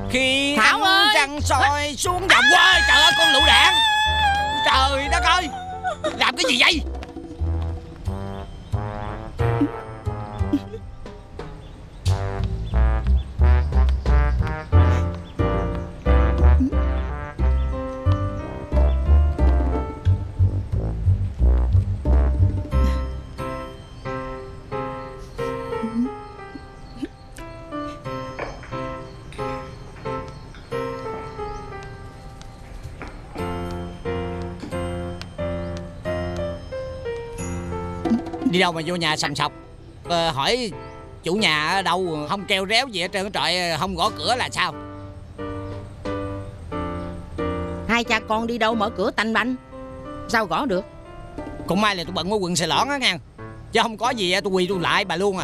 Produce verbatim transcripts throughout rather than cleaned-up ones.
Khi Thảo ơi, trăng soi xuống dòng. Ôi trời ơi, con lựu đạn. Trời đất ơi, làm cái gì vậy? Đi đâu mà vô nhà sầm sọc? Ờ, hỏi chủ nhà ở đâu, không kêu réo gì hết trơn trời, không gõ cửa là sao? hai cha con đi đâu mở cửa tanh banh, sao gõ được? Cũng may là tôi bận có quần xì lõn á nha, chứ không có gì tôi quỳ tôi lại bà luôn à.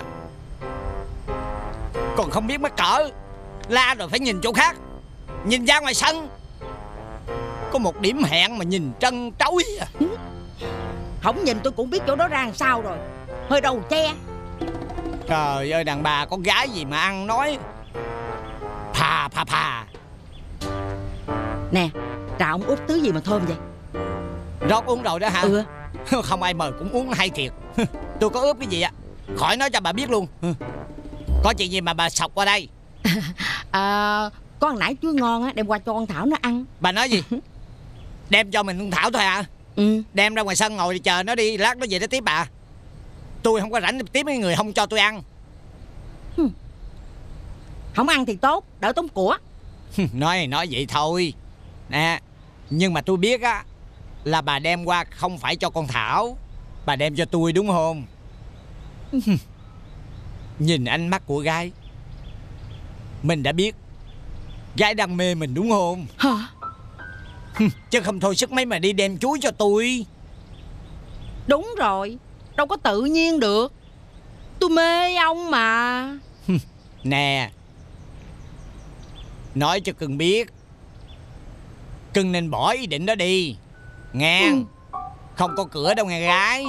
Còn không biết mắc cỡ, la rồi phải nhìn chỗ khác, nhìn ra ngoài sân có một điểm hẹn mà nhìn trân trối à. Không nhìn tôi cũng biết chỗ đó ra làm sao rồi, hơi đầu che. Trời ơi, đàn bà con gái gì mà ăn nói phà phà phà. Nè, trà ông út thứ gì mà thơm vậy? Rót uống rồi đó hả? Ừ. Không ai mời cũng uống hay thiệt. Tôi có ướp cái gì á, khỏi nói cho bà biết luôn. Có chuyện gì mà bà sọc qua đây? À, có hồi nãy chuối ngon á, đem qua cho con Thảo nó ăn. Bà nói gì? Đem cho mình con Thảo thôi hả? Ừ. Đem ra ngoài sân ngồi chờ nó đi, lát nó về nó tiếp bà. Tôi không có rảnh tiếp mấy người không cho tôi ăn. Không ăn thì tốt, đỡ tốn của. Nói nói vậy thôi nè, nhưng mà tôi biết á là bà đem qua không phải cho con Thảo, bà đem cho tôi đúng không? Nhìn ánh mắt của gái mình đã biết gái đang mê mình đúng không? Hả? Chứ không thôi sức mấy mà đi đem chuối cho tôi. Đúng rồi, đâu có tự nhiên được. Tôi mê ông mà. Nè, nói cho cưng biết, cưng nên bỏ ý định đó đi nghe. Ừ. Không có cửa đâu nghe gái.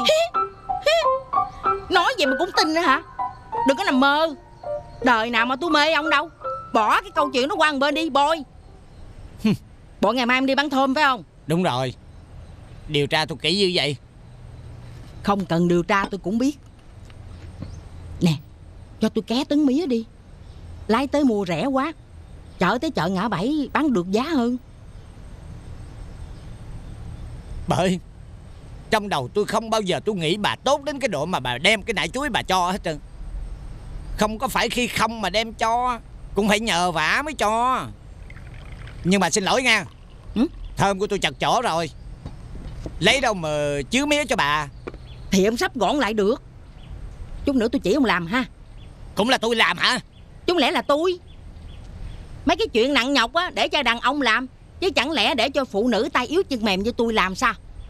Nói vậy mà cũng tin nữa hả? Đừng có nằm mơ. Đời nào mà tôi mê ông đâu. Bỏ cái câu chuyện nó qua một bên đi Bôi. Bộ ngày mai em đi bán thơm phải không? Đúng rồi. Điều tra tôi kỹ như vậy. Không cần điều tra tôi cũng biết. Nè, cho tôi ké tấn mía đi. Lái tới mua rẻ quá, chở tới chợ Ngã Bảy bán được giá hơn. Bởi trong đầu tôi không bao giờ tôi nghĩ bà tốt đến cái độ mà bà đem cái nải chuối bà cho hết trơn. Không có phải khi không mà đem cho, cũng phải nhờ vả mới cho. Nhưng mà xin lỗi nha, ừ? Thơm của tôi chật chỗ rồi, lấy đâu mà chứa mía cho bà. Thì ông sắp gọn lại được. Chút nữa tôi chỉ ông làm ha. Cũng là tôi làm hả? Chúng lẽ là tôi. Mấy cái chuyện nặng nhọc á để cho đàn ông làm, chứ chẳng lẽ để cho phụ nữ tay yếu chân mềm như tôi làm sao?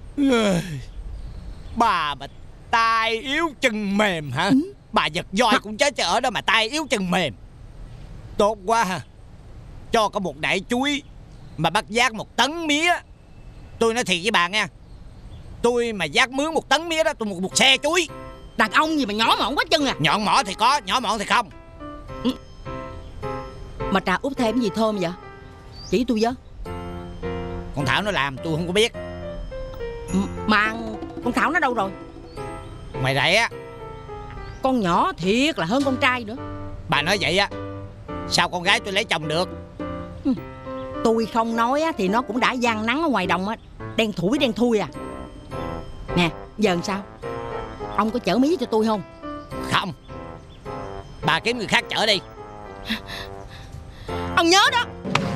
Bà mà tay yếu chân mềm hả? Ừ? Bà giật voi hả? Cũng chết ở đó mà tay yếu chân mềm. Tốt quá ha. Cho có một đại chuối mà bắt vác một tấn mía. Tôi nói thiệt với bà nghe, tôi mà vác mướn một tấn mía đó, tôi một, một xe chuối. Đàn ông gì mà nhỏ mọn quá chân à? Nhọn mỏ thì có, nhỏ mọn thì không. Ừ. Mà trà úp thêm gì thơm vậy? Chỉ tôi với. Con Thảo nó làm tôi không có biết. Mà con Thảo nó đâu rồi? Mày rẻ á. Con nhỏ thiệt là hơn con trai nữa. Bà nói vậy á, sao con gái tôi lấy chồng được? Ừ. Tôi không nói á, thì nó cũng đã giăng nắng ở ngoài đồng á, đen thủi đen thui à. Nè, giờ làm sao? Ông có chở mía cho tôi không? Không. Bà kiếm người khác chở đi. Ông nhớ đó.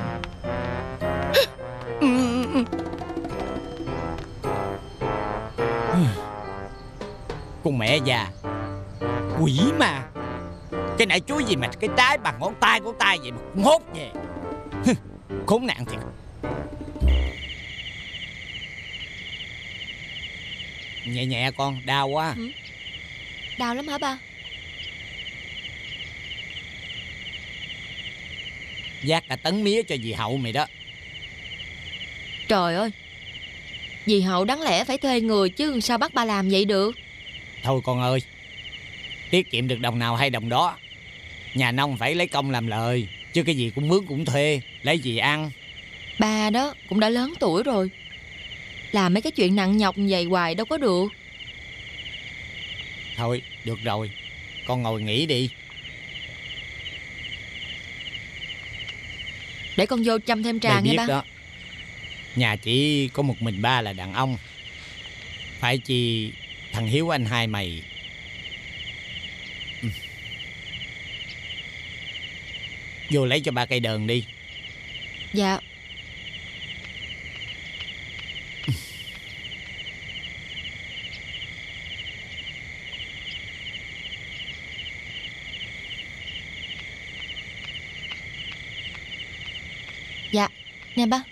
Con mẹ già quỷ mà. Cái nải chuối gì mà cái trái bằng ngón tay của tay vậy mà cũng hốt về. Khốn nạn thiệt. Nhẹ nhẹ con, đau quá. Ừ. Đau lắm hả ba? Vác cả tấn mía cho dì Hậu mày đó. Trời ơi, dì Hậu đáng lẽ phải thuê người chứ sao bắt ba làm vậy được? Thôi con ơi, tiết kiệm được đồng nào hay đồng đó. Nhà nông phải lấy công làm lời. chứ cái gì cũng mướn cũng thuê, lấy gì ăn. Ba đó cũng đã lớn tuổi rồi, làm mấy cái chuyện nặng nhọc như vậy hoài đâu có được. Thôi được rồi, con ngồi nghỉ đi. Để con vô chăm thêm trà Mày nghe biết ba. đó, nhà chỉ có một mình ba là đàn ông, phải chi thằng Hiếu anh hai mày. Ừ. Vô lấy cho ba cây đờn đi. Dạ. Dạ, nè ba.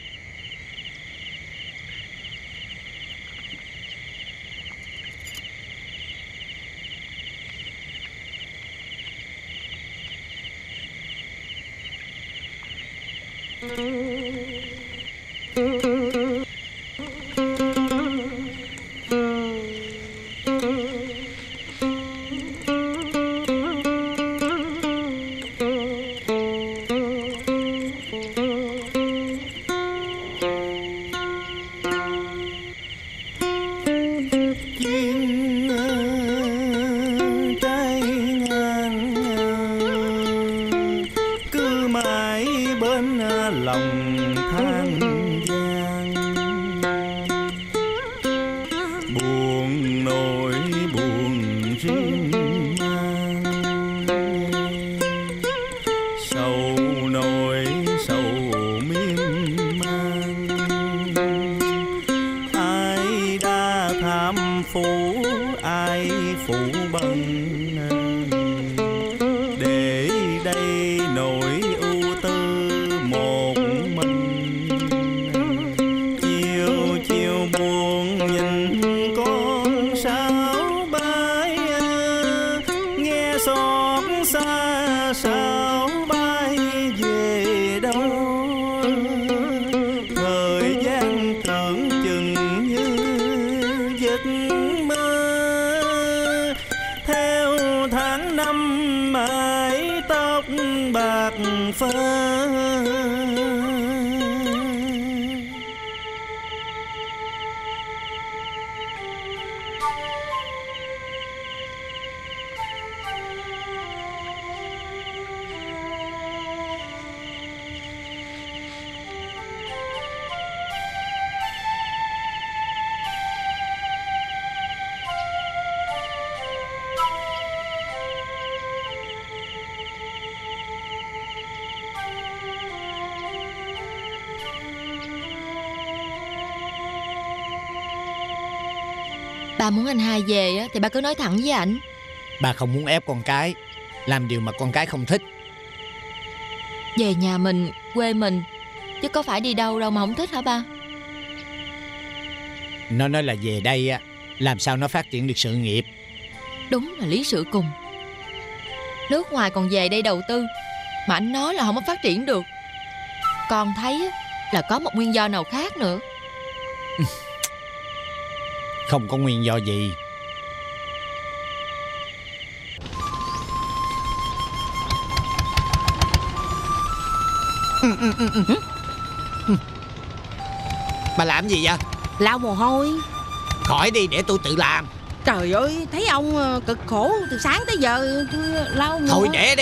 Ba muốn anh hai về á thì ba cứ nói thẳng với ảnh. Ba không muốn ép con cái làm điều mà con cái không thích. Về nhà mình, quê mình, chứ có phải đi đâu đâu mà không thích hả ba? Nó nói là về đây á, làm sao nó phát triển được sự nghiệp. Đúng là lý sự cùng. Nước ngoài còn về đây đầu tư, mà anh nói là không có phát triển được. Con thấy á, là có một nguyên do nào khác nữa. Không có nguyên do gì. Bà làm gì vậy? Lau mồ hôi. Khỏi đi để tôi tự làm. Trời ơi, thấy ông cực khổ từ sáng tới giờ, tôi lau mồ Thôi hôi. để đi.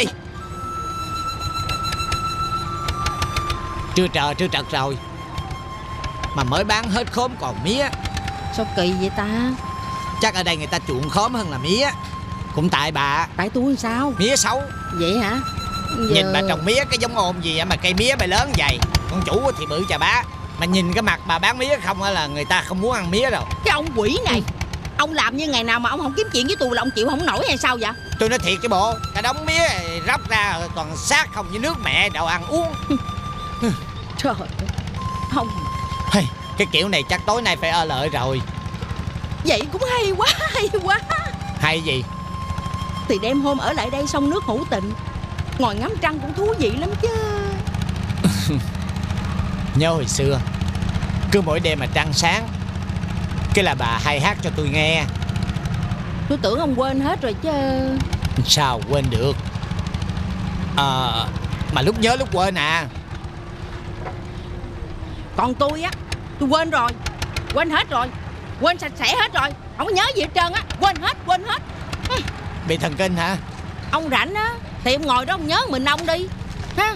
Trưa trời trưa trật rồi mà mới bán hết khóm còn mía. Sao kỳ vậy ta? Chắc ở đây người ta chuộng khóm hơn là mía. Cũng tại bà. Tại tôi sao? Mía xấu. Vậy hả? Giờ... Nhìn bà trồng mía cái giống ồn gì mà cây mía bà lớn vậy. Con chủ thì bự chà bá, mà nhìn cái mặt bà bán mía không là người ta không muốn ăn mía đâu. Cái ông quỷ này, ông làm như ngày nào mà ông không kiếm chuyện với tôi là ông chịu không nổi hay sao vậy? Tôi nói thiệt chứ bộ, cả đống mía róc ra toàn xác không với nước mẹ đâu ăn uống. Trời ơi, không. Hey, cái kiểu này chắc tối nay phải ở lợi rồi. Vậy cũng hay quá, hay quá. Hay gì? Thì đêm hôm ở lại đây sông nước hữu tình, ngồi ngắm trăng cũng thú vị lắm chứ. Nhớ hồi xưa, cứ mỗi đêm mà trăng sáng, cái là bà hay hát cho tôi nghe. Tôi tưởng ông quên hết rồi chứ. Sao quên được. À, Mà lúc nhớ lúc quên à. Còn tôi á, tôi quên rồi. Quên hết rồi. Quên sạch sẽ hết rồi. Không có nhớ gì hết trơn á. Quên hết, quên hết. Bị thần kinh hả? Ông rảnh á thì ông ngồi đó ông nhớ mình ông đi ha.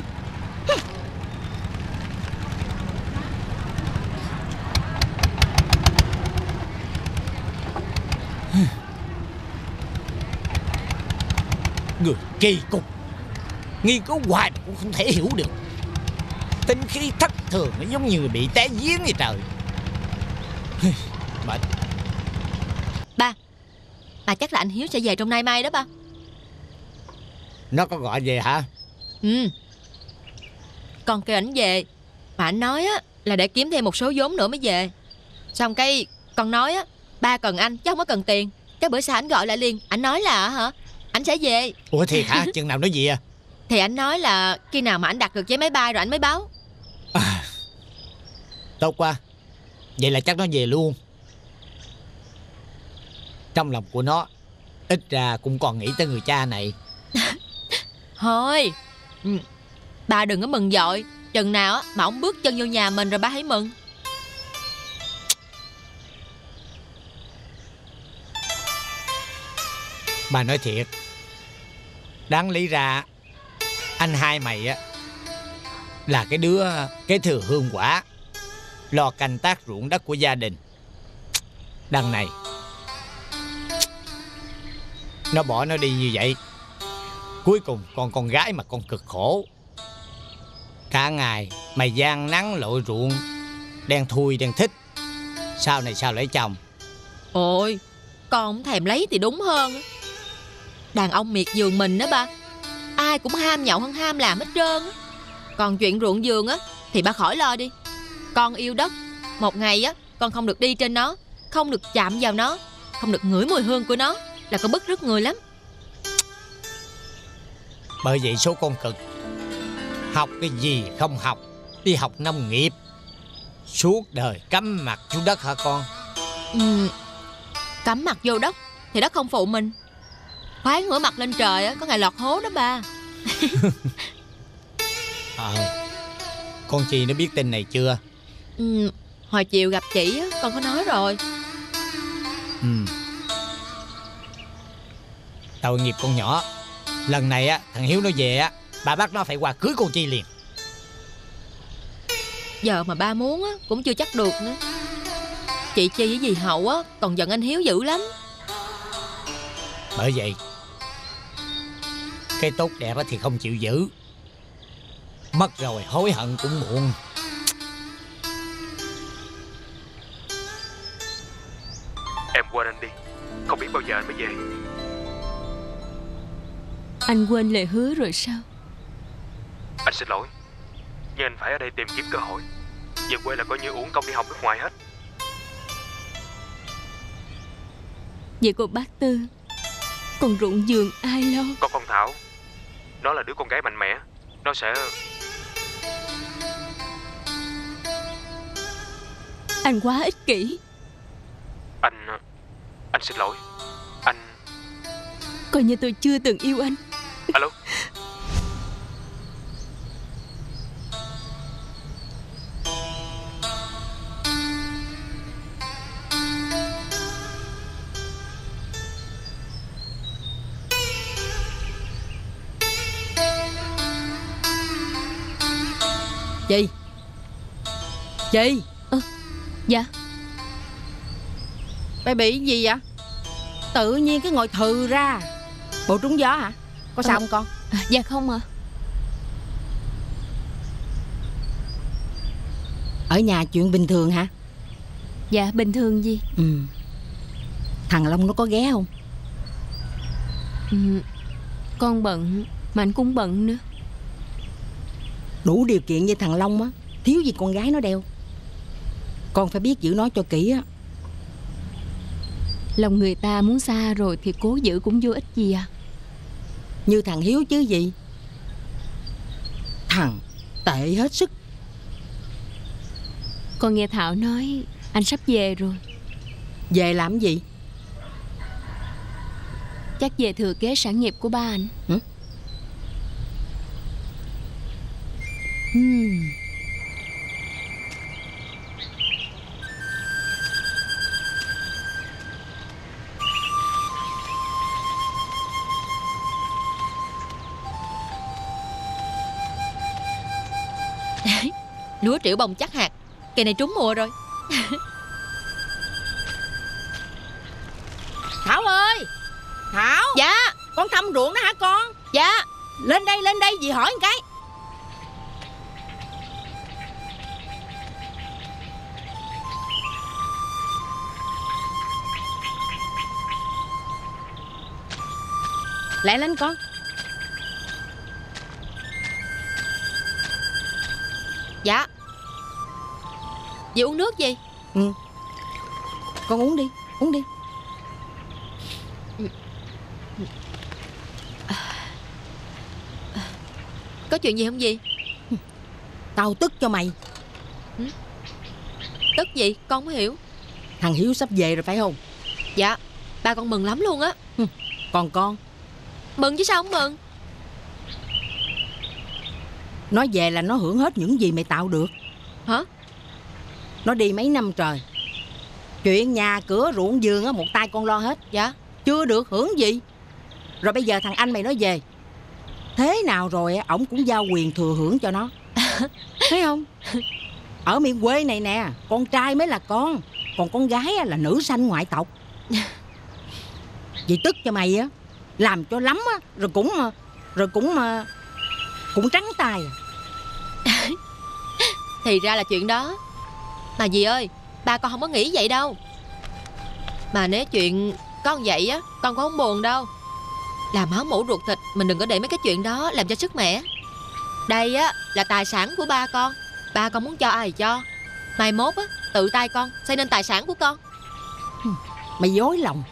Người kỳ cục, nghiên cứu hoài mà cũng không thể hiểu được. Tính khí thất thường, nó giống như bị té giếng vậy trời. Mệt. Ba, ba chắc là anh Hiếu sẽ về trong nay mai đó ba. Nó có gọi về hả? Ừ. Con kêu ảnh về, mà ảnh nói á là để kiếm thêm một số vốn nữa mới về. Xong cái con nói á, ba cần anh chứ không có cần tiền. Cái bữa sau ảnh gọi lại liền, ảnh nói là hả ảnh sẽ về. Ủa thiệt hả? Chừng nào nó về à? Thì ảnh nói là khi nào mà ảnh đặt được vé máy bay rồi ảnh mới báo. À, tốt quá. Vậy là chắc nó về luôn. Trong lòng của nó ít ra cũng còn nghĩ tới người cha này. Thôi, ừ, ba đừng có mừng dội. Chừng nào á mà ổng bước chân vô nhà mình rồi ba hãy mừng. Bà nói thiệt, đáng lý ra anh hai mày á là cái đứa kế thừa hương quả, lo canh tác ruộng đất của gia đình. Đằng này nó bỏ nó đi như vậy, cuối cùng còn con gái mà con cực khổ. Cả ngày mày gian nắng lội ruộng, đen thui đen thích, sau này sao lấy chồng? Ôi, con không thèm lấy thì đúng hơn. Đàn ông miệt vườn mình đó ba, ai cũng ham nhậu hơn ham làm hết trơn á. Còn chuyện ruộng vườn á thì ba khỏi lo đi. Con yêu đất, một ngày á con không được đi trên nó, không được chạm vào nó, không được ngửi mùi hương của nó là con bứt rứt người lắm. Bởi vậy số con cực, học cái gì không học, đi học nông nghiệp, suốt đời cắm mặt xuống đất hả con? Ừ, cắm mặt vô đất thì đất không phụ mình. Khoái ngửa mặt lên trời á, có ngày lọt hố đó ba. Ờ, con Chi nó biết tin này chưa? Ừ, hồi chiều gặp chị á, con có nói rồi. Ừ. Tội nghiệp con nhỏ. Lần này á, thằng Hiếu nó về á, bà bắt nó phải qua cưới con Chi liền. Giờ mà ba muốn á cũng chưa chắc được nữa. Chị Chi với dì Hậu á còn giận anh Hiếu dữ lắm. Bởi vậy cái tốt đẹp á thì không chịu giữ, mất rồi hối hận cũng muộn. Em quên anh đi, không biết bao giờ anh mới về. Anh quên lời hứa rồi sao? Anh xin lỗi, nhưng anh phải ở đây tìm kiếm cơ hội. Về quê là coi như uổng công đi học nước ngoài hết. Vậy cô bác Tư, còn ruộng vườn ai lo? Còn con Thảo, nó là đứa con gái mạnh mẽ, nó sẽ... Anh quá ích kỷ. Anh... Anh xin lỗi. Anh... Coi như tôi chưa từng yêu anh. Alo. Chị Chị Ơ, dạ. Bà bị gì vậy? Tự nhiên cái ngồi thừ ra. Bộ trúng gió hả? Có sao Ờ. không con? À, dạ không ạ. Ở nhà chuyện bình thường hả? Dạ bình thường gì. Ừ. Thằng Long nó có ghé không? Ừ, con bận mà anh cũng bận nữa. Đủ điều kiện như thằng Long á, thiếu gì con gái nó đeo. Con phải biết giữ nó cho kỹ á. Lòng người ta muốn xa rồi thì cố giữ cũng vô ích gì à. Như thằng Hiếu chứ gì. Thằng tệ hết sức. Con nghe Thảo nói anh sắp về rồi. Về làm gì? Chắc về thừa kế sản nghiệp của ba anh. Hử? Hmm. Lúa triệu bông chắc hạt, cây này trúng mùa rồi. Thảo ơi, Thảo. Dạ. Con thăm ruộng đó hả con? Dạ. Lên đây, lên đây, dì hỏi một cái. Lại lên con. Dạ. Dì uống nước gì? Ừ. Con uống đi, uống đi. Có chuyện gì không dì? Tao tức cho mày. Tức gì? Con không hiểu. Thằng Hiếu sắp về rồi phải không? Dạ. Ba con mừng lắm luôn á. Còn con? Mừng chứ sao không mừng. Nó về là nó hưởng hết những gì mày tạo được. Hả? Nó đi mấy năm trời, chuyện nhà cửa ruộng vườn á một tay con lo hết. Dạ. Chưa được hưởng gì. Rồi bây giờ thằng anh mày nó về, thế nào rồi ổng cũng giao quyền thừa hưởng cho nó. Thấy không? Ở miền quê này nè, con trai mới là con, còn con gái là nữ sanh ngoại tộc. Vậy tức cho mày á, làm cho lắm á, rồi cũng Rồi cũng Cũng trắng tay. Thì ra là chuyện đó. Mà dì ơi, ba con không có nghĩ vậy đâu. Mà nếu chuyện con vậy á, con cũng không buồn đâu. Là máu mủ ruột thịt, mình đừng có để mấy cái chuyện đó làm cho sức mẻ. Đây á là tài sản của ba con. Ba con muốn cho ai thì cho. Mai mốt á, tự tay con xây nên tài sản của con. Mày dối lòng.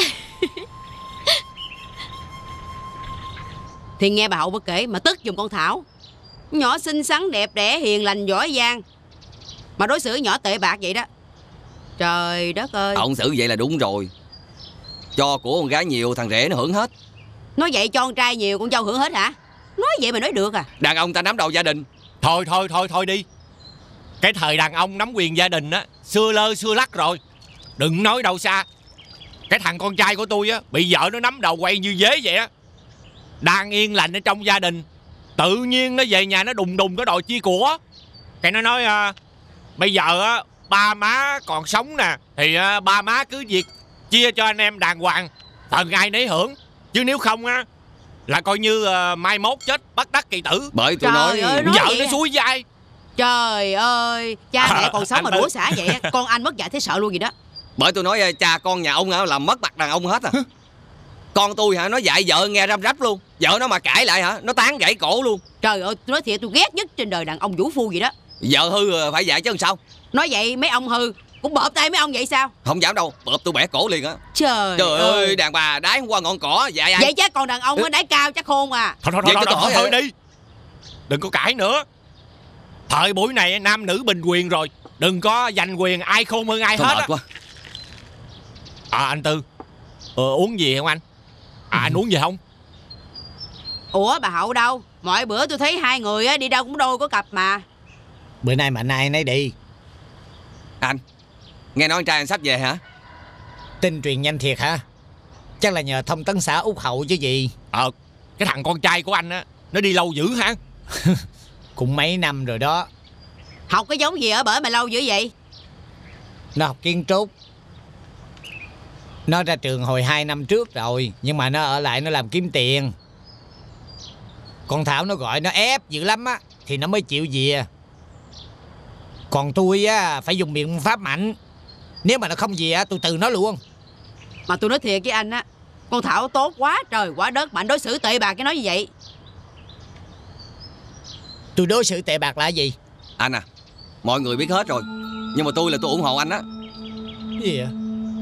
Thì nghe bà Hậu bà kể mà tức giùm con Thảo. Nhỏ xinh xắn đẹp đẽ hiền lành giỏi giang mà đối xử nhỏ tệ bạc vậy đó. Trời đất ơi. Ông xử vậy là đúng rồi. Cho của con gái nhiều thằng rể nó hưởng hết. Nói vậy cho con trai nhiều con dâu hưởng hết hả? Nói vậy mà nói được à? Đàn ông ta nắm đầu gia đình. Thôi thôi thôi thôi đi. Cái thời đàn ông nắm quyền gia đình á, xưa lơ xưa lắc rồi. Đừng nói đâu xa. Cái thằng con trai của tôi á, bị vợ nó nắm đầu quay như dế vậy á. Đang yên lành ở trong gia đình, tự nhiên nó về nhà nó đùng đùng nó đòi chia của. Cái nó nói à, bây giờ á, ba má còn sống nè, thì à, ba má cứ việc chia cho anh em đàng hoàng, phần ai nấy hưởng. Chứ nếu không á, là coi như à, mai mốt chết bất đắc kỳ tử. Bởi tôi Trời nói, ơi, nói vợ vậy nó à? xúi vai. Trời ơi, cha mẹ còn sống anh mà Tư. đũa xả vậy á. Con anh mất dạy thấy sợ luôn vậy đó. Bởi tôi nói cha con nhà ông á, làm mất mặt đàn ông hết à. Con tôi hả, nó dạy vợ nghe răm rắp luôn. Vợ nó mà cãi lại hả, nó tán gãy cổ luôn. Trời ơi, tôi nói thiệt tôi ghét nhất trên đời đàn ông vũ phu vậy đó. Vợ hư phải dạy chứ làm sao. Nói vậy mấy ông hư cũng bợp tay mấy ông vậy sao? Không dám đâu, bợp tôi bẻ cổ liền á. Trời, Trời ơi, đàn bà đái không qua ngọn cỏ dạy ai. vậy chứ còn đàn ông á đáy cao chắc khôn à. Thôi thôi Vậy thôi, tôi thôi, thôi, hỏi thôi hả? đi. Đừng có cãi nữa. Thời buổi này nam nữ bình quyền rồi. Đừng có giành quyền ai khôn hơn ai Thôi hết mệt á. quá. À anh Tư, ờ, uống gì không anh? À anh uống gì không? Ủa bà Hậu đâu? Mọi bữa tôi thấy hai người á đi đâu cũng đôi có cặp mà. Bữa nay mạnh ai nấy đi. Anh, nghe nói anh trai anh sắp về hả? Tin truyền nhanh thiệt hả? Chắc là nhờ thông tấn xã Úc Hậu chứ gì. Ờ, cái thằng con trai của anh á, nó đi lâu dữ hả? Cũng mấy năm rồi đó. Học cái giống gì ở bển mà lâu dữ vậy? Nó học kiến trúc. Nó ra trường hồi hai năm trước rồi, nhưng mà nó ở lại nó làm kiếm tiền. Con Thảo nó gọi nó ép dữ lắm á, thì nó mới chịu về. Còn tôi á, phải dùng biện pháp mạnh. Nếu mà nó không về á, tôi từ nó luôn. Mà tôi nói thiệt với anh á, con Thảo tốt quá trời quá đất mà anh đối xử tệ bạc cái nói như vậy. Tôi đối xử tệ bạc là gì? Anh à, mọi người biết hết rồi. Nhưng mà tôi là tôi ủng hộ anh á. Gì vậy?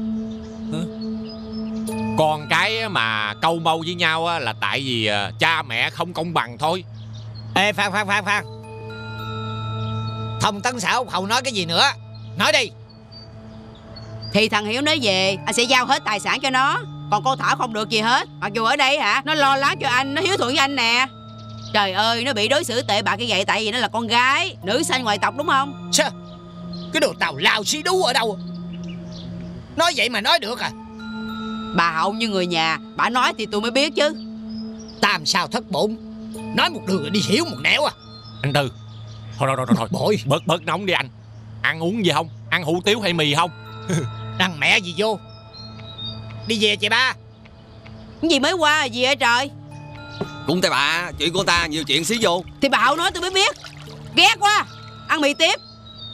Con cái mà câu mâu với nhau á, là tại vì à, cha mẹ không công bằng thôi. Ê khoan khoan khoan khoan. Thông tấn xã Úc Hậu nói cái gì nữa? Nói đi. Thì thằng Hiếu nói về anh sẽ giao hết tài sản cho nó. Còn con Thảo không được gì hết. Mặc dù ở đây hả, nó lo lắng cho anh, nó hiếu thuận với anh nè. Trời ơi, nó bị đối xử tệ bạc như vậy tại vì nó là con gái, nữ sanh ngoại tộc đúng không? Sao? Cái đồ tào lao xí đú ở đâu? Nói vậy mà nói được à? Bà Hậu như người nhà, bà nói thì tôi mới biết chứ. Tam sao thất bổn, nói một đường rồi đi hiểu một nẻo à. Anh Tư, thôi thôi thôi thôi, Bội. bớt bớt nóng đi anh. Ăn uống gì không? Ăn hủ tiếu hay mì không? Đằng mẹ gì vô. Đi về chị ba. Cái gì mới qua gì vậy trời? Cũng tại bà, chuyện của ta nhiều chuyện xí vô. Thì bà Hậu nói tôi mới biết. Ghét quá. Ăn mì tiếp.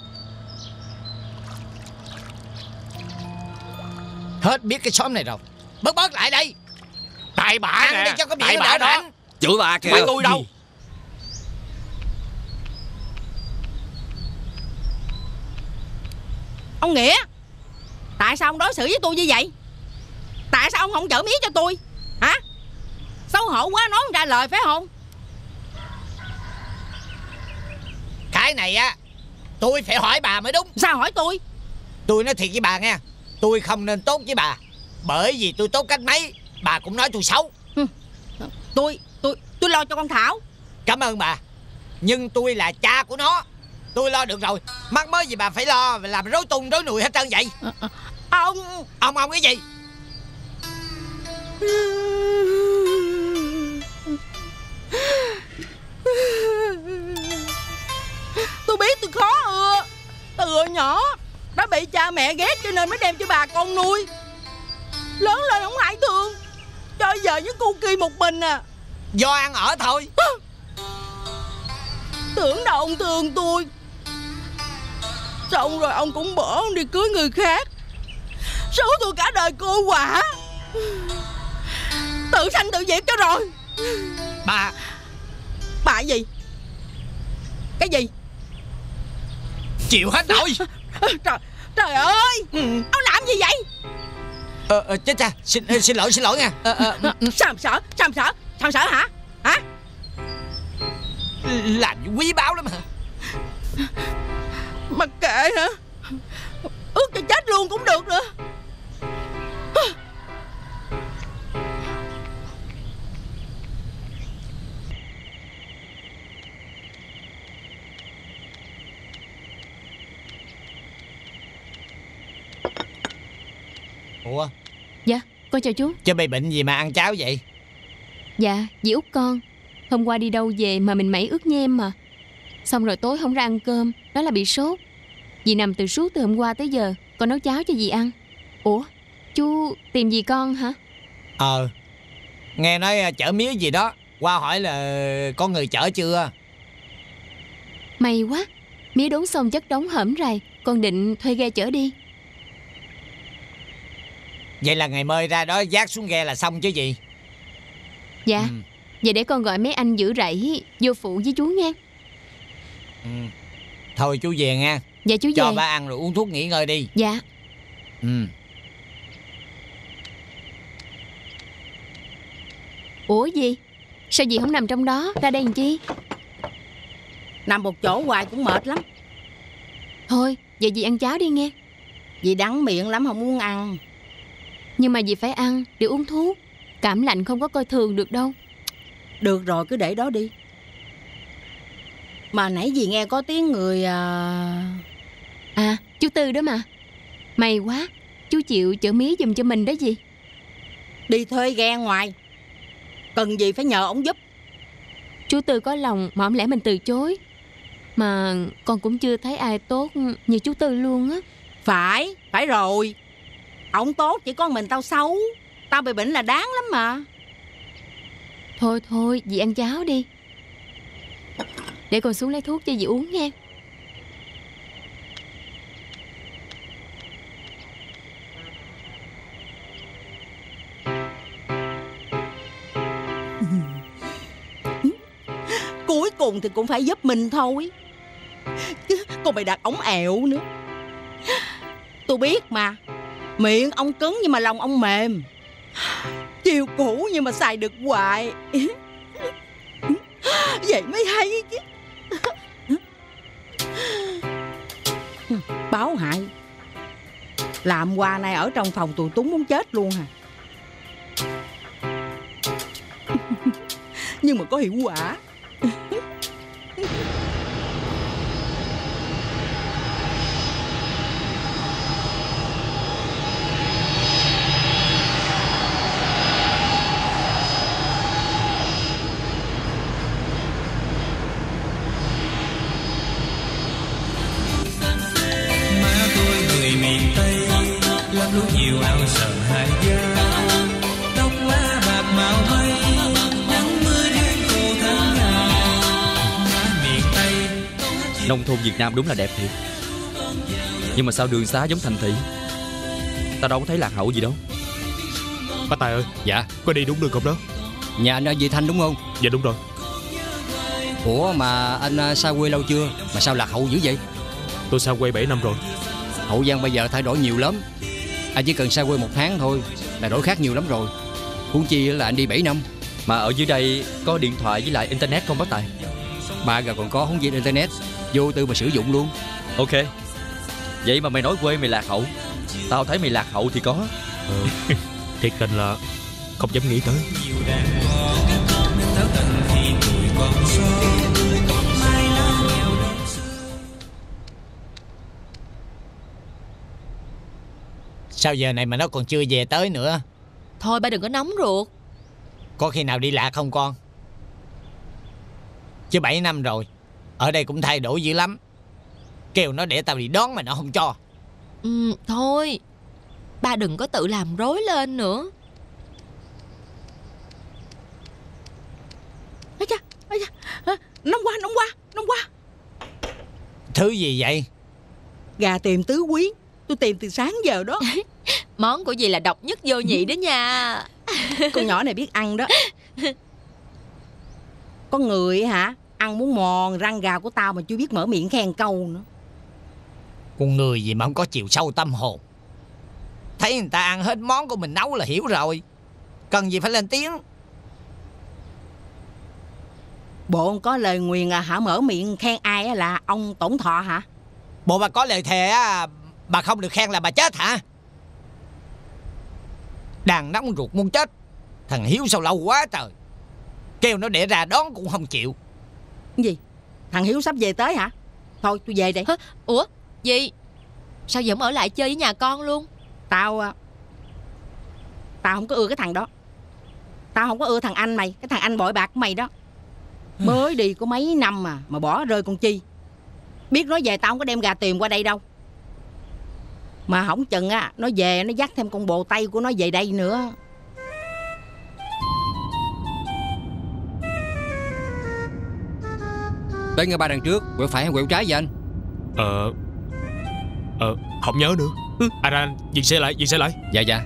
Hết biết cái xóm này rồi. Bớt bớt lại đây. Tại bà Ăn nè. đi cho có Tại miệng bà đỡ đó. rảnh. Chửi bà kìa. Phải tôi đâu. Ông Nghĩa, tại sao ông đối xử với tôi như vậy? Tại sao ông không chở mía cho tôi? Hả? Xấu hổ quá nói không ra lời phải không? Cái này á, tôi phải hỏi bà mới đúng. Sao hỏi tôi? Tôi nói thiệt với bà nghe, tôi không nên tốt với bà. Bởi vì tôi tốt cách mấy, bà cũng nói tôi xấu. Tôi, tôi, tôi lo cho con Thảo. Cảm ơn bà. Nhưng tôi là cha của nó, tôi lo được rồi. Mắc mới gì bà phải lo, làm rối tung rối nùi hết trơn vậy. Ông... Ông ông cái gì? Tôi biết tôi khó ưa. Từ hồi nhỏ đã bị cha mẹ ghét cho nên mới đem cho bà con nuôi. Lớn lên không ai thương, cho giờ với cu kỳ một mình à. Do ăn ở thôi. Tưởng đâu ông thương tôi, xong rồi ông cũng bỏ ông đi cưới người khác. Số tôi cả đời cô quả. Tự sanh tự diệt cho rồi. Bà. Bà gì? Cái gì? Chịu hết nổi. Trời, trời ơi. Ừ. Ông làm gì vậy? Ờ, ờ chết cha. Xin, xin lỗi xin lỗi nha. ờ, ờ, Sao mà sợ? Sao mà sợ? Sao mà sợ hả? Hả? Làm quý báu lắm hả? Mặc kệ hả? Ước cho chết luôn cũng được nữa. Ủa? Dạ, con chào chú. Chứ bị bệnh gì mà ăn cháo vậy? Dạ, dì Út con. Hôm qua đi đâu về mà mình mẩy ướt nhem mà. Xong rồi tối không ra ăn cơm, đó là bị sốt. Dì nằm từ suốt từ hôm qua tới giờ, con nấu cháo cho dì ăn. Ủa, chú tìm dì con hả? Ờ. Nghe nói chở mía gì đó, qua hỏi là có người chở chưa. May quá, mía đốn xong chất đống hởm rày. Con định thuê ghe chở đi. Vậy là ngày mơi ra đó vác xuống ghe là xong chứ gì? Dạ. Ừ. Vậy để con gọi mấy anh giữ rẫy vô phụ với chú nghe. Ừ. Thôi chú về nha. Dạ chú Cho về. ba ăn rồi uống thuốc nghỉ ngơi đi. Dạ. Ừ. Ủa gì? Sao dì không nằm trong đó, ra đây làm chi? Nằm một chỗ hoài cũng mệt lắm. Thôi, vậy dì ăn cháo đi nghe. Dì đắng miệng lắm không muốn ăn. Nhưng mà dì phải ăn để uống thuốc. Cảm lạnh không có coi thường được đâu. Được rồi, cứ để đó đi. Mà nãy dì nghe có tiếng người à... À, chú Tư đó mà. May quá, chú chịu chở mía giùm cho mình đó dì. Đi thuê ghe ngoài, cần gì phải nhờ ông giúp. Chú Tư có lòng mà không lẽ mình từ chối. Mà con cũng chưa thấy ai tốt như chú Tư luôn á. Phải, phải rồi. Ông tốt chỉ có mình tao xấu. Tao bị bệnh là đáng lắm mà. Thôi thôi, dì ăn cháo đi. Để con xuống lấy thuốc cho dì uống nha. Cuối cùng thì cũng phải giúp mình thôi. Chứ còn bày đặt ống ẹo nữa. Tôi biết mà. Miệng ông cứng nhưng mà lòng ông mềm. Chiều cũ nhưng mà xài được hoài. Vậy mới hay chứ. Báo hại. Làm quà này ở trong phòng tù túng muốn chết luôn hả? Nhưng mà có hiệu quả. pháp lúa nhiều ao sờn hai giá, tóc lá bạc màu mây, nắng mưa đến khô tháng ngày. Má miền Tây nông thôn Việt Nam đúng là đẹp thiệt. Nhưng mà sao đường xá giống thành thị? Ta đâu có thấy lạc hậu gì đâu. Bác Tài ơi. Dạ. Có đi đúng đường không đó? Nhà anh ở Vị Thanh đúng không? Dạ đúng rồi. Ủa mà anh xa quê lâu chưa mà sao lạc hậu dữ vậy? Tôi xa quê bảy năm rồi. Hậu Giang bây giờ thay đổi nhiều lắm. Anh chỉ cần xa quê một tháng thôi là đổi khác nhiều lắm rồi. Huống chi là anh đi bảy năm. Mà ở dưới đây có điện thoại với lại internet không bác Tài? Ba giờ còn có không viên internet, vô tư mà sử dụng luôn. Ok. Vậy mà mày nói quê mày lạc hậu, tao thấy mày lạc hậu thì có. Ừ. Thiệt tình là không dám nghĩ tới. Sao giờ này mà nó còn chưa về tới nữa? Thôi ba đừng có nóng ruột. Có khi nào đi lạc không con? Chứ bảy năm rồi, ở đây cũng thay đổi dữ lắm. Kêu nó để tao đi đón mà nó không cho. Ừ, thôi ba đừng có tự làm rối lên nữa. Ây cha, ây cha, nóng quá, nóng quá, nóng quá. Thứ gì vậy? Gà tìm tứ quý, tôi tìm từ sáng giờ đó. Món của dì là độc nhất vô nhị đó nha. Con nhỏ này biết ăn đó. Có người hả, ăn muốn mòn răng gà của tao mà chưa biết mở miệng khen câu nữa. Con người gì mà không có chiều sâu tâm hồn. Thấy người ta ăn hết món của mình nấu là hiểu rồi, cần gì phải lên tiếng. Bộ có lời nguyền à, hả mở miệng khen ai là ông tổn thọ hả? Bộ bà có lời thề á, bà không được khen là bà chết hả? Đàn nóng ruột muốn chết. Thằng Hiếu sao lâu quá trời. Kêu nó để ra đón cũng không chịu. Gì? Thằng Hiếu sắp về tới hả? Thôi tôi về đây. Hả? Ủa? Gì? Sao vẫn ở lại chơi với nhà con luôn? Tao Tao không có ưa cái thằng đó. Tao không có ưa thằng anh mày. Cái thằng anh bội bạc của mày đó. Mới đi có mấy năm mà Mà bỏ rơi con Chi. Biết nó về tao không có đem gà tiền qua đây đâu. Mà không chừng á, nó về nó dắt thêm con bồ Tây của nó về đây nữa. Tới ngay ba đằng trước, quẹo phải hay quẹo trái vậy anh? Ờ Ờ không nhớ nữa. ừ. Anh anh dừng xe lại, dừng xe lại. Dạ dạ.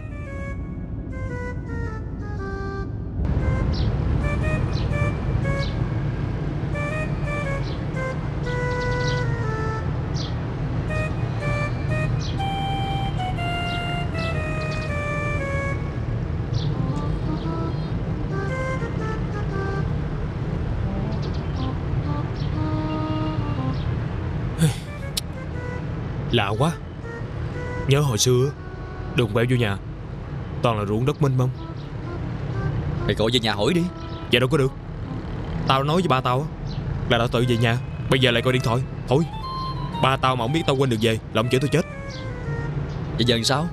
Lạ quá. Nhớ hồi xưa đường quẹo vô nhà toàn là ruộng đất mênh mông. Mày gọi về nhà hỏi đi. Dạ đâu có được. Tao nói với ba tao là tao tự về nhà. Bây giờ lại coi điện thoại. Thôi, ba tao mà không biết tao quên đường về là ông chửi tôi chết. Vậy giờ làm sao?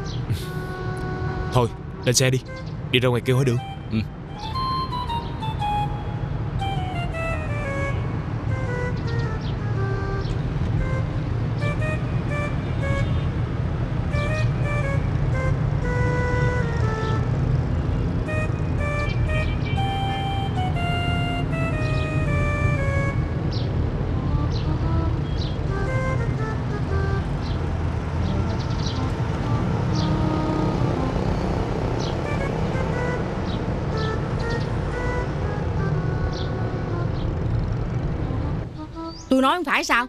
Thôi lên xe đi, đi ra ngoài kêu hỏi đường. Ừ. Tôi nói không phải sao?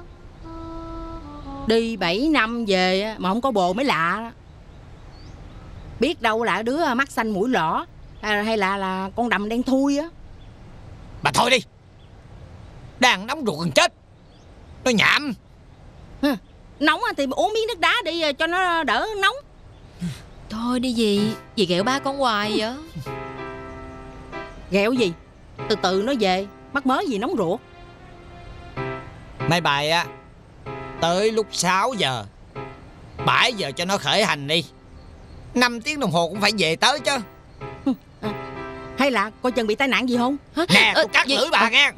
Đi bảy năm về mà không có bồ mới lạ đó. Biết đâu là đứa mắt xanh mũi lõ, hay là là con đầm đen thui á. Bà thôi đi. Đang nóng ruột gần chết. Nó nhảm. Nóng thì uống miếng nước đá đi cho nó đỡ nóng. Thôi đi dì. Dì ghẹo ba con hoài vậy. Ghẹo gì? Từ từ nó về. Mắc mớ gì nóng ruột. Mấy bài á, tới lúc sáu giờ bảy giờ cho nó khởi hành đi. Năm tiếng đồng hồ cũng phải về tới chứ. Hay là coi chừng bị tai nạn gì không? Nè tôi cắt lưỡi bà nghe.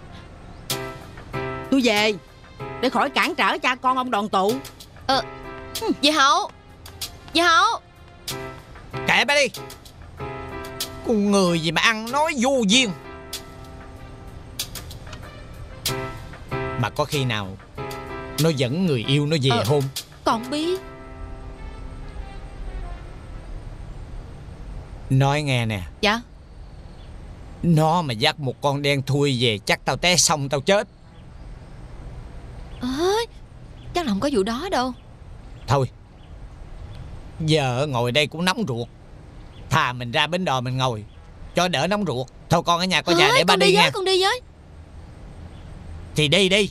Tôi về để khỏi cản trở cha con ông đoàn tụ. Ờ, Dì Hậu, dì Hậu. Kệ bà đi. Con người gì mà ăn nói vô duyên. Mà có khi nào nó dẫn người yêu nó về ờ, hôn? Con biết. Nói nghe nè. Dạ. Nó mà dắt một con đen thui về chắc tao té xong tao chết. Ơ, chắc là không có vụ đó đâu. Thôi, giờ ngồi đây cũng nóng ruột. Thà mình ra bến đò mình ngồi cho đỡ nóng ruột. Thôi con ở nhà có nhà để ba đi, đi nha. với, con đi với. Thì đi đi.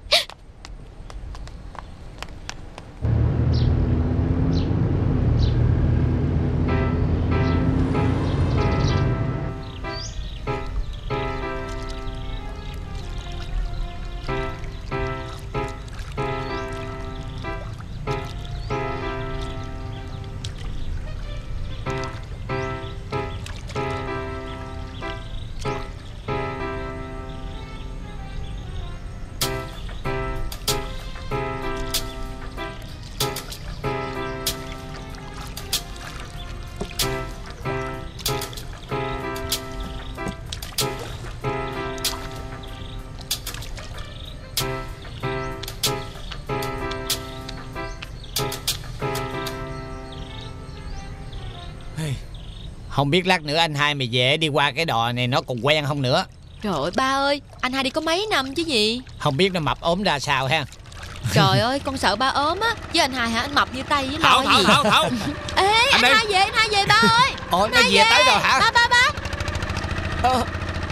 Không biết lát nữa anh hai mày về đi qua cái đò này nó còn quen không nữa. Trời ơi ba ơi, anh hai đi có mấy năm chứ gì. Không biết nó mập ốm ra sao ha. Trời ơi, con sợ ba ốm á. Với anh hai hả, anh mập như tay với Thảo, lo Thảo, gì. Thảo, Thảo. Ê, anh, Anh đây. hai về, anh hai về ba ơi. Ồ, nó về tới rồi hả? Ba ba ba. Ờ.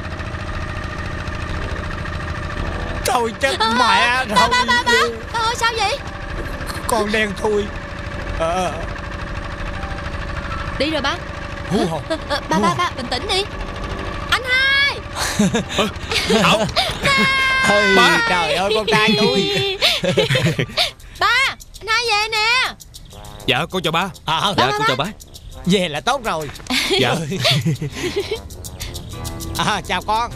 Thôi chết Ờ, mẹ ba ba ba ba. Ba ơi sao vậy? Con đen thui. Ờ. Đi rồi ba. Hú hồn. Ờ, ờ, ba ba ba bình tĩnh đi. Anh hai. Thảo. Ê, Ba. trời ơi con trai tôi. Ba, anh hai về nè. Dạ con chào ba. À, Dạ con chào bác. về là tốt rồi. Dạ. À, chào con.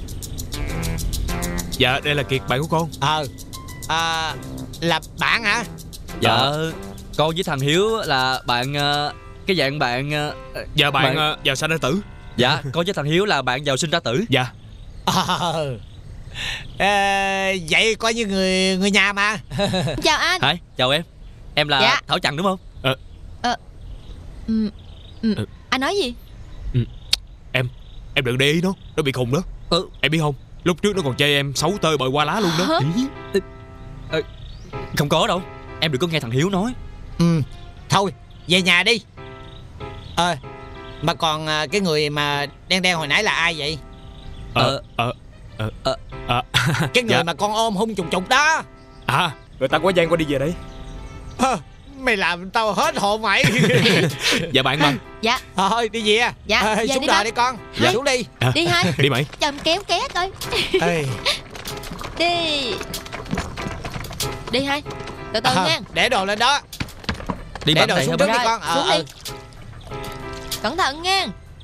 Dạ đây là Kiệt bạn của con. Ờ. À, là bạn hả? Dạ con với thằng Hiếu là bạn ờ, cái dạng bạn ờ, Dạ bạn, bạn- ờ, giàu sanh ra tử. Dạ con với thằng Hiếu là bạn giàu sinh ra tử. Dạ. Ờ. Ê, vậy coi như người người nhà mà. Chào anh. Hả? Chào em. Em là Dạ. Thảo Trần đúng không? Ừ, ừ. Ừ. Anh nói gì? Em Em đừng để ý nó. Nó bị khùng đó. Ừ. Em biết không, lúc trước nó còn chê em xấu tơi bời qua lá luôn đó. Hả? Ờ, không có đâu. Em đừng có nghe thằng Hiếu nói. Ừ. Thôi về nhà đi. Ờ. Mà còn à, cái người mà đen đen hồi nãy là ai vậy? Ờ Ờ Ờ Ờ. Ờ. Cái người Dạ. mà con ôm hung trùng trục đó. À, người ta quá gian qua đi về đây. Ờ, mày làm tao hết hồn mày. Dạ bạn mà. Dạ. Thôi đi về. Dạ, Ờ, về xuống đi đò ba. đi con. Dạ. Xuống đi. À, Đi hai. đi mày. Cho em kéo ké coi. Ê. Đi. Đi hai. Từ từ Ờ, nha. để đồ lên đó. Đi Để bằng đồ này xuống hả trước bác? đi con. Ờ, Xuống ờ. đi. Cẩn thận nha.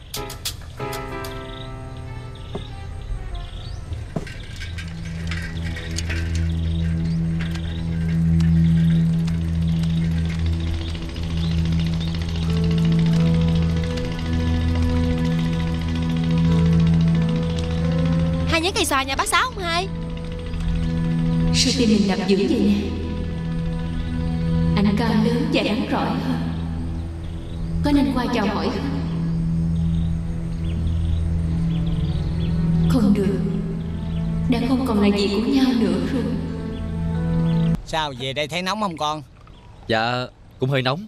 Hai nhớ cây xoài nhà bác Sáu không hai? Sao tim mình đập dữ vậy nè? Anh cao lớn và đáng rỏi hơn. Có nên qua chào hỏi không? Không được. Đã không còn là gì của nhau nữa rồi. Sao về đây thấy nóng không con? Dạ cũng hơi nóng.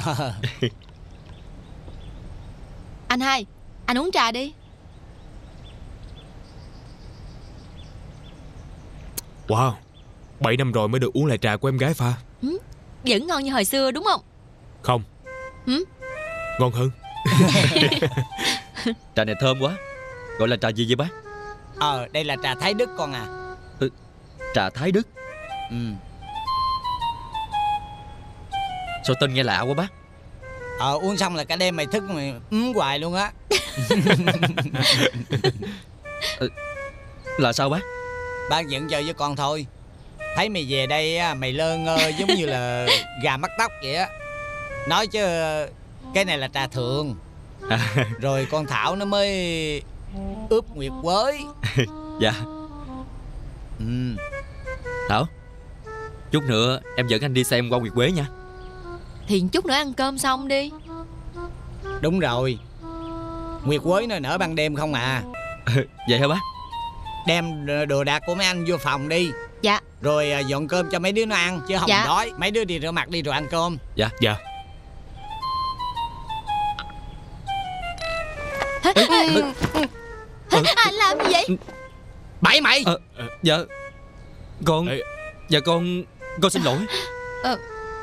Anh hai, anh uống trà đi. Wow, bảy năm rồi mới được uống lại trà của em gái pha. Ừ, vẫn ngon như hồi xưa đúng không? Không. Ừ? Ngon hơn. Trà này thơm quá. Gọi là trà gì vậy bác? Ờ, đây là trà Thái Đức con à. Ừ, trà Thái Đức. Ừ. Sao tên nghe lạ quá bác? Ờ, uống xong là cả đêm mày thức mày ấm hoài luôn á. Ừ, là sao bác? Bác giận chơi với con thôi. Thấy mày về đây á, mày lơ ngơ giống như là gà mắc tóc vậy á. Nói chứ cái này là trà thượng. À. Rồi con Thảo nó mới ướp nguyệt quế. Dạ. Ừ. Thảo, chút nữa em dẫn anh đi xem qua nguyệt quế nha. Thì chút nữa ăn cơm xong đi. Đúng rồi, nguyệt quế nó nở ban đêm không à. Vậy hả bác? Đem đồ đạc của mấy anh vô phòng đi. Dạ. Rồi dọn cơm cho mấy đứa nó ăn, chứ không dạ. đói. Mấy đứa đi rửa mặt đi rồi ăn cơm. Dạ. Dạ. Anh làm gì vậy? Bậy mày. À, dạ. Con Ê. Dạ con Con xin lỗi. ờ.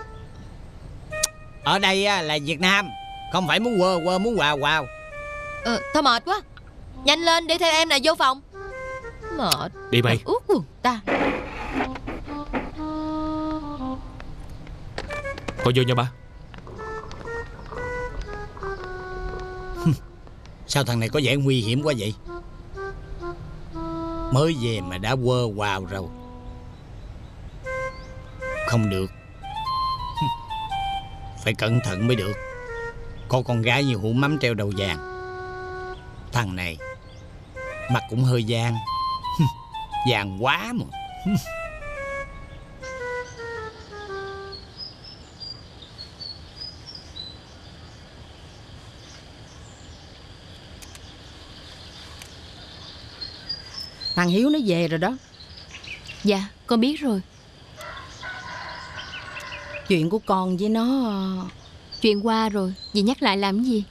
Ở đây là Việt Nam, không phải muốn quơ quơ muốn quào quào. Ờ, thôi mệt quá. Nhanh lên đi theo em nè, vô phòng. Mệt. Đi mày. Út quần ta. Con vô nha ba. Sao thằng này có vẻ nguy hiểm quá vậy? Mới về mà đã quơ quào rồi. Không được. Phải cẩn thận mới được. Có con gái như hũ mắm treo đầu vàng. Thằng này mặt cũng hơi vàng. Vàng quá mà. Thằng Hiếu nó về rồi đó. Dạ con biết rồi. Chuyện của con với nó... Chuyện qua rồi, dì nhắc lại làm cái gì?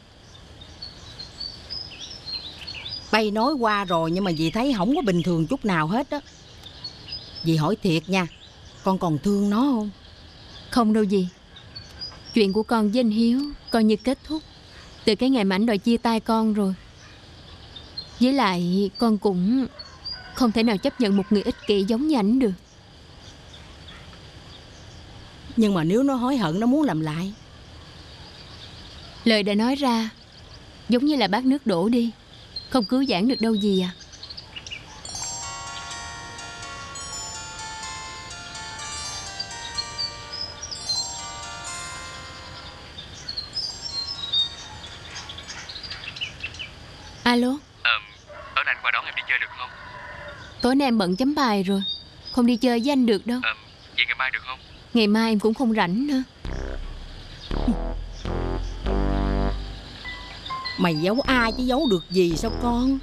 Bay nói qua rồi nhưng mà dì thấy không có bình thường chút nào hết á. Dì hỏi thiệt nha, con còn thương nó không? Không đâu dì. Chuyện của con với anh Hiếu coi như kết thúc từ cái ngày mà ảnh đòi chia tay con rồi. Với lại con cũng không thể nào chấp nhận một người ích kỷ giống như ảnh được. Nhưng mà nếu nó hối hận, nó muốn làm lại, lời đã nói ra giống như là bát nước đổ đi, không cứu vãn được đâu gì à. Alo. Ờ, tối nay anh qua đón em đi chơi được không? Tối nay em bận chấm bài rồi, không đi chơi với anh được đâu. Ờ, vậy ngày mai được không? Ngày mai em cũng không rảnh nữa. mày giấu ai chứ giấu được gì sao con?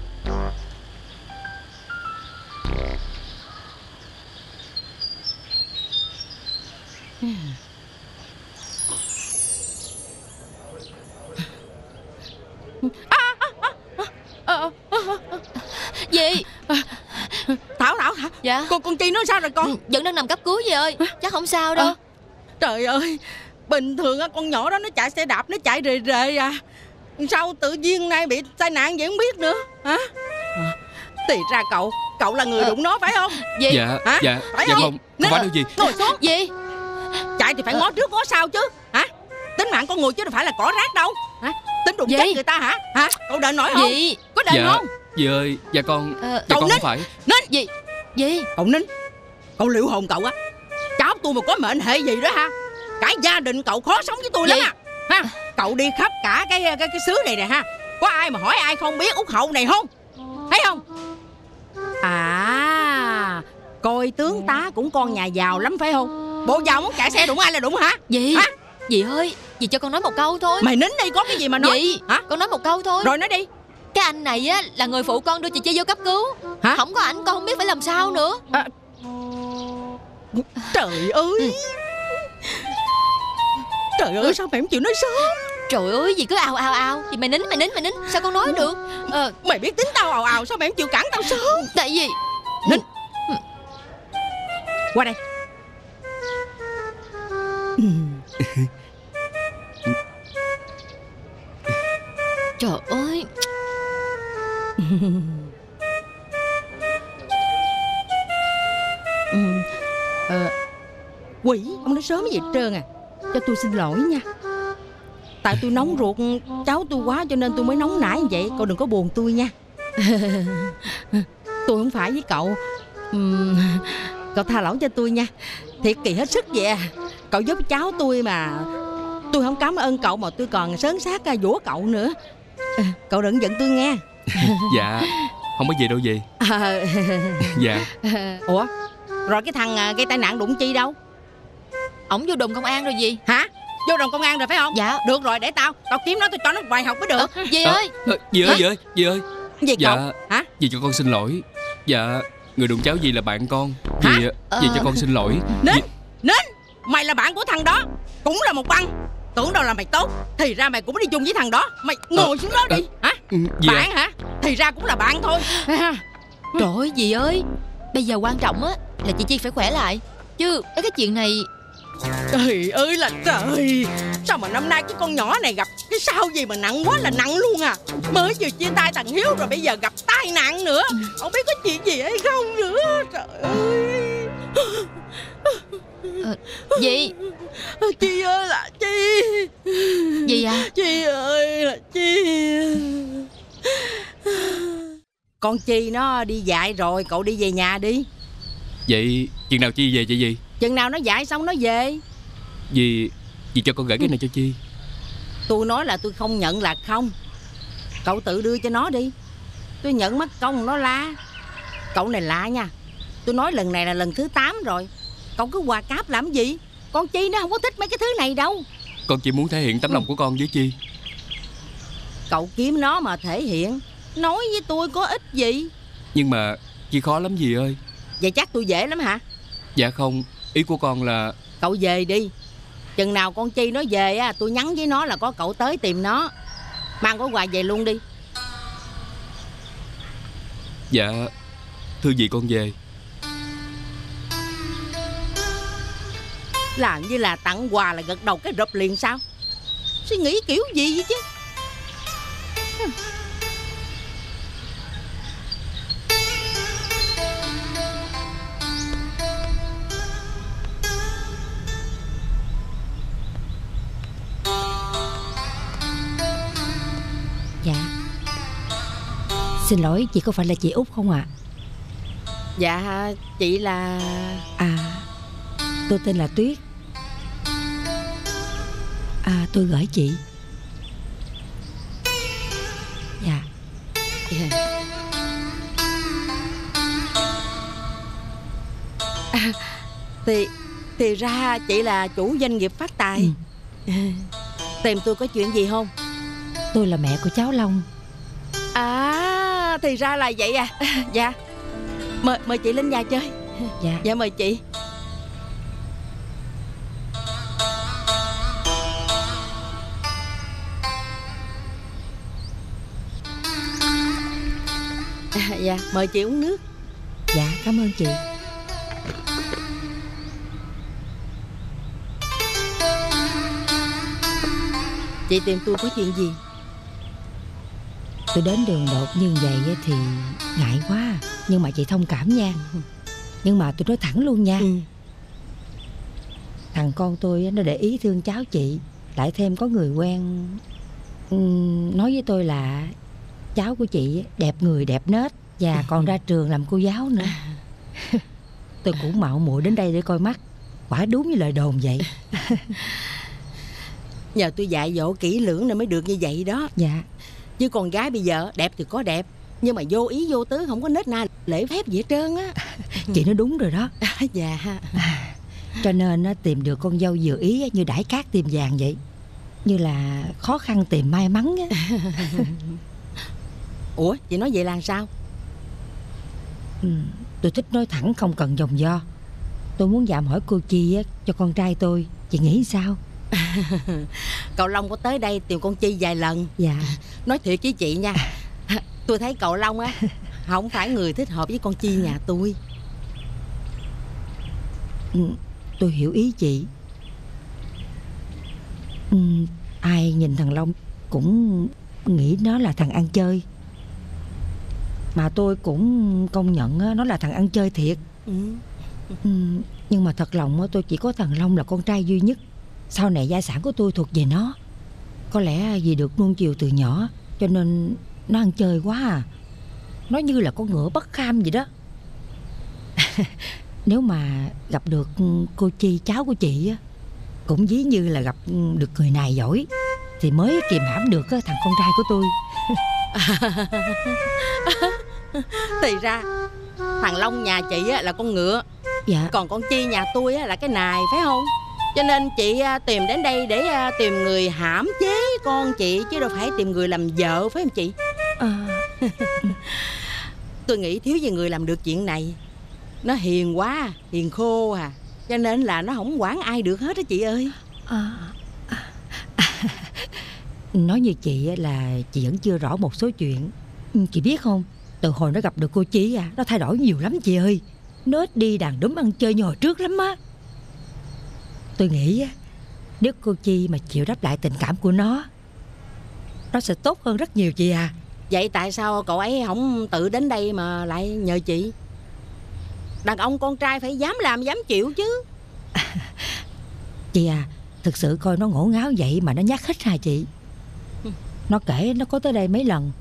Gì? Thảo Thảo Thảo. Dạ. Con con Chi nó sao rồi con? Vẫn đang nằm cấp cứu gì ơi. Chắc không sao đâu. À, trời ơi, bình thường á con nhỏ đó nó chạy xe đạp, nó chạy rề rề à. Sao tự nhiên nay bị tai nạn vậy không biết nữa hả? À, thì ra cậu Cậu là người à. đụng nó phải không? Gì? Dạ. Hả? Dạ. Phải dạ không? không Không phải đâu gì. Ngồi xuống. Gì? Chạy thì phải ngó trước ngó sau chứ hả? Tính mạng con người chứ đâu phải là cỏ rác đâu hả? Tính đụng gì? chết người ta hả? Hả? Cậu đền nổi không? Gì? Có đền dạ. không? Dì ơi, dạ con Ờ, Dạ cậu con nín. không phải. Nín. Gì? Gì? Cậu nín. Cậu liệu hồn cậu á. Cháu tôi mà có mệnh hệ gì đó ha, cả gia đình cậu khó sống với tôi lắm à. Ha? Cậu đi khắp cả cái cái cái xứ này nè ha, có ai mà hỏi ai không biết Út Hậu này không? Thấy không? À, coi tướng tá cũng con nhà giàu lắm phải không? Bộ giàu muốn chạy xe đụng ai là đụng hả? Gì? Hả? Dì ơi, dì cho con nói một câu thôi. Mày nín đi, có cái gì mà nói? Dì, hả? con nói một câu thôi. Rồi nói đi. Cái anh này á là người phụ con đưa chị Chi vô cấp cứu. Hả? Không có ảnh con không biết phải làm sao nữa. À, trời ơi. Trời ơi, sao mày không chịu nói sớm? Trời ơi, gì cứ ào ào ào. Thì mày nín, mày nín, mày nín. Sao con nói được? Ờ, Mày biết tính tao ào ào, sao mày không chịu cản tao sớm? tại vì Nín. Qua đây. trời ơi. Ừ. Ờ, quỷ, ông nói sớm gì hết trơn à. Cho tôi xin lỗi nha. Tại tôi nóng ruột cháu tôi quá cho nên tôi mới nóng nảy như vậy. Cậu đừng có buồn tôi nha. Tôi không phải với cậu. Uhm, Cậu tha lỗi cho tôi nha. Thiệt kỳ hết sức vậy à. Cậu giúp cháu tôi mà tôi không cảm ơn cậu mà tôi còn sớn xác ra dũa cậu nữa. Cậu đừng giận tôi nghe. Dạ không có gì đâu dì. À, Dạ. Ủa rồi cái thằng gây tai nạn đụng Chi đâu? Ổng vô đồn công an rồi gì? Hả? Vô đồn công an rồi phải không? Dạ. Được rồi, để tao Tao kiếm nó, tôi cho nó bài học mới được. Ờ, dì ơi. à, Dì ơi, dì ơi, dì ơi. Gì Dạ cậu? Hả? Dì cho con xin lỗi. Dạ người đụng cháu dì là bạn con. Dì, Hả? dì Ờ. cho con xin lỗi. Nín, Dì... nín. Mày là bạn của thằng đó, cũng là một băng. Tưởng đâu là mày tốt, thì ra mày cũng đi chung với thằng đó. Mày ngồi ờ, xuống đó đi. Hả? Dì bạn à. hả? Thì ra cũng là bạn thôi. Trời ơi dì ơi, bây giờ quan trọng á là chị Chi phải khỏe lại. Chứ cái chuyện này. Trời ơi là trời. Sao mà năm nay cái con nhỏ này gặp cái sao gì mà nặng quá là nặng luôn à. Mới vừa chia tay thằng Hiếu rồi bây giờ gặp tai nạn nữa. Không biết có chuyện gì hay không nữa. Trời ơi. à, Dì. Chi ơi là Chi. Gì à? Chi ơi là Chi. Con Chi nó đi dạy rồi, cậu đi về nhà đi. Vậy chừng nào Chi về chị gì? Chừng nào nó dạy xong nó về. Dì, dì cho con gửi cái này cho Chi. Tôi nói là tôi không nhận là không. Cậu tự đưa cho nó đi. Tôi nhận mất công nó la. Cậu này lạ nha. Tôi nói lần này là lần thứ tám rồi. Cậu cứ quà cáp làm gì? Con Chi nó không có thích mấy cái thứ này đâu. Con chỉ muốn thể hiện tấm lòng của con với Chi. Cậu kiếm nó mà thể hiện. Nói với tôi có ích gì. Nhưng mà Chi khó lắm dì ơi. Vậy chắc tôi dễ lắm hả? Dạ không, ý của con là... Cậu về đi. Chừng nào con Chi nó về á, tôi nhắn với nó là có cậu tới tìm nó. Mang gói quà về luôn đi. Dạ, thưa dì con về. Làm như là tặng quà là gật đầu cái rụp liền sao? Suy nghĩ kiểu gì vậy chứ? Dạ. Xin lỗi, chị có phải là chị Út không ạ? Dạ, chị là... À, tôi tên là Tuyết. À, tôi gửi chị. Dạ. Yeah. À, thì thì ra chị là chủ doanh nghiệp phát tài. Ừ. Tìm tôi có chuyện gì không? Tôi là mẹ của cháu Long. À, thì ra là vậy à. Dạ. Mời mời chị lên nhà chơi. Dạ. Dạ mời chị. À, dạ, mời chị uống nước. Dạ, cảm ơn chị. Chị tìm tôi có chuyện gì? Tôi đến đường đột như vậy thì ngại quá. Nhưng mà chị thông cảm nha. Nhưng mà tôi nói thẳng luôn nha. Ừ. Thằng con tôi nó để ý thương cháu chị. Lại thêm có người quen nói với tôi là cháu của chị đẹp người đẹp nết, và còn ra trường làm cô giáo nữa. Tôi cũng mạo muội đến đây để coi mắt. Quả đúng như lời đồn vậy. Nhờ tôi dạy dỗ kỹ lưỡng nên mới được như vậy đó. Dạ. Chứ con gái bây giờ đẹp thì có đẹp, nhưng mà vô ý vô tứ, không có nết na lễ phép gì hết trơn á. Chị nói đúng rồi đó. Dạ. À, cho nên nó tìm được con dâu vừa ý như đãi cát tìm vàng vậy. Như là khó khăn tìm may mắn á. Ủa chị nói vậy là sao? Ừ, tôi thích nói thẳng không cần vòng vo. Tôi muốn dạm hỏi cô Chi á, cho con trai tôi. Chị nghĩ sao? Cậu Long có tới đây tìm con Chi vài lần. Dạ. Nói thiệt với chị nha, tôi thấy cậu Long á không phải người thích hợp với con Chi nhà tôi. Ừ, tôi hiểu ý chị. Ừ, ai nhìn thằng Long cũng nghĩ nó là thằng ăn chơi. Mà tôi cũng công nhận nó là thằng ăn chơi thiệt. Ừ. Ừ, nhưng mà thật lòng tôi chỉ có thằng Long là con trai duy nhất. Sau này gia sản của tôi thuộc về nó. Có lẽ vì được nuông chiều từ nhỏ cho nên nó ăn chơi quá à. Nó như là con ngựa bất kham vậy đó. Nếu mà gặp được cô Chi, cháu của chị á, cũng ví như là gặp được người này giỏi, thì mới kìm hãm được thằng con trai của tôi. Thì ra thằng Long nhà chị là con ngựa, dạ. Còn con Chi nhà tôi là cái nài, phải không? Cho nên chị tìm đến đây để tìm người hãm chế con chị, chứ đâu phải tìm người làm vợ, phải không chị? À. Tôi nghĩ thiếu gì người làm được chuyện này. Nó hiền quá, hiền khô à, cho nên là nó không quản ai được hết á chị ơi. À. Nói như chị là chị vẫn chưa rõ một số chuyện. Chị biết không, từ hồi nó gặp được cô Chi à, nó thay đổi nhiều lắm chị ơi. Nó ít đi đàn đúm ăn chơi như hồi trước lắm á. Tôi nghĩ á, nếu cô Chi mà chịu đáp lại tình cảm của nó, nó sẽ tốt hơn rất nhiều chị à. Vậy tại sao cậu ấy không tự đến đây mà lại nhờ chị? Đàn ông con trai phải dám làm dám chịu chứ. Chị à, thực sự coi nó ngổ ngáo vậy mà nó nhát hết ra chị. Nó kể nó có tới đây mấy lần.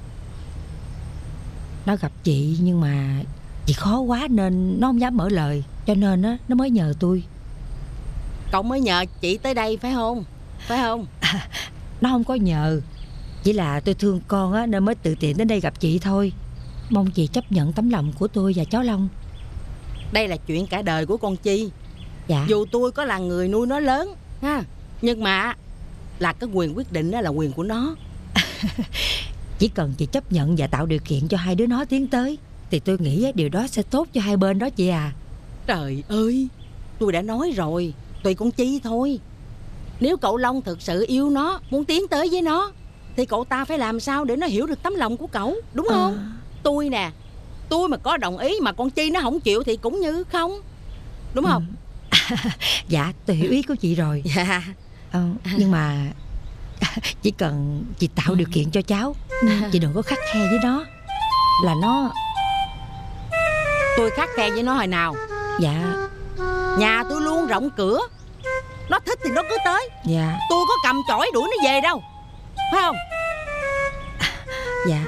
Nó gặp chị nhưng mà chị khó quá nên nó không dám mở lời, cho nên á nó mới nhờ tôi. Cậu mới nhờ chị tới đây phải không? Phải không? À, nó không có nhờ, chỉ là tôi thương con á nên mới tự tiện đến đây gặp chị thôi. Mong chị chấp nhận tấm lòng của tôi và cháu Long. Đây là chuyện cả đời của con Chi. Dạ. Dù tôi có là người nuôi nó lớn ha, nhưng mà là cái quyền quyết định đó là quyền của nó. Chỉ cần chị chấp nhận và tạo điều kiện cho hai đứa nó tiến tới, thì tôi nghĩ điều đó sẽ tốt cho hai bên đó chị à. Trời ơi, tôi đã nói rồi, tùy con Chi thôi. Nếu cậu Long thực sự yêu nó, muốn tiến tới với nó, thì cậu ta phải làm sao để nó hiểu được tấm lòng của cậu, đúng không? À. Tôi nè, tôi mà có đồng ý mà con Chi nó không chịu thì cũng như không, đúng không? Ừ. Dạ, tôi hiểu ý của chị rồi. Dạ. ờ, Nhưng mà chỉ cần chị tạo điều kiện cho cháu, chị đừng có khắt khe với nó. Là nó... Tôi khắt khe với nó hồi nào? Dạ. Nhà tôi luôn rộng cửa, nó thích thì nó cứ tới. Dạ. Tôi có cầm chổi đuổi nó về đâu, phải không? Dạ.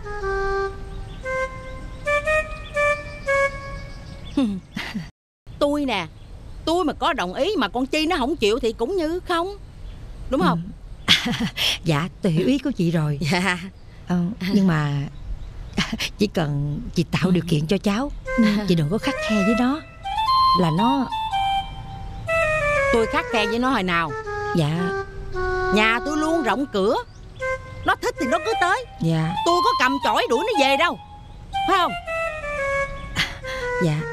Tôi nè, tôi mà có đồng ý mà con Chi nó không chịu thì cũng như không, đúng không? Ừ. Dạ, tôi hiểu ý của chị rồi. Dạ. ờ, Nhưng mà chỉ cần chị tạo điều kiện cho cháu, chị đừng có khắt khe với nó. Là nó... Tôi khắt khe với nó hồi nào? Dạ. Nhà tôi luôn rộng cửa, nó thích thì nó cứ tới. Dạ. Tôi có cầm chổi đuổi nó về đâu, phải không? Dạ.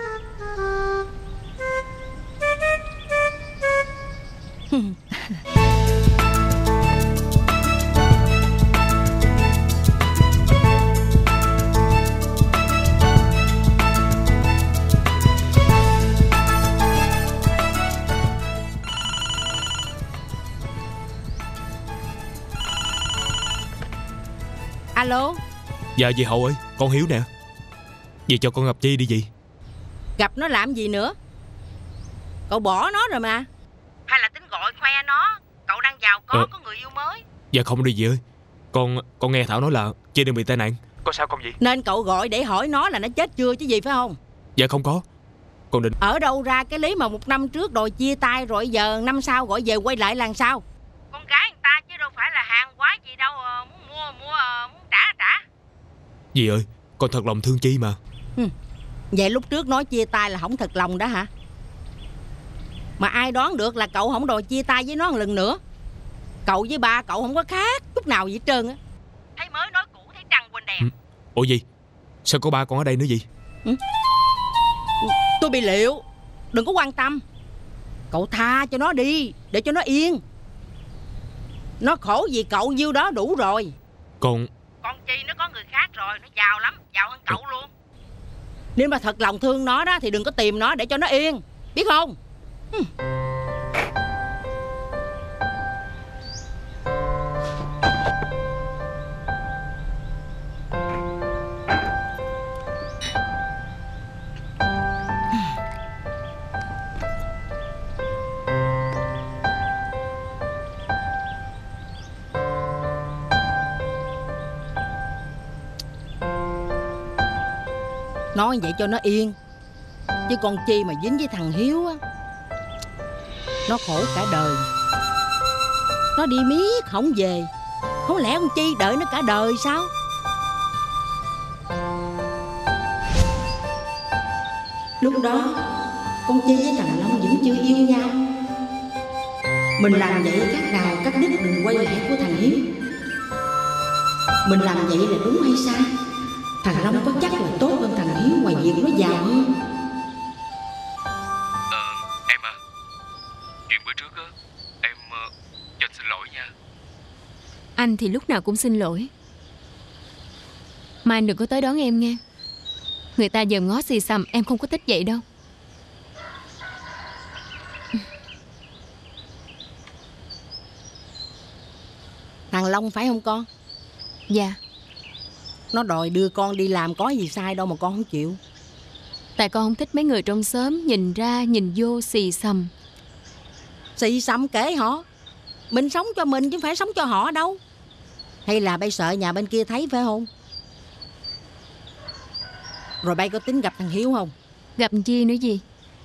Alo. Dạ dì Hậu ơi, con Hiếu nè. Dì cho con gặp Chi đi dì. Gặp nó làm gì nữa? Cậu bỏ nó rồi mà. Hay là tính gọi khoe nó cậu đang giàu có, ờ. có người yêu mới? Dạ không đi dì ơi. Con con nghe Thảo nói là Chi đang bị tai nạn. Có sao không dì? Nên cậu gọi để hỏi nó là nó chết chưa chứ gì, phải không? Dạ không có. Con định... Ở đâu ra cái lý mà một năm trước đòi chia tay, rồi giờ năm sau gọi về quay lại làm sao? Con gái người ta chứ đâu phải là hàng quá gì đâu, muốn mua mua, muốn trả trả. Dì ơi, con thật lòng thương Chi mà. Ừ. Vậy lúc trước nói chia tay là không thật lòng đó hả? Mà ai đoán được là cậu không đòi chia tay với nó một lần nữa. Cậu với ba cậu không có khác chút nào gì hết trơn á. Thấy mới nói cũ thấy trăng quên đèn. Ừ. Ủa gì? Sao có ba con ở đây nữa gì? Ừ. Tôi bị liệu. Đừng có quan tâm. Cậu tha cho nó đi, để cho nó yên. Nó khổ vì cậu nhiêu đó đủ rồi. Con... Con Chi nó có người khác rồi, nó giàu lắm, giàu hơn cậu luôn. Nếu mà thật lòng thương nó đó thì đừng có tìm nó để cho nó yên, biết không? Hmm. Nói vậy cho nó yên, Chứ con Chi mà dính với thằng Hiếu á, nó khổ cả đời. Nó đi miết không về, không lẽ con Chi đợi nó cả đời sao? Lúc đó con Chi với thằng Long vẫn chưa yêu nhau. Mình làm vậy khác nào cắt đứt đường quay lại của thằng Hiếu. Mình làm vậy là đúng hay sai? Thằng Long có chắc là tốt hơn thằng Hiếu ngoài việc nó giàu hơn? Ờ, em à, chuyện bữa trước á, em uh, cho anh xin lỗi nha. Anh thì lúc nào cũng xin lỗi. Mà anh đừng có tới đón em nghe. Người ta dòm ngó xì xầm, em không có thích vậy đâu. Thằng Long phải không con? Dạ. Nó đòi đưa con đi làm có gì sai đâu mà con không chịu. Tại con không thích mấy người trong xóm nhìn ra nhìn vô xì xầm. Xì xầm kể họ. Mình sống cho mình chứ không phải sống cho họ đâu. Hay là bay sợ nhà bên kia thấy phải không? Rồi bay có tính gặp thằng Hiếu không? Gặp chi nữa gì?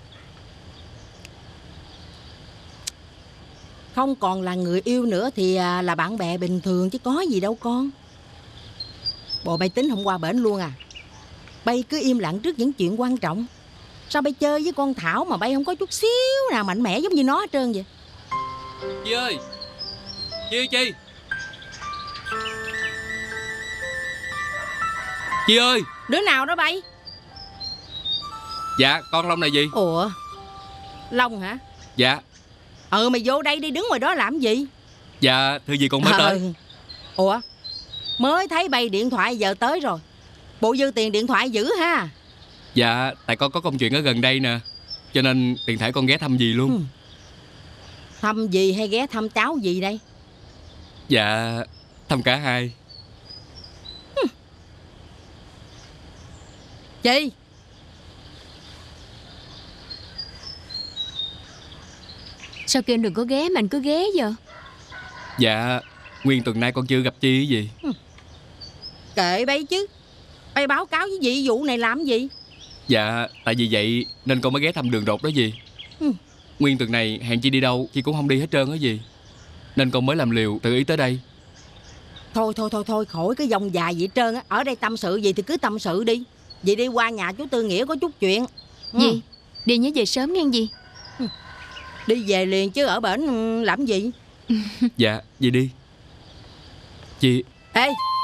Không còn là người yêu nữa thì là bạn bè bình thường chứ có gì đâu con. Bộ bay tính hôm qua bển luôn à? Bay cứ im lặng trước những chuyện quan trọng. Sao bay chơi với con Thảo mà bay không có chút xíu nào mạnh mẽ giống như nó hết trơn vậy? Chi ơi, Chi ơi, Chi Chi ơi. Đứa nào đó bay? Dạ, con Long này gì? Ủa, Long hả? Dạ. Ừ, mày vô đây đi, đứng ngoài đó làm gì? Dạ, thưa gì con mới à, tới. Ủa, mới thấy bay điện thoại giờ tới rồi. Bộ dư tiền điện thoại dữ ha. Dạ, tại con có công chuyện ở gần đây nè, cho nên tiện thể con ghé thăm dì luôn. ừ. Thăm gì hay ghé thăm cháu gì đây? Dạ, thăm cả hai. ừ. Chị Sao kêu đừng có ghé mà anh cứ ghé giờ? Dạ, nguyên tuần nay con chưa gặp Chi cái gì. ừ. Kệ bay chứ. Bay báo cáo với dì vụ này làm gì? Dạ, tại vì vậy nên con mới ghé thăm đường đột đó gì. ừ. Nguyên tuần này hẹn Chi đi đâu Chi cũng không đi hết trơn á gì, nên con mới làm liều tự ý tới đây. Thôi thôi thôi thôi khỏi cái dòng dài vậy trơn á. Ở đây tâm sự gì thì cứ tâm sự đi. Vậy đi qua nhà chú Tư Nghĩa có chút chuyện. ừ. Gì? Đi nhớ về sớm nghe gì. ừ. Đi về liền chứ ở bển làm gì. Dạ, vậy đi Chi. Ê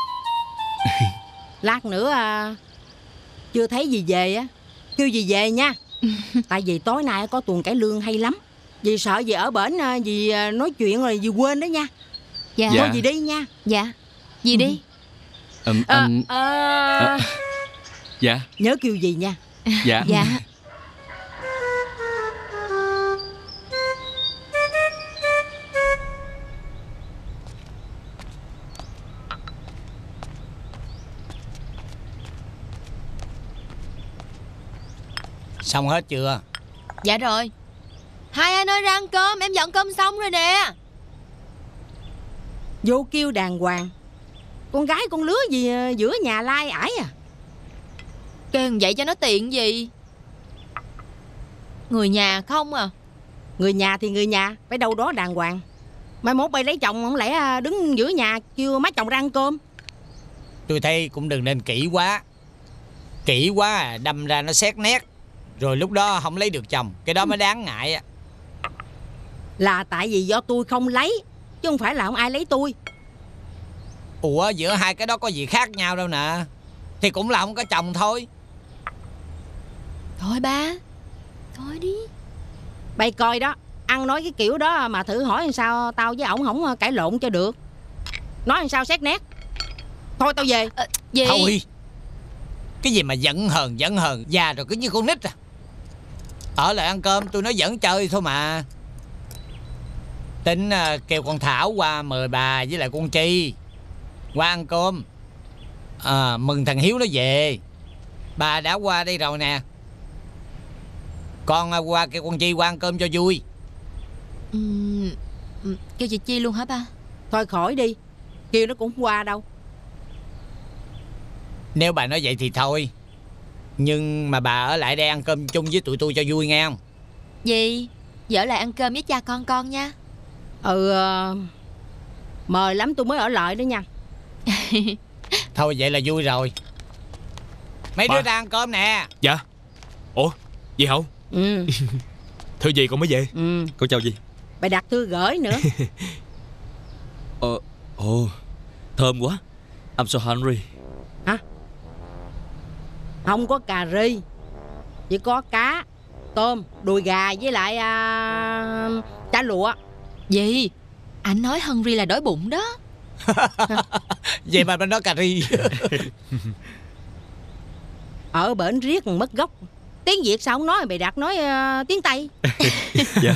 lát nữa à, chưa thấy gì về á, kêu gì về nha. Tại vì tối nay có tuần cải lương hay lắm. Vì sợ gì ở bển gì nói chuyện rồi gì quên đó nha. Dạ. Thôi gì đi nha. Dạ. Gì đi. ừ, anh... à, à... À... Dạ. Nhớ kêu gì nha. Dạ. Dạ. Xong hết chưa? Dạ rồi. Hai anh ơi ra ăn cơm, em dọn cơm xong rồi nè. Vô kêu đàng hoàng. Con gái con lứa gì giữa nhà lai ải à? Kêu vậy cho nó tiện gì. Người nhà không à? Người nhà thì người nhà, phải đâu đó đàng hoàng. Mai mốt bay lấy chồng không lẽ đứng giữa nhà kêu má chồng ra ăn cơm? Tôi thấy cũng đừng nên kỹ quá. Kỹ quá đâm ra nó xét nét, rồi lúc đó không lấy được chồng. Cái đó mới đáng ngại á. Là tại vì do tôi không lấy, chứ không phải là không ai lấy tôi. Ủa giữa hai cái đó có gì khác nhau đâu nè. Thì cũng là không có chồng thôi. Thôi ba, thôi đi. Bay coi đó, ăn nói cái kiểu đó mà thử hỏi làm sao tao với ổng không cãi lộn cho được. Nói làm sao xét nét. Thôi tao về. à, Gì? Thôi. Cái gì mà giận hờn giận hờn, già rồi cứ như con nít à. Ở lại ăn cơm tôi nói giỡn chơi thôi mà. Tính uh, kêu con Thảo qua mời bà với lại con Chi qua ăn cơm. à, Mừng thằng Hiếu nó về. Bà đã qua đây rồi nè. Con uh, qua kêu con Chi qua ăn cơm cho vui. ừ, Kêu chị Chi luôn hả ba? Thôi khỏi đi, kêu nó cũng không qua đâu. Nếu bà nói vậy thì thôi. Nhưng mà bà ở lại đây ăn cơm chung với tụi tôi cho vui nghe không? Gì? Dở lại ăn cơm với cha con con nha. Ừ, mời lắm tôi mới ở lại đó nha. Thôi vậy là vui rồi. Mấy Bà. đứa ra ăn cơm nè. Dạ. Ủa, gì không? Ừ. Thư gì con mới về? Ừ. Con chào gì? Bà đặt thư gửi nữa. Ờ, ồ, thơm quá. I'm so hungry. Hả? Không có cà ri, chỉ có cá, tôm, đùi gà với lại à, chả lụa. Gì? Anh nói hungry là đói bụng đó. Vậy mà bên đó cà ri. Ở bển riết mất gốc. Tiếng Việt sao không nói, bày đặt nói uh, tiếng Tây. Dạ.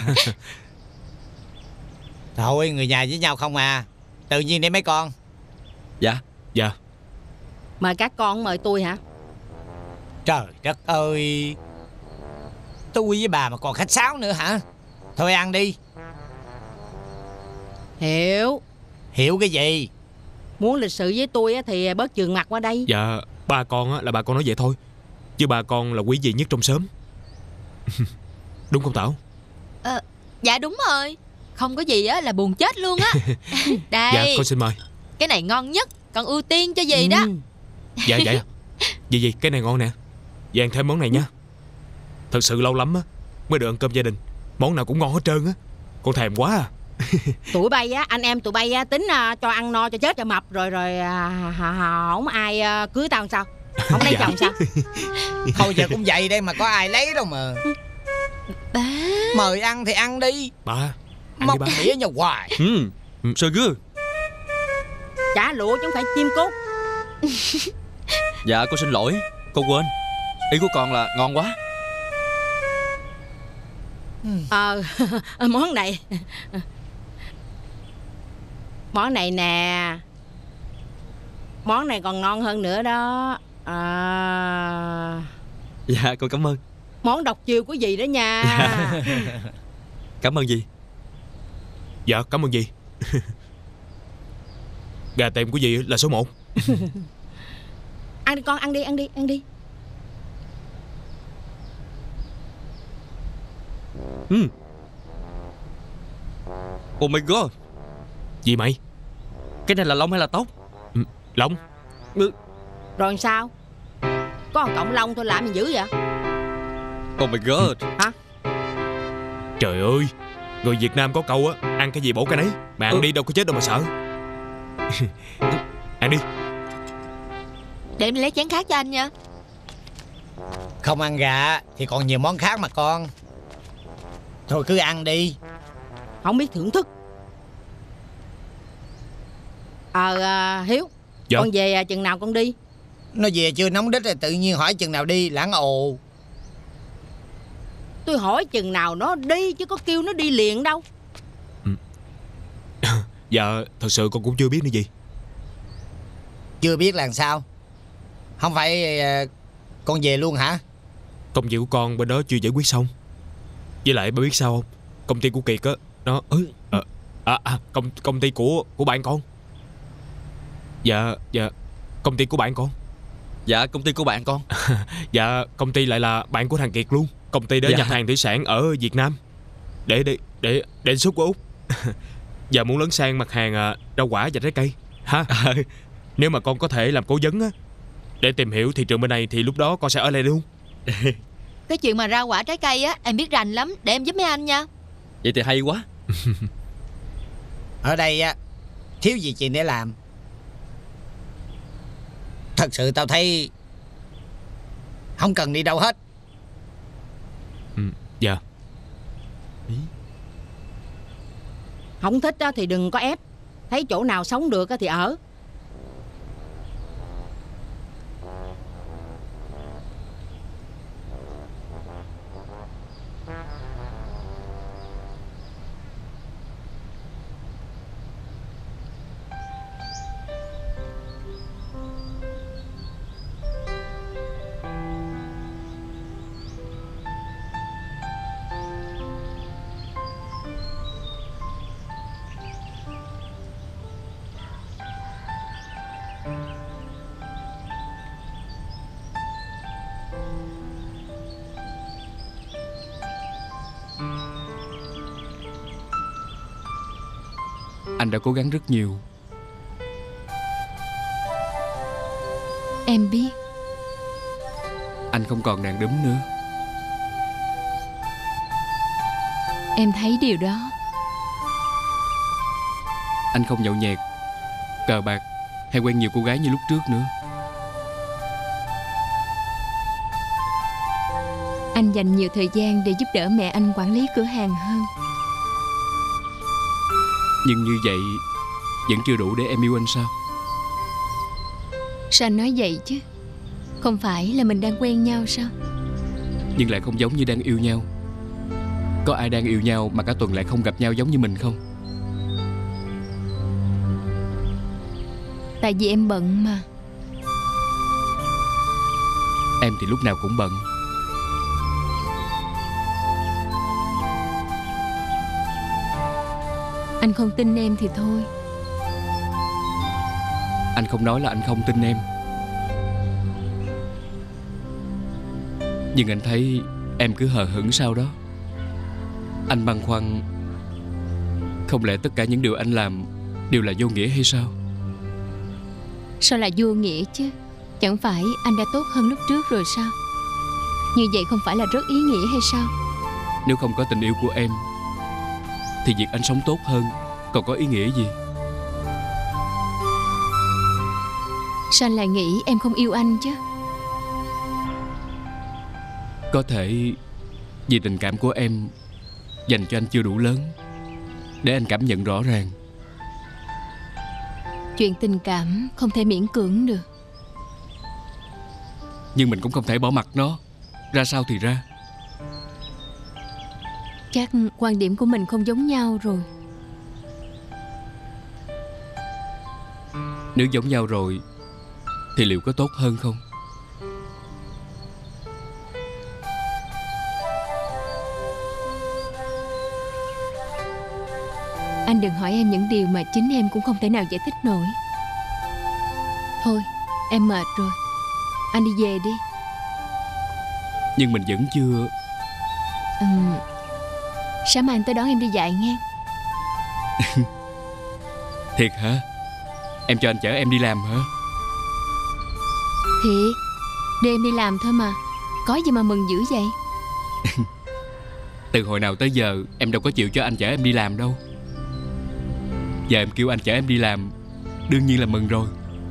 Thôi người nhà với nhau không à. Tự nhiên đi mấy con. Dạ. Dạ. Mời các con mời tôi hả? Trời đất ơi, tôi với bà mà còn khách sáo nữa hả? Thôi ăn đi. Hiểu. Hiểu cái gì? Muốn lịch sự với tôi thì bớt trường mặt qua đây. Dạ, ba con á, là bà con nói vậy thôi. Chứ ba con là quý vị nhất trong xóm. Đúng không Tảo? Ờ, dạ đúng rồi. Không có gì á là buồn chết luôn á. Đây. Dạ, con xin mời. Cái này ngon nhất, con ưu tiên cho dì đó. Dạ, dạ. Dì dì, cái này ngon nè. Dì ăn thêm món này nha. Thật sự lâu lắm á mới được ăn cơm gia đình. Món nào cũng ngon hết trơn á. Con thèm quá à. Tụi bay á, anh em tụi bay á, tính à, cho ăn no cho chết cho mập rồi rồi à, không ai à, cưới tao làm sao? Không lấy Dạ. chồng sao? Thôi giờ cũng vậy đây mà có ai lấy đâu mà. Ba. Mời ăn thì ăn đi. Ba, ăn Móc đi ba. mỉa nhau hoài. Mm, so good. Chả lụa chứ không phải chim cút. Dạ con xin lỗi, con quên. Ý của con là ngon quá. Ờ, món này. Món này nè. Món này còn ngon hơn nữa đó. À, Dạ con cảm ơn. món độc chiêu của dì đó nha. Cảm ơn dì. Dạ, cảm ơn dì. Gà tiệm của dì là số một. Ăn đi con, ăn đi, ăn đi, ăn đi. Mm. Oh my god. Gì mày? Cái này là lông hay là tóc? Ừ, lông. Ừ. Rồi sao? Có một cọng lông thôi làm gì dữ vậy? Oh my god. Hả? Trời ơi, người Việt Nam có câu á, ăn cái gì bổ cái nấy. Mà ăn Ừ. đi đâu có chết đâu mà sợ. Ăn đi. Để em lấy chén khác cho anh nha. Không ăn gà thì còn nhiều món khác mà con. Thôi cứ ăn đi. Không biết thưởng thức. Ờ à, Hiếu. Dạ. Con về à, chừng nào con đi? Nó về chưa nóng đít rồi tự nhiên hỏi chừng nào đi lãng ồ. Tôi hỏi chừng nào nó đi chứ có kêu nó đi liền đâu. Dạ, thật sự con cũng chưa biết nữa gì. Chưa biết là sao? Không phải à, con về luôn hả? Công việc của con bên đó chưa giải quyết xong. Với lại bà biết sao không? Công ty của Kiệt á, nó ừ, à, à, à, công công ty của của bạn con. Dạ, dạ, công ty của bạn con. Dạ công ty của bạn con. Dạ, công ty lại là bạn của thằng Kiệt luôn. Công ty đó Dạ. nhập hàng thủy sản ở Việt Nam. Để để để để xuất của Úc. Giờ muốn lấn sang mặt hàng à, rau quả và trái cây ha. Nếu mà con có thể làm cố vấn á, để tìm hiểu thị trường bên này thì lúc đó con sẽ ở lại luôn. Cái chuyện mà rau quả trái cây á, em biết rành lắm. Để em giúp mấy anh nha. Vậy thì hay quá. Ở đây á, thiếu gì chuyện để làm. Thật sự tao thấy không cần đi đâu hết. Ừ, dạ. Không thích á, thì đừng có ép. Thấy chỗ nào sống được á, thì ở. Anh đã cố gắng rất nhiều. Em biết. Anh không còn đàn đúm nữa. Em thấy điều đó. Anh không nhậu nhẹt, cờ bạc hay quen nhiều cô gái như lúc trước nữa. Anh dành nhiều thời gian để giúp đỡ mẹ anh quản lý cửa hàng hơn. Nhưng như vậy vẫn chưa đủ để em yêu anh sao? Sao anh nói vậy chứ? Không phải là mình đang quen nhau sao? Nhưng lại không giống như đang yêu nhau. Có ai đang yêu nhau mà cả tuần lại không gặp nhau giống như mình không? Tại vì em bận mà. Em thì lúc nào cũng bận. Anh không tin em thì thôi. Anh không nói là anh không tin em, nhưng anh thấy em cứ hờ hững sau đó. Anh băn khoăn, không lẽ tất cả những điều anh làm đều là vô nghĩa hay sao? Sao là vô nghĩa chứ? Chẳng phải anh đã tốt hơn lúc trước rồi sao? Như vậy không phải là rất ý nghĩa hay sao? Nếu không có tình yêu của em thì việc anh sống tốt hơn còn có ý nghĩa gì? Sao anh lại nghĩ em không yêu anh chứ? Có thể vì tình cảm của em dành cho anh chưa đủ lớn để anh cảm nhận rõ ràng. Chuyện tình cảm không thể miễn cưỡng được. Nhưng mình cũng không thể bỏ mặc nó. Ra sao thì ra. Chắc quan điểm của mình không giống nhau rồi. Nếu giống nhau rồi thì liệu có tốt hơn không? Anh đừng hỏi em những điều mà chính em cũng không thể nào giải thích nổi. Thôi, em mệt rồi. Anh đi về đi. Nhưng mình vẫn chưa... Ừ. Sáng mai anh tới đón em đi dạy nghe. Thiệt hả? Em cho anh chở em đi làm hả? Thiệt. Đưa em đi làm thôi mà. Có gì mà mừng dữ vậy? Từ hồi nào tới giờ em đâu có chịu cho anh chở em đi làm đâu. Giờ em kêu anh chở em đi làm, đương nhiên là mừng rồi.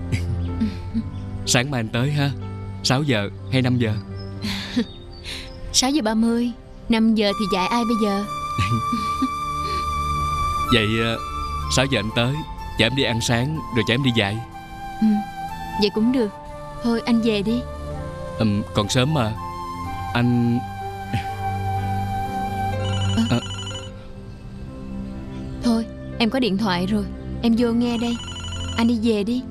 Sáng mai anh tới ha? Sáu giờ hay năm giờ? Sáu giờ ba mươi. Năm giờ thì dạy ai bây giờ? Vậy sáu giờ anh tới, chở em đi ăn sáng rồi chở em đi dạy. Ừ, vậy cũng được. Thôi anh về đi. Ừ, còn sớm mà. Anh... à. À. Thôi em có điện thoại rồi, em vô nghe đây. Anh đi về đi.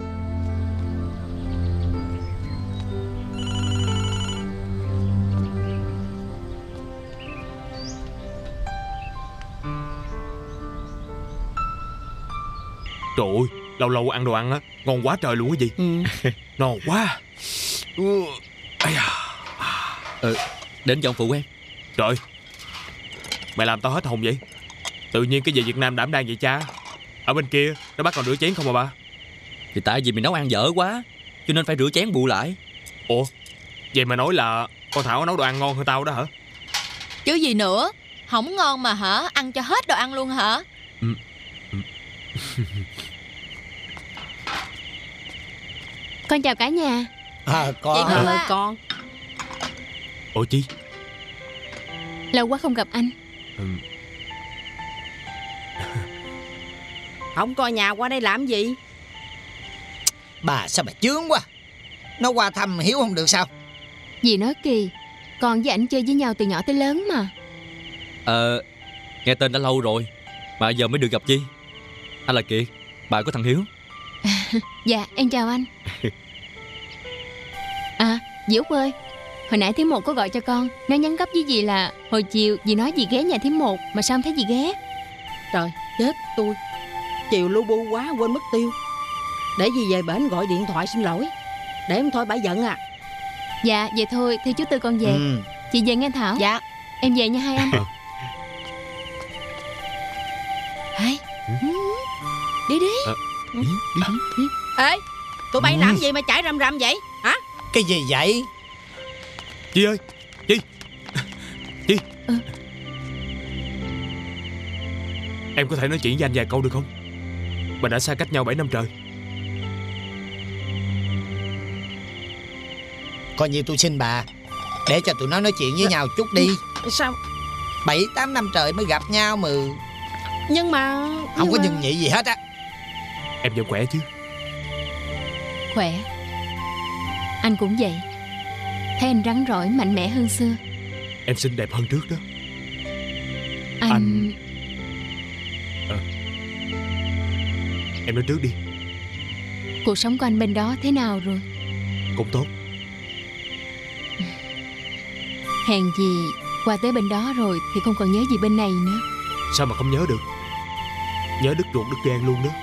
Trời ơi, lâu lâu ăn đồ ăn á, ngon quá trời luôn cái gì. Ừ. Ngon quá. Ây da. Ờ, đến cho ông phụ em. Trời, mày làm tao hết hồn vậy. Tự nhiên cái về Việt Nam đảm đang vậy cha. Ở bên kia nó bắt còn rửa chén không mà ba? Thì tại vì mày nấu ăn dở quá, cho nên phải rửa chén bù lại. Ủa, vậy mà nói là con Thảo nấu đồ ăn ngon hơn tao đó hả? Chứ gì nữa. Không ngon mà hả? Ăn cho hết đồ ăn luôn hả? Ừ. Ừ. Con chào cả nhà. À, con. Chị Hương ơi, con. Ủa Chi? Lâu quá không gặp anh. Ừ. Không coi nhà qua đây làm gì? Bà sao bà chướng quá. Nó qua thăm Hiếu không được sao? Dì nói kỳ. Con với ảnh chơi với nhau từ nhỏ tới lớn mà. Ờ, nghe tên đã lâu rồi mà giờ mới được gặp Chi. Anh là Kiệt, bà của thằng Hiếu. Dạ, em chào anh. À, dì Út ơi, hồi nãy Thím Một có gọi cho con. Nó nhắn gấp với dì là hồi chiều dì nói dì ghé nhà Thím Một mà sao không thấy dì ghé. Trời, chết tôi. Chiều lu bu quá quên mất tiêu. Để dì về bển gọi điện thoại xin lỗi. Để em thôi bả giận à. Dạ, vậy thôi, theo chú Tư con về. Ừ. Chị về nghe Thảo. Dạ. Em về nha hai anh. Hai. Đi đi à, đi, đi, đi. Ê, tụi bay ừ. làm gì mà chạy rầm rầm vậy hả? Cái gì vậy? Chi ơi, Chi Chi ừ. Em có thể nói chuyện với anh vài câu được không? Mình đã xa cách nhau bảy năm trời. Coi như tôi xin bà, để cho tụi nó nói chuyện với nhau chút đi. Sao? Bảy tám năm trời mới gặp nhau mà. Nhưng mà Không nhưng có mà... nhân nhị gì hết á. Em vẫn khỏe chứ? Khỏe. Anh cũng vậy. Thấy anh rắn rỏi mạnh mẽ hơn xưa. Em xinh đẹp hơn trước đó. Anh, anh... À. Em nói trước đi. Cuộc sống của anh bên đó thế nào rồi? Cũng tốt. Hèn gì qua tới bên đó rồi thì không còn nhớ gì bên này nữa. Sao mà không nhớ được? Nhớ đứt ruột đứt gan luôn đó.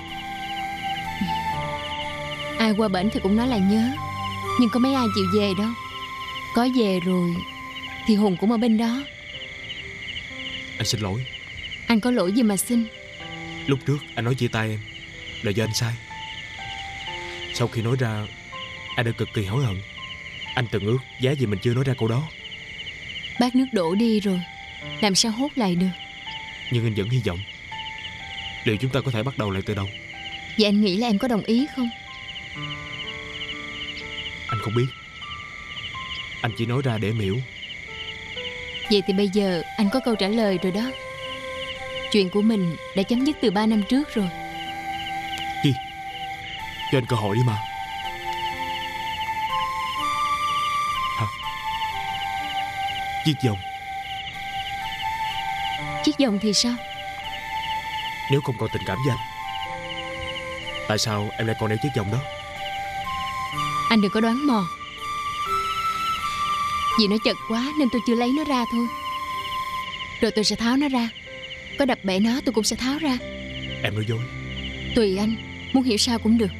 Ai qua bển thì cũng nói là nhớ, nhưng có mấy ai chịu về đâu. Có về rồi thì Hùng cũng ở bên đó. Anh xin lỗi. Anh có lỗi gì mà xin? Lúc trước anh nói chia tay em là do anh sai. Sau khi nói ra, anh đã cực kỳ hối hận. Anh từng ước giá gì mình chưa nói ra câu đó. Bát nước đổ đi rồi, làm sao hốt lại được. Nhưng anh vẫn hy vọng. Liệu chúng ta có thể bắt đầu lại từ đầu? Vậy anh nghĩ là em có đồng ý không? Anh không biết. Anh chỉ nói ra để em hiểu. Vậy thì bây giờ anh có câu trả lời rồi đó. Chuyện của mình đã chấm dứt từ ba năm trước rồi. Chi? Cho anh cơ hội đi mà. Hả? Chiếc vòng. Chiếc vòng thì sao? Nếu không còn tình cảm với anh, tại sao em lại còn đeo chiếc vòng đó? Anh đừng có đoán mò. Vì nó chật quá nên tôi chưa lấy nó ra thôi. Rồi tôi sẽ tháo nó ra. Có đập bể nó tôi cũng sẽ tháo ra. Em nói dối. Tùy anh, muốn hiểu sao cũng được.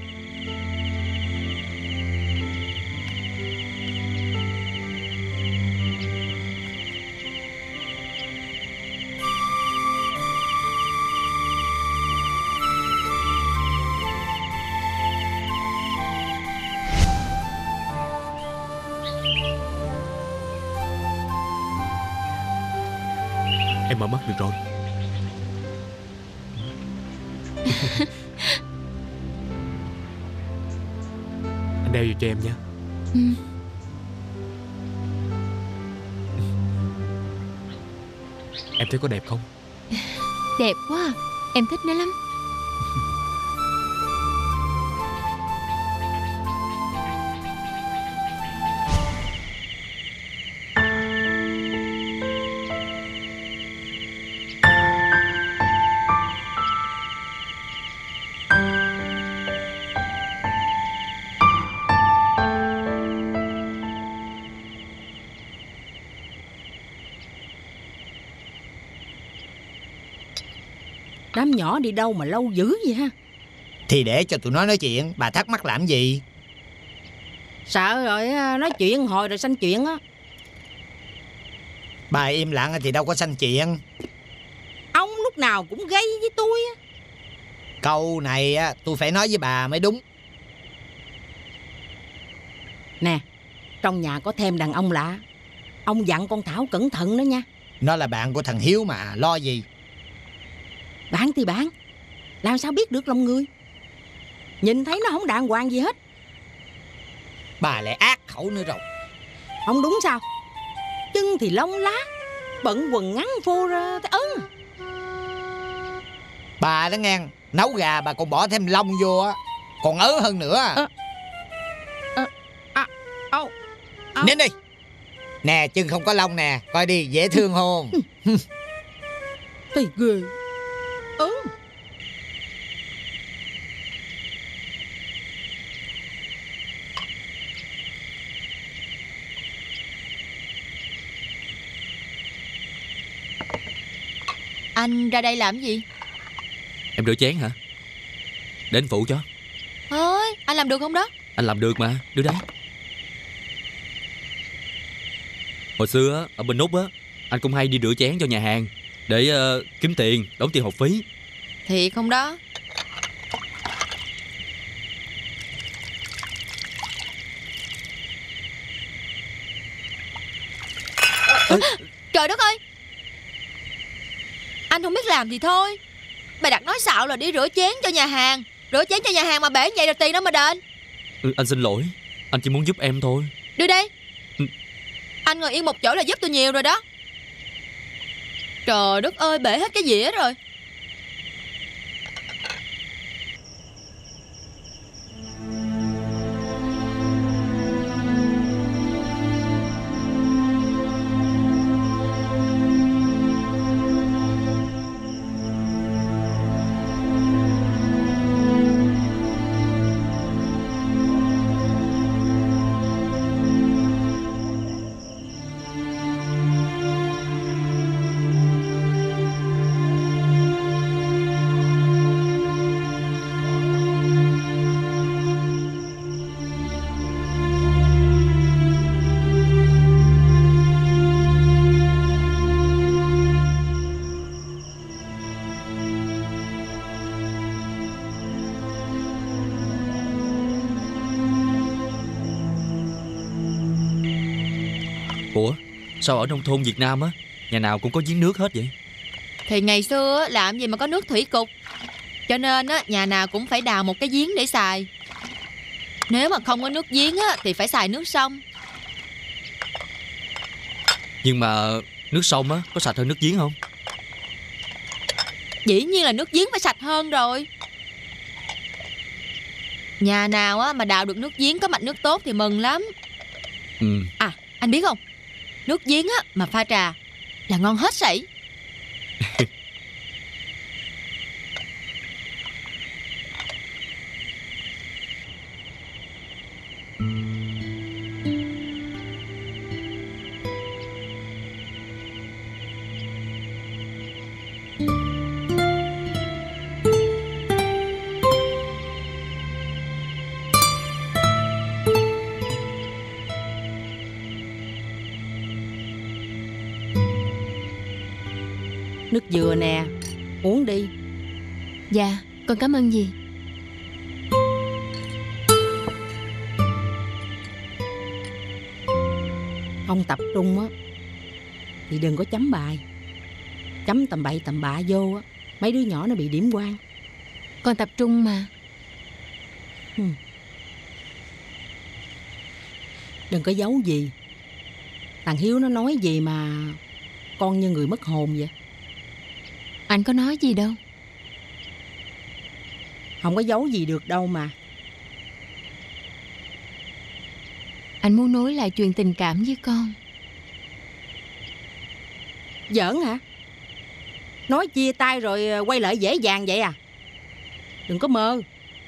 Em mở mắt được rồi. Anh đeo vô cho em nha. Ừ. Em thấy có đẹp không? Đẹp quá à. Em thích nó lắm. Đám nhỏ đi đâu mà lâu dữ vậy ha? Thì để cho tụi nó nói chuyện. Bà thắc mắc làm gì? Sợ rồi nói chuyện hồi rồi sanh chuyện á. Bà im lặng thì đâu có sanh chuyện. Ông lúc nào cũng gây với tôi á. Câu này á tôi phải nói với bà mới đúng. Nè, trong nhà có thêm đàn ông lạ. Ông dặn con Thảo cẩn thận đó nha. Nó là bạn của thằng Hiếu mà, lo gì. Bạn thì bạn, làm sao biết được lòng người. Nhìn thấy nó không đàng hoàng gì hết. Bà lại ác khẩu nữa rồi. Không đúng sao? Chân thì lông lá, bận quần ngắn phô ra thấy ớn. Bà đó nghe, nấu gà bà còn bỏ thêm lông vô á, còn ớ hơn nữa. à. À, à, à, à. Nín đi. Nè, chân không có lông nè, coi đi, dễ thương hôn. Thì ghê. Ừ. Anh ra đây làm gì? Em rửa chén hả? Để anh phụ cho. Thôi, anh làm được không đó? Anh làm được mà, đưa đây. Hồi xưa á, ở bên Úc á, anh cũng hay đi rửa chén cho nhà hàng để uh, kiếm tiền, đóng tiền học phí. Thiệt không đó? Trời đất ơi, anh không biết làm thì thôi, mày đặt nói xạo là đi rửa chén cho nhà hàng. Rửa chén cho nhà hàng mà bể vậy là tiền đâu mà đền. Ừ, anh xin lỗi, anh chỉ muốn giúp em thôi. Đưa đây. Ừ. Anh ngồi yên một chỗ là giúp tôi nhiều rồi đó. Trời đất ơi, bể hết cái dĩa rồi. Ủa, sao ở nông thôn Việt Nam á, nhà nào cũng có giếng nước hết vậy? Thì ngày xưa á, làm gì mà có nước thủy cục. Cho nên á, nhà nào cũng phải đào một cái giếng để xài. Nếu mà không có nước giếng á, thì phải xài nước sông. Nhưng mà nước sông á, có sạch hơn nước giếng không? Dĩ nhiên là nước giếng phải sạch hơn rồi. Nhà nào á, mà đào được nước giếng có mạch nước tốt thì mừng lắm. Ừ. À, anh biết không, nước giếng á, mà pha trà là ngon hết sảy. Nước dừa nè, uống đi. Dạ, con cảm ơn dì. Không tập trung á thì đừng có chấm bài. Chấm tầm bậy tầm bạ vô á, mấy đứa nhỏ nó bị điểm quan. Con tập trung mà. Ừ. Đừng có giấu gì. Thằng Hiếu nó nói gì mà con như người mất hồn vậy? Anh có nói gì đâu. Không có giấu gì được đâu mà. Anh muốn nối lại chuyện tình cảm với con. Giỡn hả? Nói chia tay rồi quay lại dễ dàng vậy à? Đừng có mơ.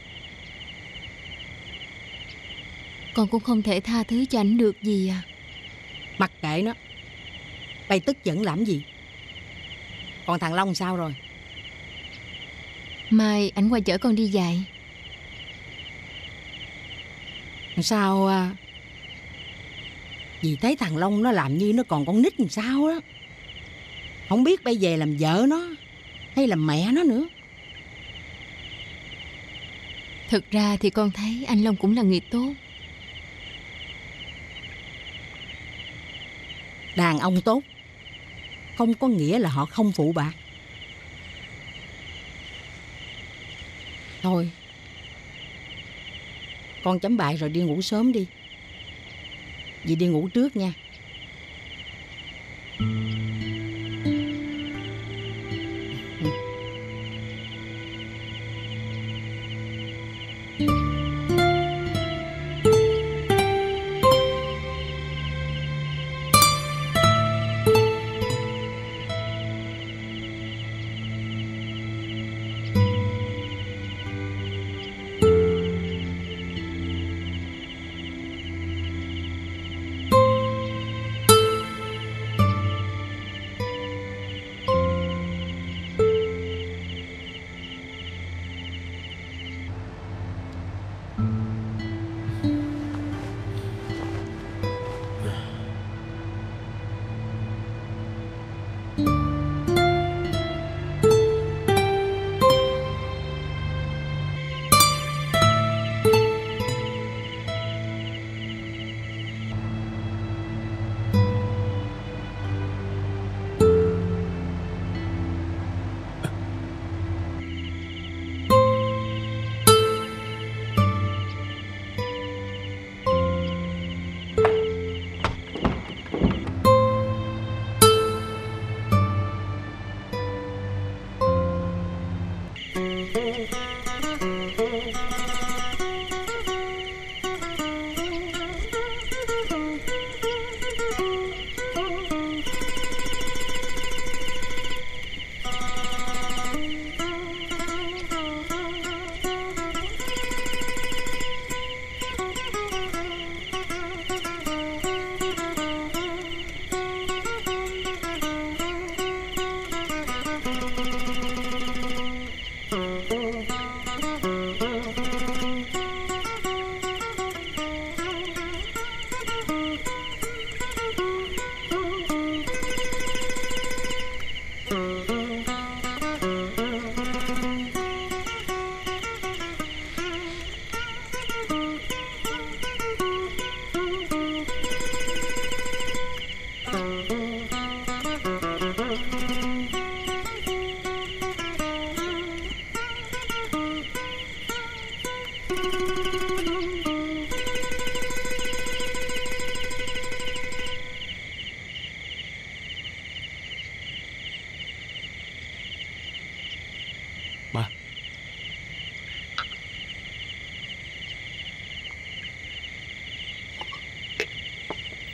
Con cũng không thể tha thứ cho anh được gì à. Mặc kệ nó. Bay tức giận làm gì? Còn thằng Long sao rồi? Mai anh qua chở con đi dạy. Sao à? Vì thấy thằng Long nó làm như nó còn con nít làm sao đó. Không biết bây giờ làm vợ nó hay làm mẹ nó nữa. Thực ra thì con thấy anh Long cũng là người tốt. Đàn ông tốt không có nghĩa là họ không phụ bạc. Thôi, con chấm bài rồi đi ngủ sớm đi. Dì đi ngủ trước nha.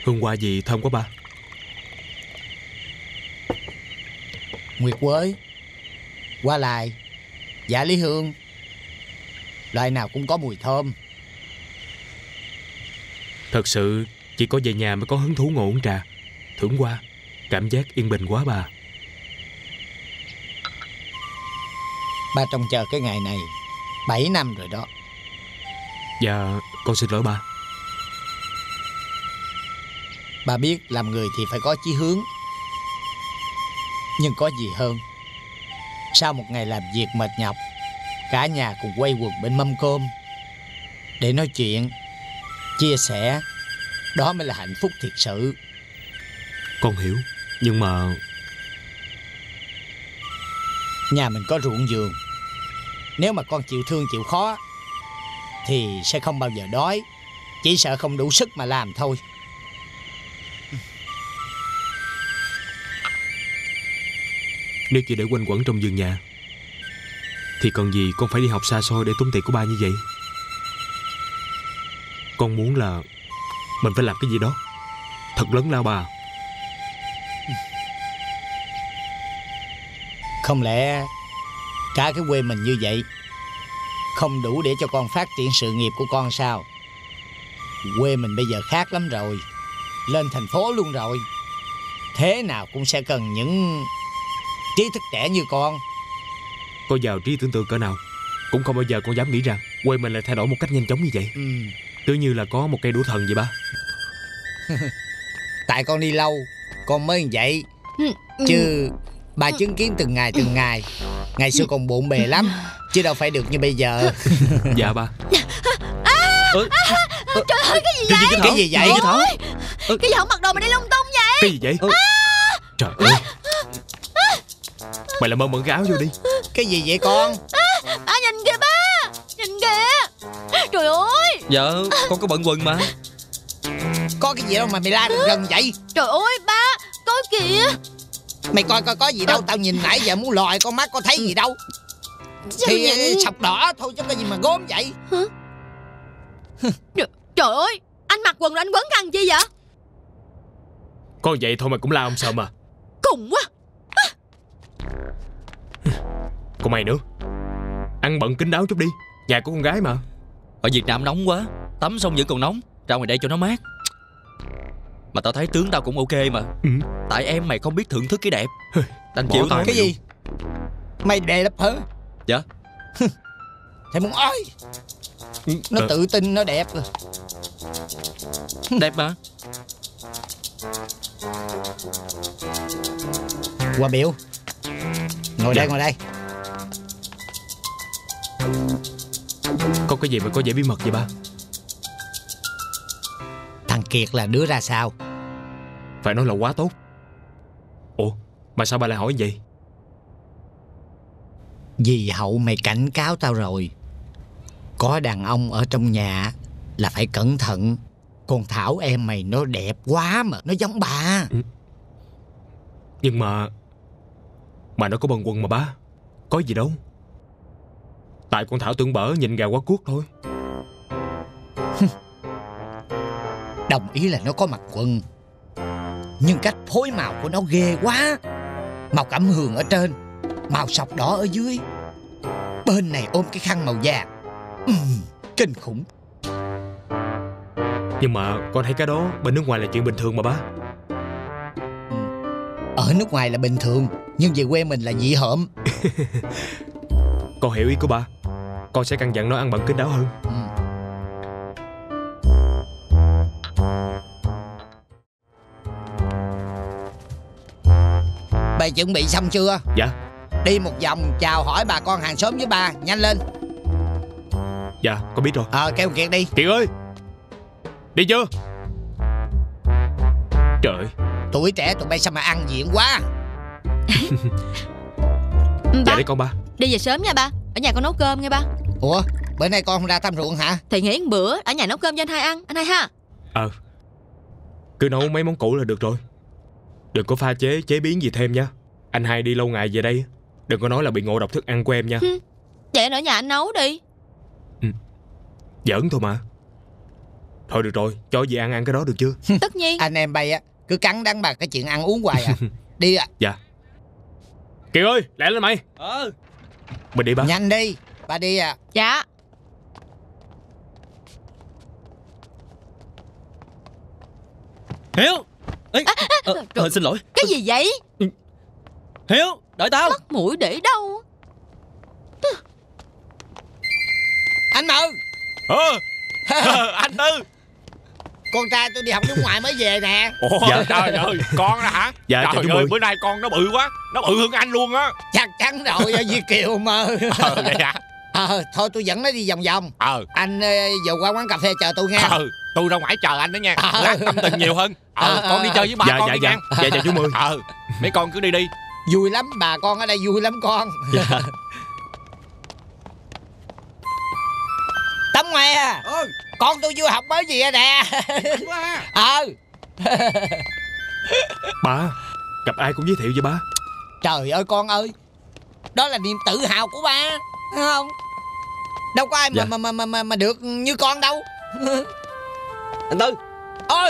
Hương hoa gì thơm quá ba. Nguyệt quế, hoa lại, dạ lý hương, loại nào cũng có mùi thơm. Thật sự chỉ có về nhà mới có hứng thú ngồi uống trà, thưởng hoa, cảm giác yên bình quá ba. Ba trông chờ cái ngày này bảy năm rồi đó. Dạ con xin lỗi ba. Ba biết làm người thì phải có chí hướng, nhưng có gì hơn sau một ngày làm việc mệt nhọc, cả nhà cùng quay quần bên mâm cơm để nói chuyện, chia sẻ. Đó mới là hạnh phúc thiệt sự. Con hiểu, nhưng mà nhà mình có ruộng vườn, nếu mà con chịu thương chịu khó thì sẽ không bao giờ đói, chỉ sợ không đủ sức mà làm thôi. Nếu chỉ để quanh quẩn trong vườn nhà thì cần gì con phải đi học xa xôi để tốn tiền của ba như vậy. Con muốn là mình phải làm cái gì đó thật lớn lao bà. Không lẽ cả cái quê mình như vậy không đủ để cho con phát triển sự nghiệp của con sao? Quê mình bây giờ khác lắm rồi, lên thành phố luôn rồi. Thế nào cũng sẽ cần những trí thức trẻ như con. Có giàu trí tưởng tượng cỡ nào cũng không bao giờ con dám nghĩ rằng quê mình lại thay đổi một cách nhanh chóng như vậy. Ừ. Cứ như là có một cây đũa thần vậy ba. Tại con đi lâu con mới như vậy, chứ ba chứng kiến từng ngày từng ngày. Ngày xưa còn bộn bề lắm, chứ đâu phải được như bây giờ. Dạ ba. À, ừ. à, à, trời ơi, cái gì vậy? Cái gì vậy? Ôi, ừ. Cái gì không mặc đồ mà đi lung tung vậy? Cái gì vậy? Ừ. À. Trời ơi, mày làm ơn mượn cái áo vô đi. Cái gì vậy con? À, à, nhìn kìa ba, nhìn kìa. Trời ơi. Dạ con có bận quần mà. Có cái gì đâu mà mày la gần gần vậy? Trời ơi ba, coi kìa. Mày coi coi có gì đâu, tao nhìn nãy giờ muốn lòi con mắt có thấy gì đâu. Thì sọc đỏ thôi chứ có gì mà gốm vậy. Hả? Trời, trời ơi, anh mặc quần rồi anh quấn khăn chi vậy? Con vậy thôi mà cũng la ông sợ mà. Cùng quá. À. Còn mày nữa, ăn bận kín đáo chút đi, nhà của con gái mà. Ở Việt Nam nóng quá, tắm xong vẫn còn nóng, ra ngoài đây cho nó mát. Mà tao thấy tướng tao cũng ok mà. Ừ. Tại em mày không biết thưởng thức cái đẹp. Đành chịu thôi. Cái gì? Mày đẹp hả? Dạ. Thầy muốn ơi. Nó ờ. tự tin nó đẹp rồi. Đẹp mà. Qua biểu. Ngồi dạ. đây ngồi đây. Có cái gì mà có vẻ bí mật vậy ba? Thằng Kiệt là đứa ra sao? Phải nói là quá tốt. Ủa mà sao ba lại hỏi vậy? Dì Hậu mày cảnh cáo tao rồi, có đàn ông ở trong nhà là phải cẩn thận. Con Thảo em mày nó đẹp quá mà, nó giống bà. Ừ. Nhưng mà Mà nó có bần quần mà ba, có gì đâu. Tại con Thảo tưởng bở nhìn gà quá cuốc thôi. Đồng ý là nó có mặc quần, nhưng cách phối màu của nó ghê quá. Màu cẩm hường ở trên, màu sọc đỏ ở dưới, bên này ôm cái khăn màu vàng. uhm, Kinh khủng. Nhưng mà con thấy cái đó bên nước ngoài là chuyện bình thường mà ba. Ở nước ngoài là bình thường, nhưng về quê mình là dị hợm. Con hiểu ý của ba. Con sẽ căn dặn nó ăn bận kín đáo hơn. ừ. Bà chuẩn bị xong chưa? Dạ. Đi một vòng chào hỏi bà con hàng xóm với ba, nhanh lên. Dạ con biết rồi. Ờ kêu Kiệt đi. Kiệt ơi, đi chưa? Trời, tuổi trẻ tụi bay sao mà ăn diện quá. Dạ đấy con ba. Đi về sớm nha ba, ở nhà con nấu cơm nghe ba. Ủa bữa nay con không ra thăm ruộng hả? Thì nghỉ một bữa, ở nhà nấu cơm cho anh hai ăn, anh hai ha. Ờ, cứ nấu mấy món cũ là được rồi. Đừng có pha chế, chế biến gì thêm nha. Anh hai đi lâu ngày về đây, đừng có nói là bị ngộ độc thức ăn của em nha. Vậy anh ở nhà anh nấu đi. Ừ. Giỡn thôi mà. Thôi được rồi, cho dì ăn ăn cái đó được chưa? Tất nhiên. Anh em bay á cứ cắn đắng bà cái chuyện ăn uống hoài à. Đi ạ. À. Dạ. Kiều ơi, lẹ lên mày. Ờ. Mình đi ba. Nhanh đi, bà đi à. Dạ. Hiếu. Ê, à, à, ờ, ờ, xin lỗi. Cái gì vậy? Hiếu, đợi tao. Mất mũi để đâu? Anh Mự. Ờ. Anh Tư. Con trai tôi đi học nước ngoài mới về nè. Ủa, dạ. Trời ơi, con đó hả? Dạ, trời ơi, ơi, bữa nay con nó bự quá. Nó bự hơn anh luôn á. Chắc chắn rồi, Di Kiều mà. Ờ, vậy hả? Ờ, thôi tôi dẫn nó đi vòng vòng. Ờ. Anh giờ qua quán cà phê chờ tôi nghe. Ờ, tôi ra ngoài chờ anh đó nha. Ờ. Lát tâm tình nhiều hơn. Ờ, Ờ, con đi chơi với ba dạ, con dạ, đi dạ. nha. Dạ, dạ, chú Mười. Ờ, mấy con cứ đi đi. Vui lắm, bà con ở đây vui lắm con. Dạ. Tấm Ngoe à. Ừ. Con tôi du học mới gì à nè. Ờ. Ba, gặp ai cũng giới thiệu với ba. Trời ơi con ơi, đó là niềm tự hào của ba, thấy không? Đâu có ai mà, Dạ. mà, mà mà mà mà được như con đâu. Anh Tư Ôi,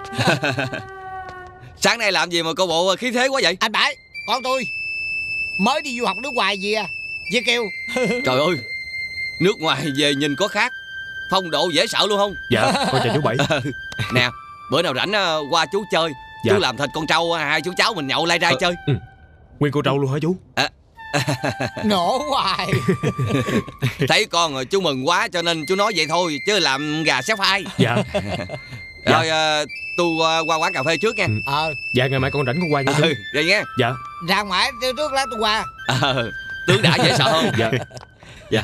sáng nay làm gì mà cô bộ khí thế quá vậy? anh Bảy, con tôi mới đi du học nước ngoài gì à, Di Kiều. Trời ơi, nước ngoài về nhìn có khác, phong độ dễ sợ luôn không? Dạ, con chào chú Bảy. Nè, bữa nào rảnh qua chú chơi. Dạ. Chú làm thịt con trâu, hai chú cháu mình nhậu lai rai ờ, chơi. Ừ. Nguyên cô trâu luôn hả chú? À. Nổ hoài. Thấy con chú mừng quá cho nên chú nói vậy thôi, chứ làm gà xéo phai. Dạ. Rồi à, tôi qua quán cà phê trước nha. Ừ. Ờ. Dạ, ngày mai con rảnh con qua nha chú. Ừ, rồi nghe. Dạ. Ra ngoài tiêu trước lát tôi qua. Ờ, tướng đã dễ sợ không? Dạ. Dạ.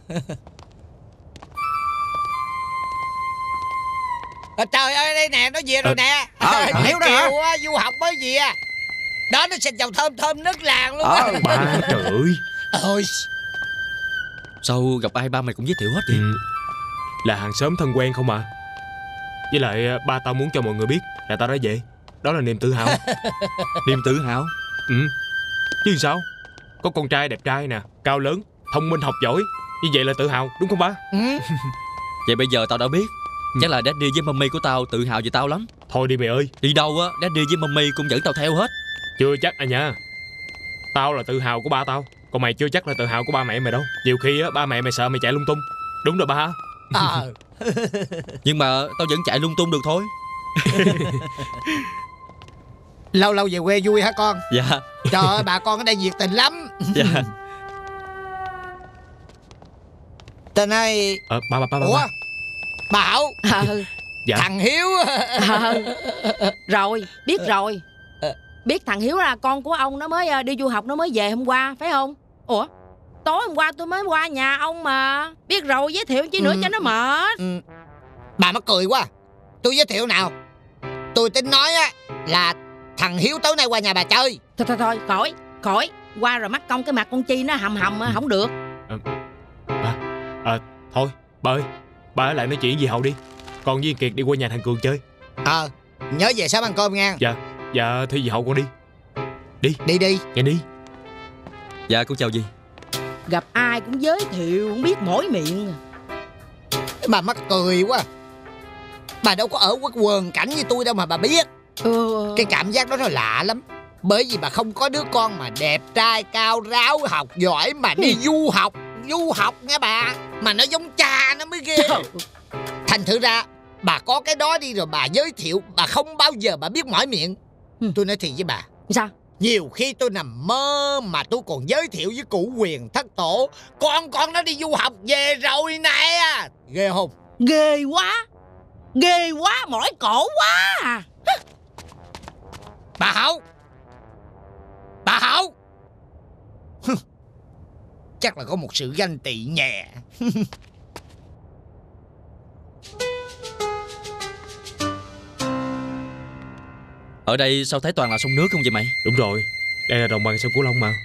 À, trời ơi, đây nè, nó về rồi nè. Ờ, Di thằng Hiếu đó hả? Kiều á, du học mới gì à. Đó, nó xịt dầu thơm thơm nức làng luôn Ờ. á. Ba, trời ơi. Ôi, Sao gặp ai ba mày cũng giới thiệu hết vậy? Ừ. Là hàng xóm thân quen không à. Với lại ba tao muốn cho mọi người biết là tao đã về. Đó là niềm tự hào. Niềm tự hào. Ừ. Chứ sao? Có con trai đẹp trai nè, cao lớn, thông minh học giỏi, như vậy là tự hào, đúng không ba? ừ. Vậy bây giờ tao đã biết. Chắc là Daddy với Mummy của tao tự hào về tao lắm. Thôi đi mày ơi. Đi đâu á, Daddy với Mummy cũng dẫn tao theo hết. Chưa chắc à nha. Tao là tự hào của ba tao, còn mày chưa chắc là tự hào của ba mẹ mày đâu. Nhiều khi á, ba mẹ mày sợ mày chạy lung tung. Đúng rồi ba hả? Ờ. Nhưng mà tao vẫn chạy lung tung được thôi. Lâu lâu về quê vui hả con? Dạ. Trời ơi, bà con ở đây nhiệt tình lắm. Dạ. Tên ơi. Ờ, ba ba ba ba. Ủa, bà Hảo. Ờ. Dạ. Thằng Hiếu. Ờ. Rồi, biết rồi. Biết thằng Hiếu là con của ông, nó mới đi du học, nó mới về hôm qua, phải không? Ủa, tối hôm qua tôi mới qua nhà ông mà. Biết rồi, giới thiệu chứ nữa Ừ. cho nó mệt. Ừ. Bà mắc cười quá. Tôi giới thiệu nào. Tôi tính nói á là thằng Hiếu tối nay qua nhà bà chơi. Thôi thôi thôi, khỏi, khỏi. Qua rồi mắc công cái mặt con Chi nó hầm hầm không được. Ba. Ờ, thôi, ba ơi. Ba ở lại nói chuyện gì Hậu đi. Còn với Kiệt đi qua nhà thằng Cường chơi. Ờ, nhớ về sớm ăn cơm nha. Dạ. Dạ, thì gì Hậu con đi. Đi. Đi đi. Nghe đi. Dạ, con chào dì. Gặp ai cũng giới thiệu, không biết mỗi miệng. Bà mắc cười quá. Bà đâu có ở quốc quần cảnh như tôi đâu mà bà biết. Ừ. Cái cảm giác đó nó lạ lắm. Bởi vì bà không có đứa con mà đẹp trai, cao ráo, học giỏi mà đi Ừ. du học. Du học nha bà. Mà nó giống cha nó mới ghê. Thành thử ra bà có cái đó đi rồi bà giới thiệu. Bà không bao giờ bà biết mỏi miệng. Ừ. Tôi nói thiệt với bà. Sao? Nhiều khi tôi nằm mơ mà tôi còn giới thiệu với cụ Quyền thất tổ. Con con nó đi du học về rồi nè. Ghê không? Ghê quá. Ghê quá, mỏi cổ quá à. Bà Hậu. Bà Hậu. Chắc là có một sự ganh tị nhẹ. Ở đây sao thấy toàn là sông nước không vậy mày? Đúng rồi. Đây là đồng bằng sông Cửu Long mà.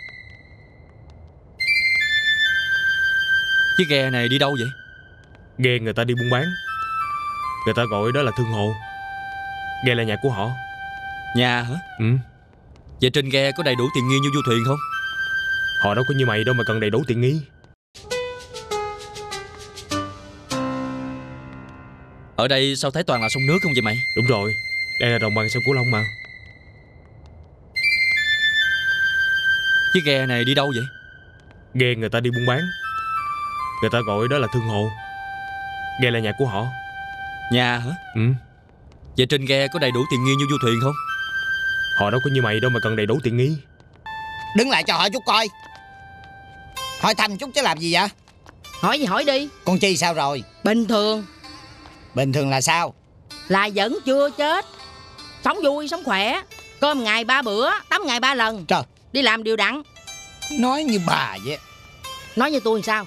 Chiếc ghe này đi đâu vậy? Ghe người ta đi buôn bán. Người ta gọi đó là thương hồ. Ghe là nhà của họ. Nhà hả? Ừ. Vậy trên ghe có đầy đủ tiện nghi như du thuyền không? Họ đâu có như mày đâu mà cần đầy đủ tiện nghi. Ở đây sao thấy toàn là sông nước không vậy mày? Đúng rồi, đây là đồng bằng sông Cửu Long mà. Chiếc ghe này đi đâu vậy? Ghe người ta đi buôn bán. Người ta gọi đó là thương hồ. Ghe là nhà của họ. Nhà hả? Ừ. Vậy trên ghe có đầy đủ tiện nghi như du thuyền không? Họ đâu có như mày đâu mà cần đầy đủ tiện nghi. Đứng lại cho hỏi chút coi. Hỏi thăm chút chứ làm gì vậy? Hỏi gì hỏi đi. Con Chi sao rồi? Bình thường. Bình thường là sao? Là vẫn chưa chết. Sống vui sống khỏe. Cơm ngày ba bữa, tắm ngày ba lần. Trời, đi làm điều đặn. Nói như bà vậy. Nói như tôi làm sao?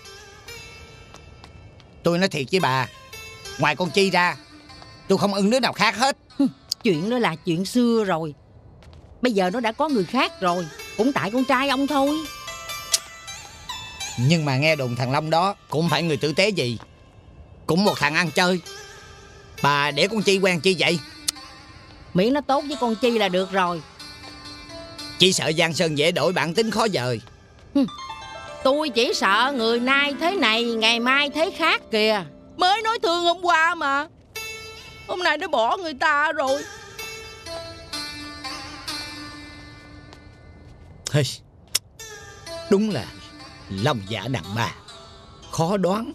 Tôi nói thiệt với bà, ngoài con Chi ra tôi không ưng đứa nào khác hết. Chuyện đó là chuyện xưa rồi. Bây giờ nó đã có người khác rồi. Cũng tại con trai ông thôi. Nhưng mà nghe đồn thằng Long đó cũng phải người tử tế gì. Cũng một thằng ăn chơi. Bà để con Chi quen chi vậy? Miễn nó tốt với con Chi là được rồi. Chỉ sợ Giang Sơn dễ đổi bản tính khó dời. Tôi chỉ sợ người nay thế này ngày mai thế khác kìa. Mới nói thương hôm qua mà. Hôm nay nó bỏ người ta rồi. Hey, đúng là lòng dạ đàn bà khó đoán.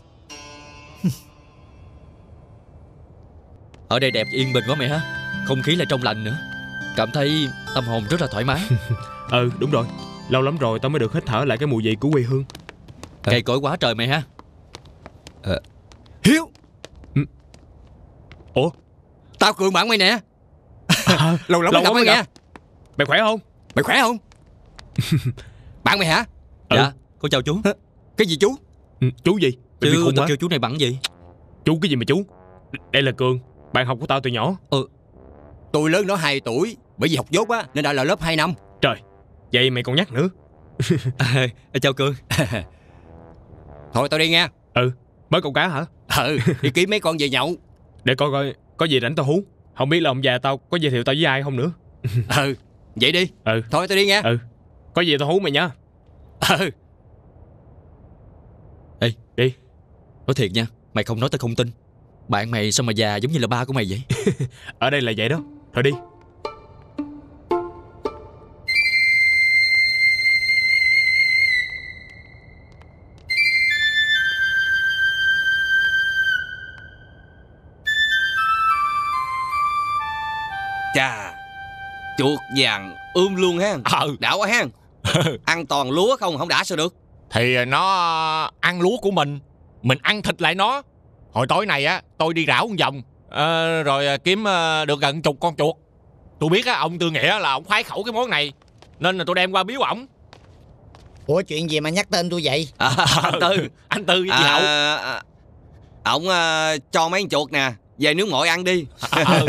Ở đây đẹp yên bình quá mẹ ha. Không khí là trong lành nữa. Cảm thấy tâm hồn rất là thoải mái. Ừ đúng rồi. Lâu lắm rồi tao mới được hít thở lại cái mùi vị của quê hương. Cây cối quá trời mày ha. à. Hiếu. ừ. Ủa? Tao Cường bạn mày nè. à, Lâu lắm lâu gặp mày nghe. Mày khỏe không? Mày khỏe không? Bạn mày hả? Ừ. Dạ, con chào chú. Cái gì chú? Ừ, chú gì? Mày Chứ tao kêu chú này bằng gì? Chú cái gì mà chú? Đây là Cường, bạn học của tao từ nhỏ. Ừ. Tôi lớn nó hai tuổi. Bởi vì học dốt á nên đã là lớp hai năm. Trời, vậy mày còn nhắc nữa. à, chào Cường. Thôi tao đi nghe. Ừ, mới câu cá hả? Ừ, đi kiếm mấy con về nhậu. Để coi coi, có gì rảnh tao hú. Không biết là ông già tao có giới thiệu tao với ai không nữa. Ừ, vậy đi. Ừ. Thôi tao đi nghe. Ừ, có gì tao hú mày nha. Ừ. Ê, đi. Nói thiệt nha, mày không nói tao không tin. Bạn mày sao mà già giống như là ba của mày vậy? Ở đây là vậy đó. Thôi đi. Chà, chuột vàng ươm luôn ha. Ừ. Đã quá ha. Ăn toàn lúa không, không đã sao được. Thì nó ăn lúa của mình, mình ăn thịt lại nó. Hồi tối này á, tôi đi rảo một vòng, à, rồi kiếm được gần chục con chuột. Tôi biết á, ông Tư Nghĩa là ông khoái khẩu cái món này, nên là tôi đem qua biếu ổng. Ủa chuyện gì mà nhắc tên tôi vậy? À, anh Tư. Anh Tư với chị à, Hậu. à, Ổng à, cho mấy con chuột nè, về nướng ngội ăn đi. À,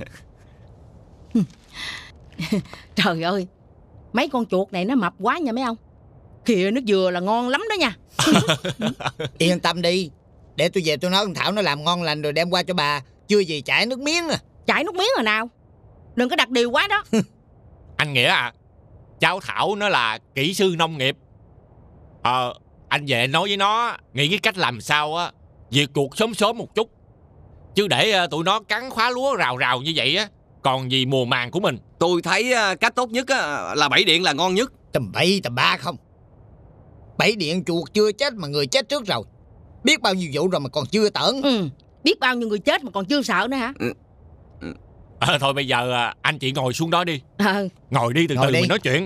Trời ơi, mấy con chuột này nó mập quá nha mấy ông. Kìa nước dừa là ngon lắm đó nha. Yên tâm đi, để tôi về tôi nói con Thảo nó làm ngon lành rồi đem qua cho bà. Chưa gì chảy nước miếng à. Chảy nước miếng rồi nào. Đừng có đặt điều quá đó. Anh Nghĩa à, cháu Thảo nó là kỹ sư nông nghiệp. Ờ, anh về nói với nó nghĩ cái cách làm sao á diệt chuột sớm sớm một chút. Chứ để tụi nó cắn khóa lúa rào rào như vậy á còn gì mùa màng của mình. Tôi thấy cách tốt nhất á, là bẫy điện là ngon nhất. Tầm bậy tầm ba không. Bẫy điện chuột chưa chết mà người chết trước rồi. Biết bao nhiêu vụ rồi mà còn chưa tởn. Ừ, biết bao nhiêu người chết mà còn chưa sợ nữa hả? Ừ. À, thôi bây giờ anh chị ngồi xuống đó đi. Ừ. Ngồi đi từ Ngồi từ đi. mình nói chuyện.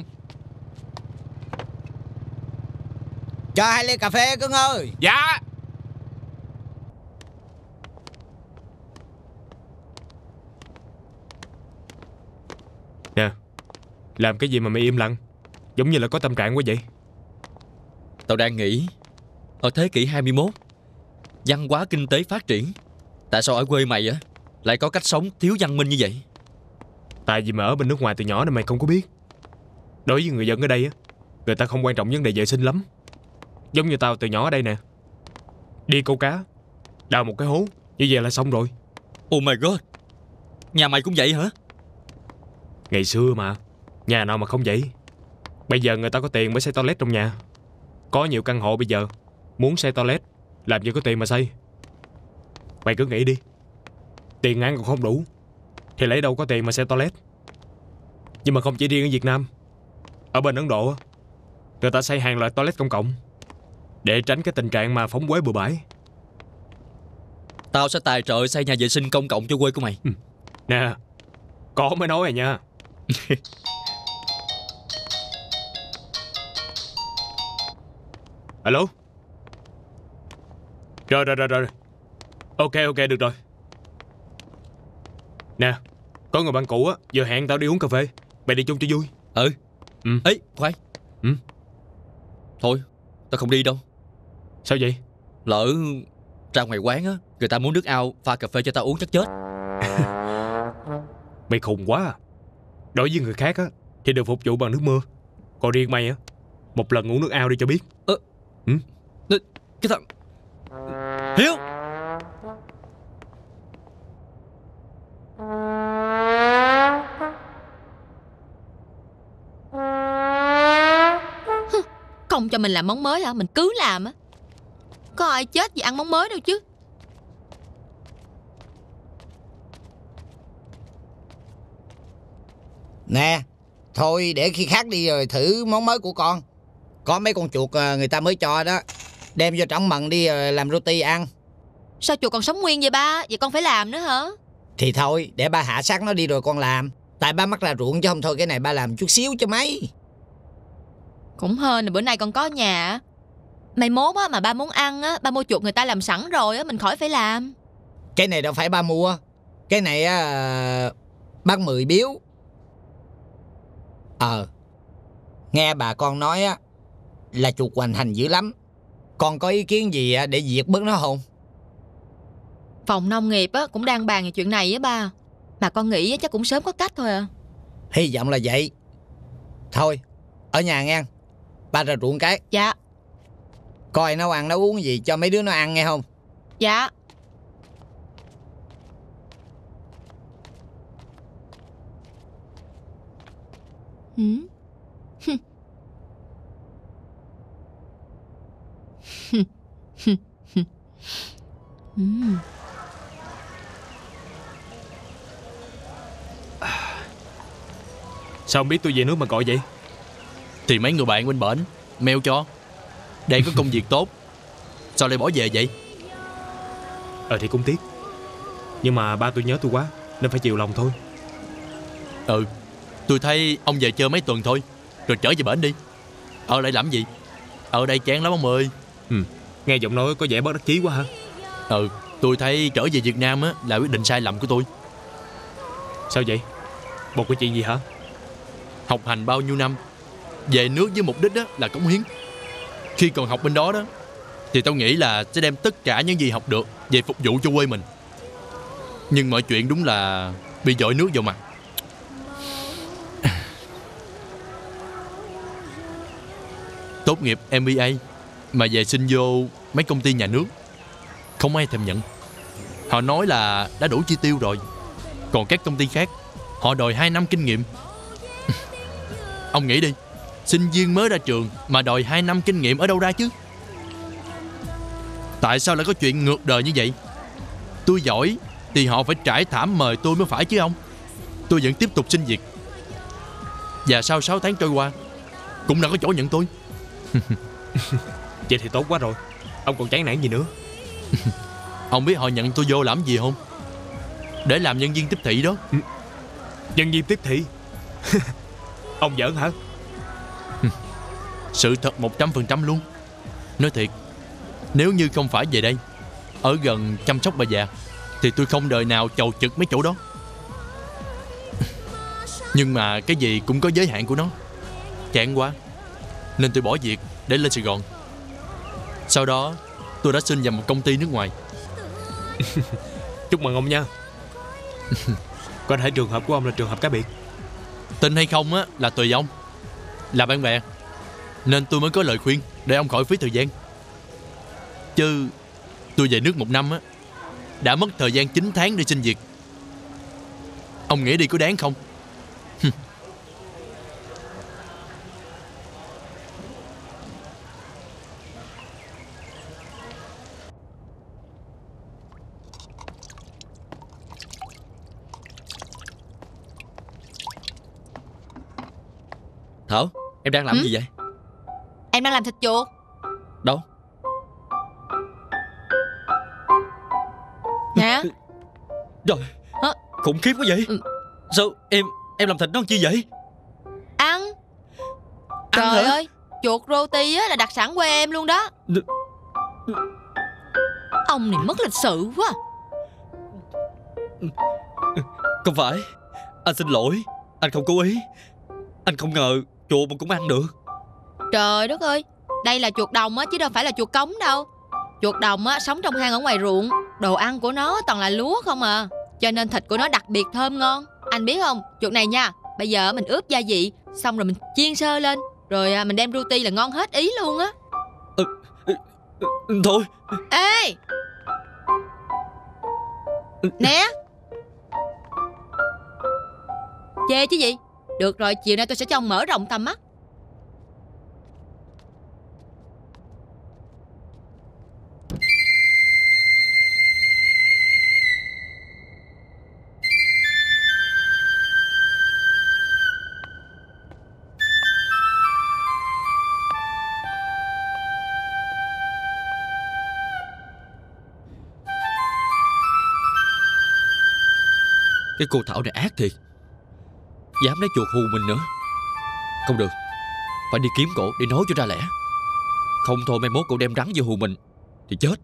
Cho hai ly cà phê cưng ơi. Dạ. Nè, làm cái gì mà mày im lặng? Giống như là có tâm trạng quá vậy. Tao đang nghĩ, ở thế kỷ hai mươi mốt, văn hóa kinh tế phát triển, tại sao ở quê mày á lại có cách sống thiếu văn minh như vậy? Tại vì mày ở bên nước ngoài từ nhỏ nên mày không có biết. Đối với người dân ở đây á, người ta không quan trọng vấn đề vệ sinh lắm. Giống như tao từ nhỏ ở đây nè, đi câu cá, đào một cái hố, như vậy là xong rồi. Oh my god, nhà mày cũng vậy hả? Ngày xưa mà, nhà nào mà không vậy. Bây giờ người ta có tiền mới xây toilet trong nhà. Có nhiều căn hộ bây giờ muốn xây toilet làm gì có tiền mà xây. Mày cứ nghĩ đi, Tiền ăn còn không đủ thì lấy đâu có tiền mà xây toilet. Nhưng mà không chỉ riêng ở Việt Nam, ở bên Ấn Độ người ta xây hàng loạt toilet công cộng để tránh cái tình trạng mà phóng uế bừa bãi. Tao sẽ tài trợ xây nhà vệ sinh công cộng cho quê của mày. Ừ. Nè, có mới nói rồi nha. Alo. Rồi rồi rồi rồi. Ok ok được rồi. Nè, có người bạn cũ á giờ hẹn tao đi uống cà phê. Mày đi chung cho vui. Ừ. Ừ. Ê, khoan. Ừ. Thôi, tao không đi đâu. Sao vậy? Lỡ ra ngoài quán á, người ta muốn nước ao pha cà phê cho tao uống chắc chết. Mày khùng quá à. Đối với người khác á thì được phục vụ bằng nước mưa. Còn riêng mày á, một lần uống nước ao đi cho biết. Ơ. Ừ? Cái thằng Hiếu. Không cho mình làm món mới hả? Mình cứ làm á. Có ai chết vì ăn món mới đâu chứ. Nè, thôi để khi khác đi rồi thử món mới của con. Có mấy con chuột người ta mới cho đó. Đem vô trong mần đi rồi làm roti ăn. Sao chuột còn sống nguyên vậy ba? Vậy con phải làm nữa hả? Thì thôi, để ba hạ xác nó đi rồi con làm. Tại ba mắc ra ruộng chứ không thôi cái này ba làm chút xíu cho mấy. Cũng hên là bữa nay con có nhà. Mai mốt á mà ba muốn ăn á, ba mua chuột người ta làm sẵn rồi á, mình khỏi phải làm. Cái này đâu phải ba mua. Cái này á bác Mười biếu. Ờ Nghe bà con nói á là chuột hoành hành dữ lắm. Con có ý kiến gì để diệt bớt nó không? Phòng nông nghiệp á cũng đang bàn về chuyện này á ba. Mà con nghĩ chắc cũng sớm có cách thôi à. Hy vọng là vậy. Thôi ở nhà nghe. Ba ra ruộng cái. Dạ. Coi nấu ăn nấu uống gì cho mấy đứa nó ăn nghe không? Dạ. Ừ. Ừ. Sao không biết tôi về nước mà gọi vậy? Thì mấy người bạn bên bển mail cho. Đang có công việc tốt. Sao lại bỏ về vậy? Ờ thì cũng tiếc. Nhưng mà ba tôi nhớ tôi quá nên phải chịu lòng thôi. Ừ. Tôi thấy ông về chơi mấy tuần thôi rồi trở về bển đi. Ở lại làm gì? Ở đây chán lắm ông ơi. Ừ. Nghe giọng nói có vẻ bất đắc chí quá hả? Ừ. Tôi thấy trở về Việt Nam á là quyết định sai lầm của tôi. Sao vậy? Một cái chuyện gì hả? Học hành bao nhiêu năm, về nước với mục đích đó là cống hiến. Khi còn học bên đó đó thì tao nghĩ là sẽ đem tất cả những gì học được về phục vụ cho quê mình. Nhưng mọi chuyện đúng là bị dội nước vào mặt. Tốt nghiệp em bê a mà về xin vô mấy công ty nhà nước, không ai thèm nhận. Họ nói là đã đủ chi tiêu rồi. Còn các công ty khác họ đòi hai năm kinh nghiệm. Ông nghĩ đi, sinh viên mới ra trường mà đòi hai năm kinh nghiệm ở đâu ra chứ? Tại sao lại có chuyện ngược đời như vậy? Tôi giỏi thì họ phải trải thảm mời tôi mới phải chứ ông. Tôi vẫn tiếp tục xin việc. Và sau sáu tháng trôi qua cũng đã có chỗ nhận tôi. Vậy thì tốt quá rồi. Ông còn chán nản gì nữa? Ông biết họ nhận tôi vô làm gì không? Để làm nhân viên tiếp thị đó. Ừ. Nhân viên tiếp thị? Ông giỡn hả? Sự thật một trăm phần trăm luôn. Nói thiệt, nếu như không phải về đây ở gần chăm sóc bà già thì tôi không đời nào chầu trực mấy chỗ đó. Nhưng mà cái gì cũng có giới hạn của nó. Chán quá nên tôi bỏ việc để lên Sài Gòn. Sau đó tôi đã xin vào một công ty nước ngoài. Chúc mừng ông nha. Có thể trường hợp của ông là trường hợp cá biệt. Tin hay không á là tùy ông. Là bạn bè nên tôi mới có lời khuyên để ông khỏi phí thời gian. Chứ tôi về nước một năm á đã mất thời gian chín tháng để xin việc. Ông nghĩ đi có đáng không? Thảo, em đang làm ừ? gì vậy? Em đang làm thịt chuột. Đâu? Nè. Trời, Hả? khủng khiếp quá vậy. ừ. Sao em em làm thịt nó làm chi vậy? Ăn. Ăn Trời hả? ơi, chuột roti á là đặc sản quê em luôn đó. Đ... Ông này mất lịch sự quá. Không phải, anh xin lỗi. Anh không cố ý. Anh không ngờ chuột mà cũng ăn được. Trời đất ơi, đây là chuột đồng á chứ đâu phải là chuột cống đâu. Chuột đồng á sống trong hang ở ngoài ruộng. Đồ ăn của nó toàn là lúa không à, cho nên thịt của nó đặc biệt thơm ngon. Anh biết không, chuột này nha, bây giờ mình ướp gia vị xong rồi mình chiên sơ lên, rồi mình đem roti là ngon hết ý luôn á. ừ, ừ, ừ, Thôi. Ê nè, chê chứ gì. Được rồi, chiều nay tôi sẽ cho ông mở rộng tầm mắt. Cái cô Thảo này ác thiệt, dám lấy chuột hù mình nữa. Không được, phải đi kiếm cổ để nói cho ra lẽ. Không thôi mai mốt cổ đem rắn vô hù mình thì chết.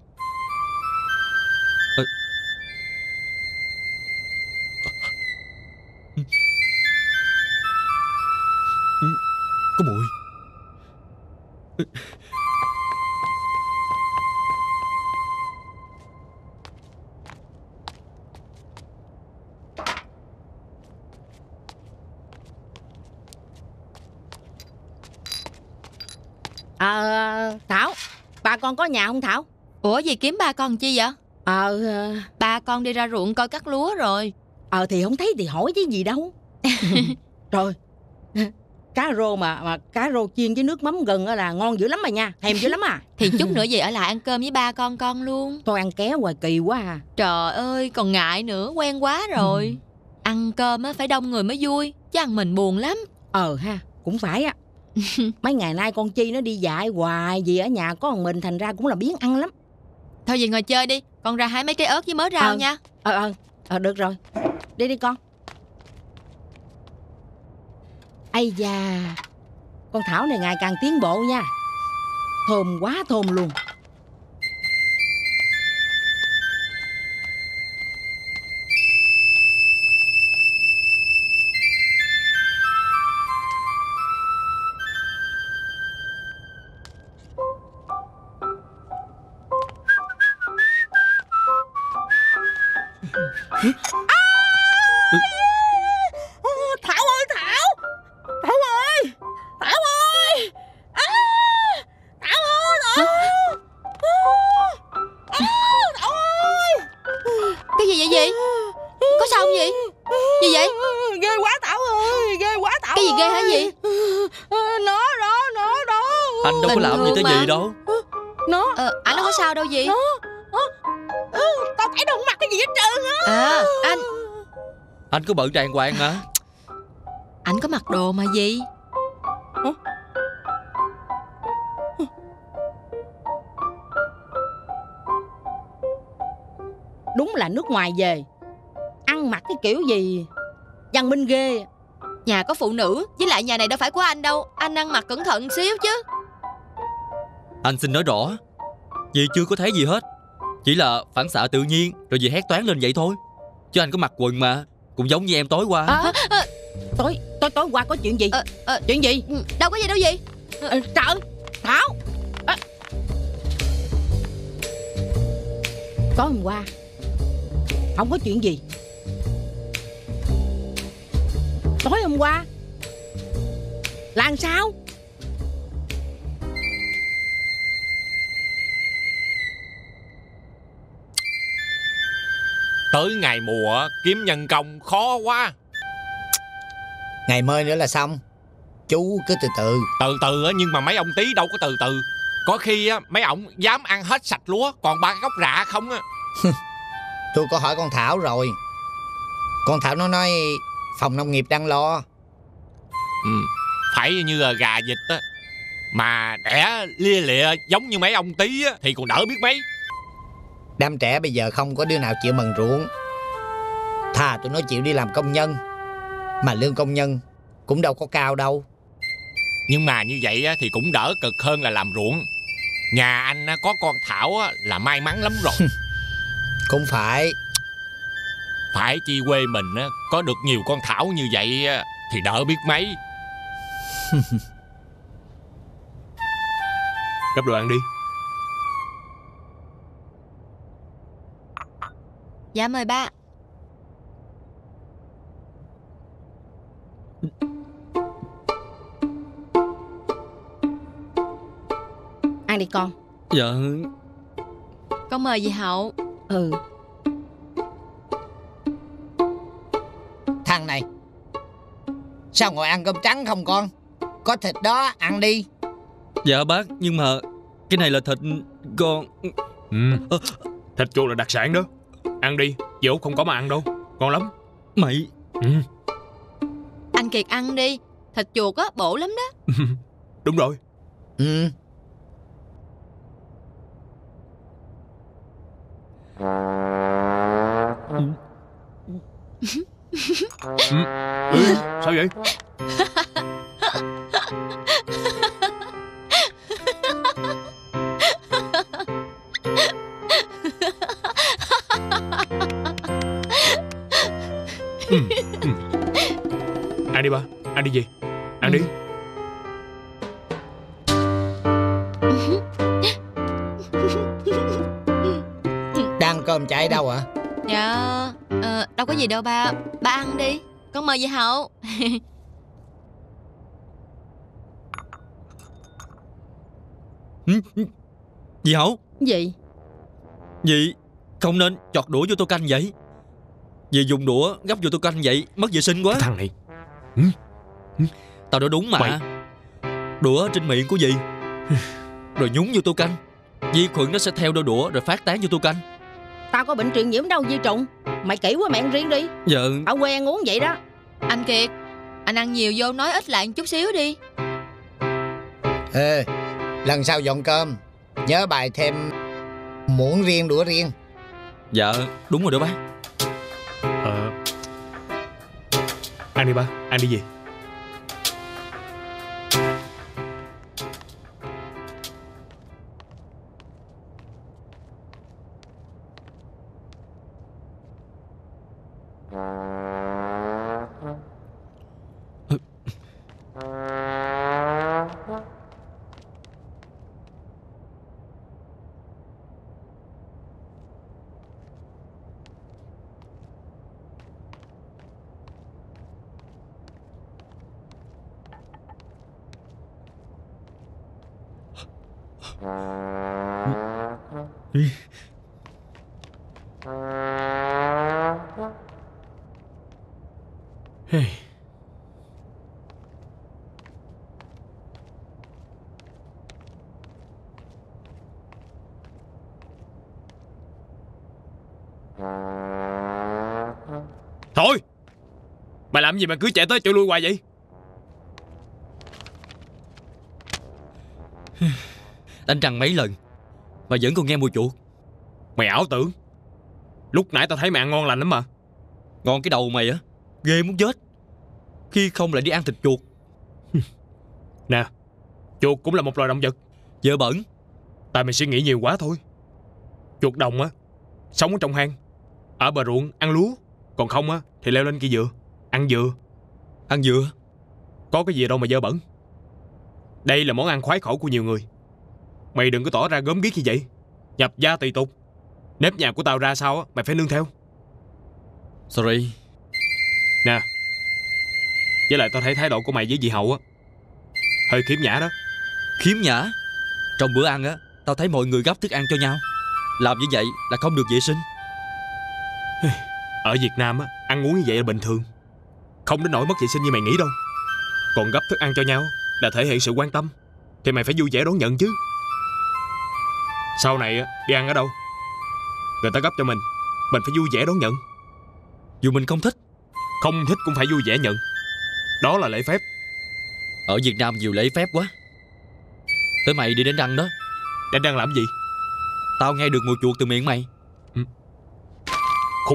à... Có mùi. Ờ, Thảo, ba con có nhà không Thảo? Ủa gì kiếm ba con chi vậy? Ờ, ba con đi ra ruộng coi cắt lúa rồi. Ờ thì không thấy thì hỏi chứ gì đâu. Rồi, cá rô mà mà cá rô chiên với nước mắm gừng là ngon dữ lắm mà nha, thèm dữ lắm à. Thì chút nữa về ở lại ăn cơm với ba con con luôn. Thôi ăn ké hoài kỳ quá à. Trời ơi, còn ngại nữa, quen quá rồi. ừ. Ăn cơm á phải đông người mới vui, chứ ăn mình buồn lắm. Ờ ha, cũng phải á. Mấy ngày nay con Chi nó đi dạy hoài, vì ở nhà có một mình thành ra cũng là biếng ăn lắm. Thôi về ngồi chơi đi, con ra hái mấy trái ớt với mớ rau ờ, nha. Ờ ờ, ờ được rồi. Đi đi con. Ây da, con Thảo này ngày càng tiến bộ nha. Thơm quá thơm luôn. Thảo ơi Thảo, Thảo ơi, Thảo ơi, à, Thảo ơi, Thảo, à, Thảo ơi. Cái gì vậy gì? Có sao không vậy? Gì vậy? Ghê quá Thảo ơi, ghê quá Thảo. Cái gì ghê hả gì? Nó đó, nó đó. Anh đâu có làm gì tới gì đâu. Nó Ờ, anh đâu có sao đâu gì. Nó tao thấy đâu mặc cái gì hết trơn á. À, anh Anh có bận đàng hoàng mà. Anh có mặc đồ mà gì. Hả? Đúng là nước ngoài về, ăn mặc cái kiểu gì văn minh ghê. Nhà có phụ nữ, với lại nhà này đâu phải của anh đâu. Anh ăn mặc cẩn thận xíu chứ. Anh xin nói rõ, dì chưa có thấy gì hết, chỉ là phản xạ tự nhiên rồi dì hét toáng lên vậy thôi. Chứ anh có mặc quần mà, cũng giống như em tối qua. à, à, Tối tối tối qua có chuyện gì? à, à, Chuyện gì? Đâu có gì đâu gì. à, Trời Thảo, à, tối hôm qua không có chuyện gì. Tối hôm qua là làm sao? Tới ngày mùa kiếm nhân công khó quá. Ngày mới nữa là xong. Chú cứ từ từ. Từ từ á, nhưng mà mấy ông tí đâu có từ từ. Có khi á, mấy ổng dám ăn hết sạch lúa, còn ba cái gốc rạ không á. Tôi có hỏi con Thảo rồi. Con Thảo nó nói phòng nông nghiệp đang lo. Ừ. phải như là gà vịt á, mà đẻ lia lịa giống như mấy ông tí á thì còn đỡ biết mấy. Đám trẻ bây giờ không có đứa nào chịu mần ruộng, thà tụi nó chịu đi làm công nhân. Mà lương công nhân cũng đâu có cao đâu. Nhưng mà như vậy á thì cũng đỡ cực hơn là làm ruộng. Nhà anh á, có con Thảo á, là may mắn lắm rồi. Cũng phải. Phải chi quê mình á, có được nhiều con Thảo như vậy á, thì đỡ biết mấy. Gấp đồ ăn đi. Dạ mời ba. Ăn đi con. Dạ. Con mời dì Hậu. Ừ. Thằng này, sao ngồi ăn cơm trắng không con? Có thịt đó, ăn đi. Dạ bác, nhưng mà cái này là thịt con. Ừ. À, thịt chuột là đặc sản đó. Ăn đi, dì Út không có mà ăn đâu. Ngon lắm. Mày. Ừ. Anh Kiệt ăn đi, thịt chuột á bổ lắm đó. Đúng rồi. Ừ. Ừ. Ừ. Sao vậy? Ừ. Ừ. Ăn đi ba. Ăn đi gì? Ăn đi. Đang cơm chạy đâu ạ? À? Dạ ờ, đâu có gì đâu ba. Ba ăn đi. Con mời dì Hậu. Dì Hậu. Gì? Dì không nên chọt đũa vô tô canh vậy. Dì dùng đũa gắp vô tô canh vậy mất vệ sinh quá. Cái thằng này. Ừ. Tao nói đúng mà. Mày. Đũa trên miệng của dì rồi nhúng vô tô canh, vi khuẩn nó sẽ theo đôi đũa rồi phát tán vô tô canh. Tao có bệnh truyền nhiễm đâu Di Trùng. Mày kỹ quá mày ăn riêng đi. Dạ. Ở quê ăn uống vậy đó. Anh Kiệt, anh ăn nhiều vô nói ít lại một chút xíu đi. Ê, lần sau dọn cơm nhớ bày thêm muỗng riêng, đũa riêng. Dạ đúng rồi đó bác. Ờ. Ăn đi ba. Ăn đi gì? Hey. Thôi, mày làm gì mà cứ chạy tới chạy lui hoài vậy? Đánh răng mấy lần mà vẫn còn nghe mùi chuột. Mày ảo tưởng. Lúc nãy tao thấy mày ăn ngon lành lắm mà. Ngon cái đầu mày á, ghê muốn chết. Khi không lại đi ăn thịt chuột. Nè, chuột cũng là một loài động vật. Dơ bẩn. Tại mày suy nghĩ nhiều quá thôi. Chuột đồng á sống ở trong hang, ở bờ ruộng ăn lúa. Còn không á thì leo lên cây dừa ăn dừa. Ăn dừa? Có cái gì đâu mà dơ bẩn. Đây là món ăn khoái khẩu của nhiều người. Mày đừng có tỏ ra gớm ghiếc như vậy. Nhập gia tùy tục. Nếp nhà của tao ra sao á mày phải nương theo. Sorry. Nè, với lại tao thấy thái độ của mày với dì Hậu á hơi khiếm nhã đó. Khiếm nhã? Trong bữa ăn á, tao thấy mọi người gắp thức ăn cho nhau. Làm như vậy là không được vệ sinh. Ở Việt Nam á, ăn uống như vậy là bình thường, không đến nỗi mất vệ sinh như mày nghĩ đâu. Còn gắp thức ăn cho nhau là thể hiện sự quan tâm, thì mày phải vui vẻ đón nhận chứ. Sau này á, đi ăn ở đâu người ta gắp cho mình, mình phải vui vẻ đón nhận. Dù mình không thích. Không thích cũng phải vui vẻ nhận. Đó là lễ phép. Ở Việt Nam nhiều lễ phép quá. Tới mày đi đánh răng đó. Đánh răng làm gì? Tao nghe được mùi chuột từ miệng mày. Ừ. Khùng.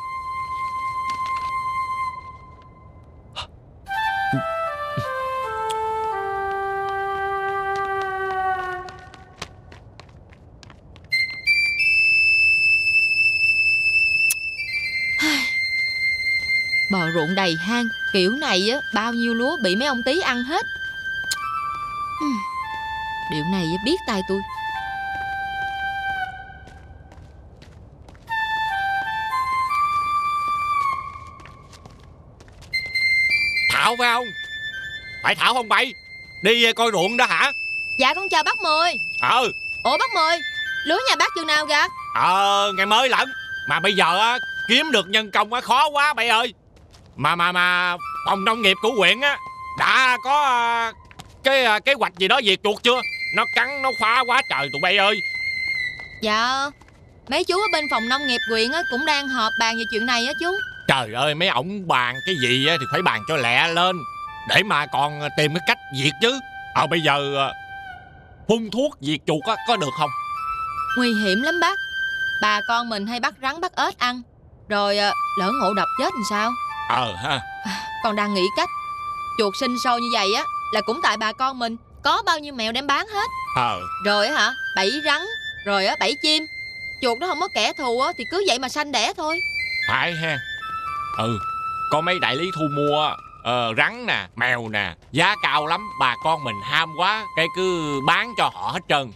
Bờ ruộng đầy hang, kiểu này á, bao nhiêu lúa bị mấy ông tí ăn hết. Ừm, điều này á, biết tay tôi. Thảo phải không? Phải Thảo không bay? Đi coi ruộng đó hả? Dạ con chào bác Mười. Ờ. Ủa bác Mười, lúa nhà bác chừng nào kìa? Ờ, ngày mới lận. Mà bây giờ á, kiếm được nhân công á, khó quá bậy ơi. Mà mà mà phòng nông nghiệp của huyện á đã có uh, cái uh, kế hoạch gì đó diệt chuột chưa? Nó cắn nó phá quá trời tụi bay ơi. Dạ, mấy chú ở bên phòng nông nghiệp huyện á cũng đang họp bàn về chuyện này á chú. Trời ơi, mấy ổng bàn cái gì á thì phải bàn cho lẹ lên, để mà còn tìm cái cách diệt chứ. Ờ bây giờ uh, phun thuốc diệt chuột á có được không? Nguy hiểm lắm bác. Bà con mình hay bắt rắn bắt ếch ăn, rồi uh, lỡ ngộ độc chết làm sao? Ờ ha. Con đang nghĩ cách. Chuột sinh sôi như vậy á là cũng tại bà con mình có bao nhiêu mèo đem bán hết. Ờ. Rồi á hả, bẫy rắn, rồi á bẫy chim. Chuột nó không có kẻ thù á thì cứ vậy mà sanh đẻ thôi. Phải ha. Ừ, có mấy đại lý thu mua uh, rắn nè, mèo nè, giá cao lắm. Bà con mình ham quá, cái cứ bán cho họ hết trơn.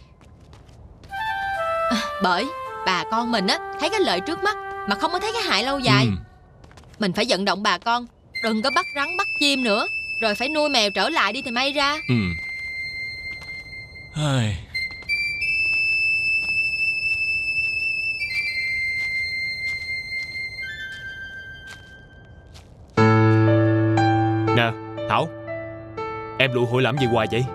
À, bởi bà con mình á thấy cái lợi trước mắt mà không có thấy cái hại lâu dài. Ừ. Mình phải vận động bà con đừng có bắt rắn bắt chim nữa, rồi phải nuôi mèo trở lại đi thì may ra. Ừ. Hơi. Nè Thảo, em lụi hụi làm gì hoài vậy?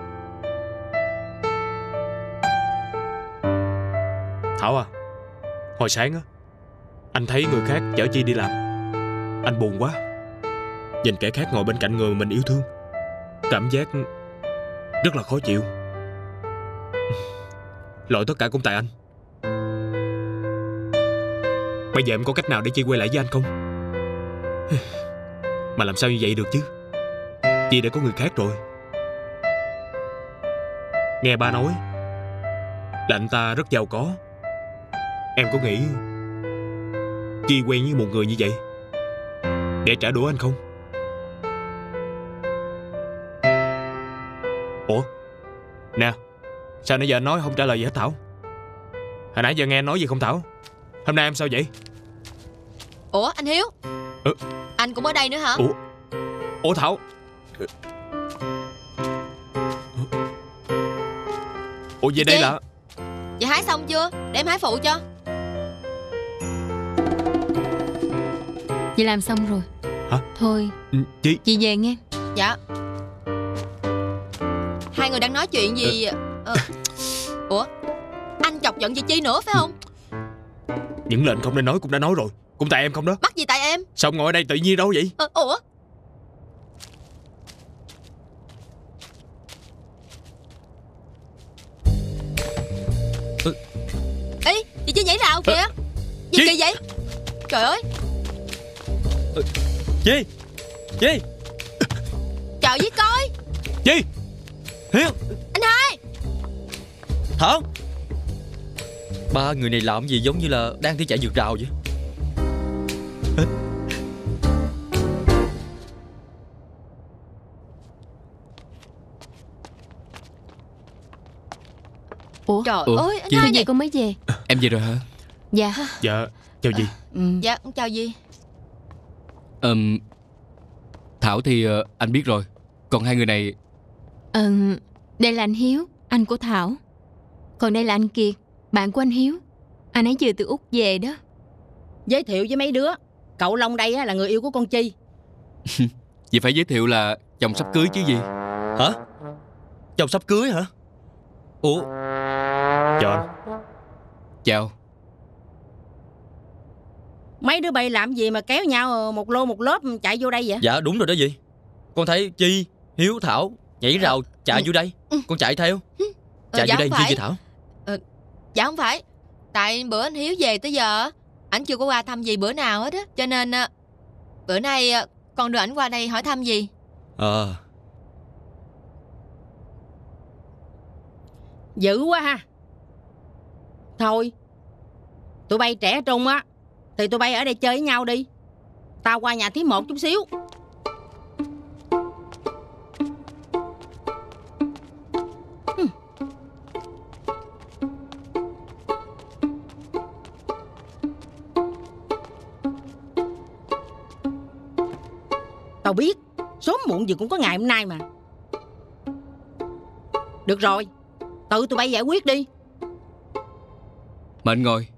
Thảo à, hồi sáng á anh thấy người khác chở Chi đi làm, anh buồn quá. Nhìn kẻ khác ngồi bên cạnh người mình yêu thương, cảm giác rất là khó chịu. Lỗi tất cả cũng tại anh. Bây giờ em có cách nào để Chi quay lại với anh không? Mà làm sao như vậy được chứ? Chi đã có người khác rồi. Nghe ba nói là anh ta rất giàu có. Em có nghĩ Chi quen với một người như vậy để trả đũa anh không? Ủa? Nè, sao nãy giờ anh nói không trả lời gì hết Thảo? Hồi nãy giờ nghe anh nói gì không Thảo? Hôm nay em sao vậy? Ủa anh Hiếu? Ừ. Anh cũng ở đây nữa hả? Ủa? Ủa Thảo? Ủa vậy đây là... Vậy hái xong chưa? Để em hái phụ cho. Chị làm xong rồi. Hả? Thôi ừ, Chị Chị về nghe. Dạ. Hai người đang nói chuyện gì? Ừ. Ờ. Ủa? Anh chọc giận chị Chi nữa phải không? Những lệnh không nên nói cũng đã nói rồi. Cũng tại em không đó. Bắt gì tại em? Sao ngồi ở đây tự nhiên đâu vậy? Ờ, ủa? Ừ. Ê, chị Chi nhảy rào kìa. À, gì kỳ vậy? Trời ơi. Ừ. Chi Chi Trời với coi. Chi Hiếu. Anh hai. Thảo. Ba người này làm gì giống như là đang đi chạy vượt rào vậy? Ủa? Trời Ủa? ơi anh Chị hai gì này. con mới về? Em về rồi hả? Dạ. Dạ, chào gì? Ừ. Dạ, chào gì? um, Thảo thì uh, anh biết rồi. Còn hai người này... Ờ, đây là anh Hiếu, anh của Thảo. Còn đây là anh Kiệt, bạn của anh Hiếu. Anh ấy vừa từ Úc về đó. Giới thiệu với mấy đứa, cậu Long đây là người yêu của con Chi. Vậy phải giới thiệu là chồng sắp cưới chứ gì. Hả? Chồng sắp cưới hả? Ủa? Chào anh. Chào. Mấy đứa bay làm gì mà kéo nhau một lô một lớp chạy vô đây vậy? Dạ đúng rồi đó gì. Con thấy Chi, Hiếu, Thảo Nhảy rào chạy vô đây. Con chạy theo. Chạy dạ vô đây không chi phải. vậy Thảo? Ờ, dạ không phải. Tại bữa anh Hiếu về tới giờ ảnh chưa có qua thăm gì bữa nào hết á. Cho nên à, bữa nay à, con đưa ảnh qua đây hỏi thăm gì. Ờ. Dữ quá ha. Thôi, tụi bay trẻ trung á thì tụi bay ở đây chơi với nhau đi. Tao qua nhà thím một chút xíu. Tao biết sớm muộn gì cũng có ngày hôm nay mà. Được rồi, tự tụi bay giải quyết đi. Mời anh ngồi.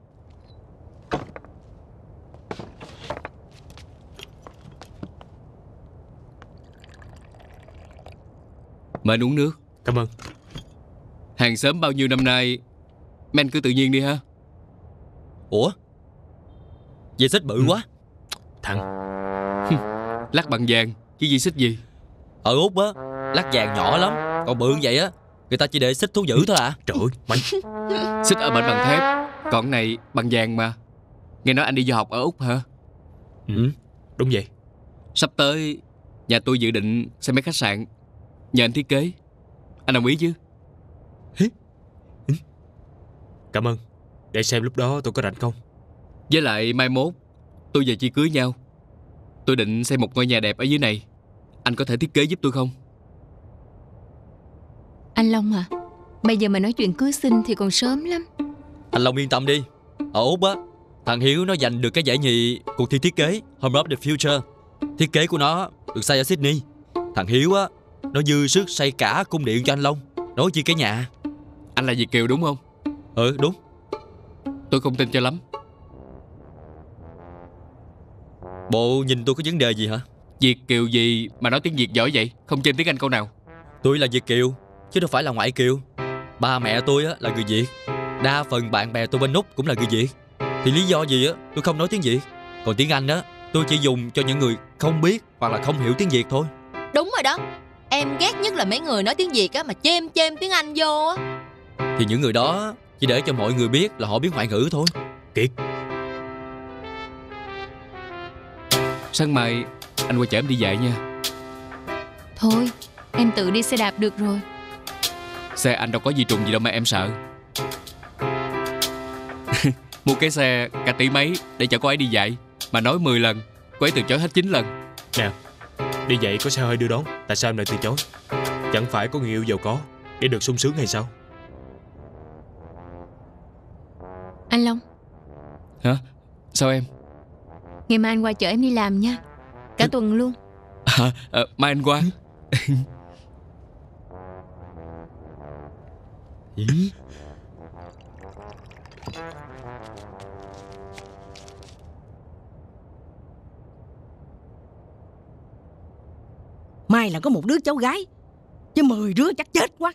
Mời anh uống nước. Cảm ơn. Hàng xóm bao nhiêu năm nay, mấy anh cứ tự nhiên đi ha. Ủa, dây xích bự ừ. quá. Thằng lắc bằng vàng chứ dây xích gì. Ở Úc á, lắc vàng nhỏ lắm. Còn bự như vậy á, người ta chỉ để xích thú dữ thôi à. Trời ơi, mày xích ở bển bằng thép, còn này bằng vàng mà. Nghe nói anh đi du học ở Úc hả? Ừ, đúng vậy. Sắp tới nhà tôi dự định xây mấy khách sạn, nhờ anh thiết kế. Anh đồng ý chứ? Cảm ơn. Để xem lúc đó tôi có rảnh không. Với lại mai mốt tôi và chị cưới nhau. Tôi định xây một ngôi nhà đẹp ở dưới này. Anh có thể thiết kế giúp tôi không? Anh Long à, bây giờ mà nói chuyện cưới xin thì còn sớm lắm. Anh Long yên tâm đi. Ở Úc á, thằng Hiếu nó giành được cái giải nhì cuộc thi thiết kế Home of the Future. Thiết kế của nó được xây ở Sydney. Thằng Hiếu á, nó dư sức xây cả cung điện cho anh Long, nói chi cái nhà. Anh là Việt Kiều đúng không? Ừ đúng. Tôi không tin cho lắm. Bộ nhìn tôi có vấn đề gì hả? Việt Kiều gì mà nói tiếng Việt giỏi vậy? Không chêm tiếng Anh câu nào. Tôi là Việt Kiều chứ đâu phải là ngoại kiều. Ba mẹ tôi á là người Việt. Đa phần bạn bè tôi bên Úc cũng là người Việt. Thì lý do gì á tôi không nói tiếng Việt. Còn tiếng Anh á tôi chỉ dùng cho những người không biết hoặc là không hiểu tiếng Việt thôi. Đúng rồi đó. Em ghét nhất là mấy người nói tiếng Việt á mà chêm chêm tiếng Anh vô á. Thì những người đó chỉ để cho mọi người biết là họ biết ngoại ngữ thôi. Kiệt, sáng mai anh qua chở em đi dạy nha. Thôi, em tự đi xe đạp được rồi. Xe anh đâu có gì trùng gì đâu mà em sợ. Mua cái xe cả tỷ mấy để chở cô ấy đi dạy, mà nói mười lần cô ấy từ chối hết chín lần. Nè, đi dạy có xe hơi đưa đón, tại sao em lại từ chối? Chẳng phải có người yêu giàu có để được sung sướng hay sao? Anh Long. Hả? Sao em? Ngày mai anh qua chở em đi làm nha. Cả tuần luôn. À, à, mai anh qua. Mai là có một đứa cháu gái, chứ mười đứa chắc chết quá.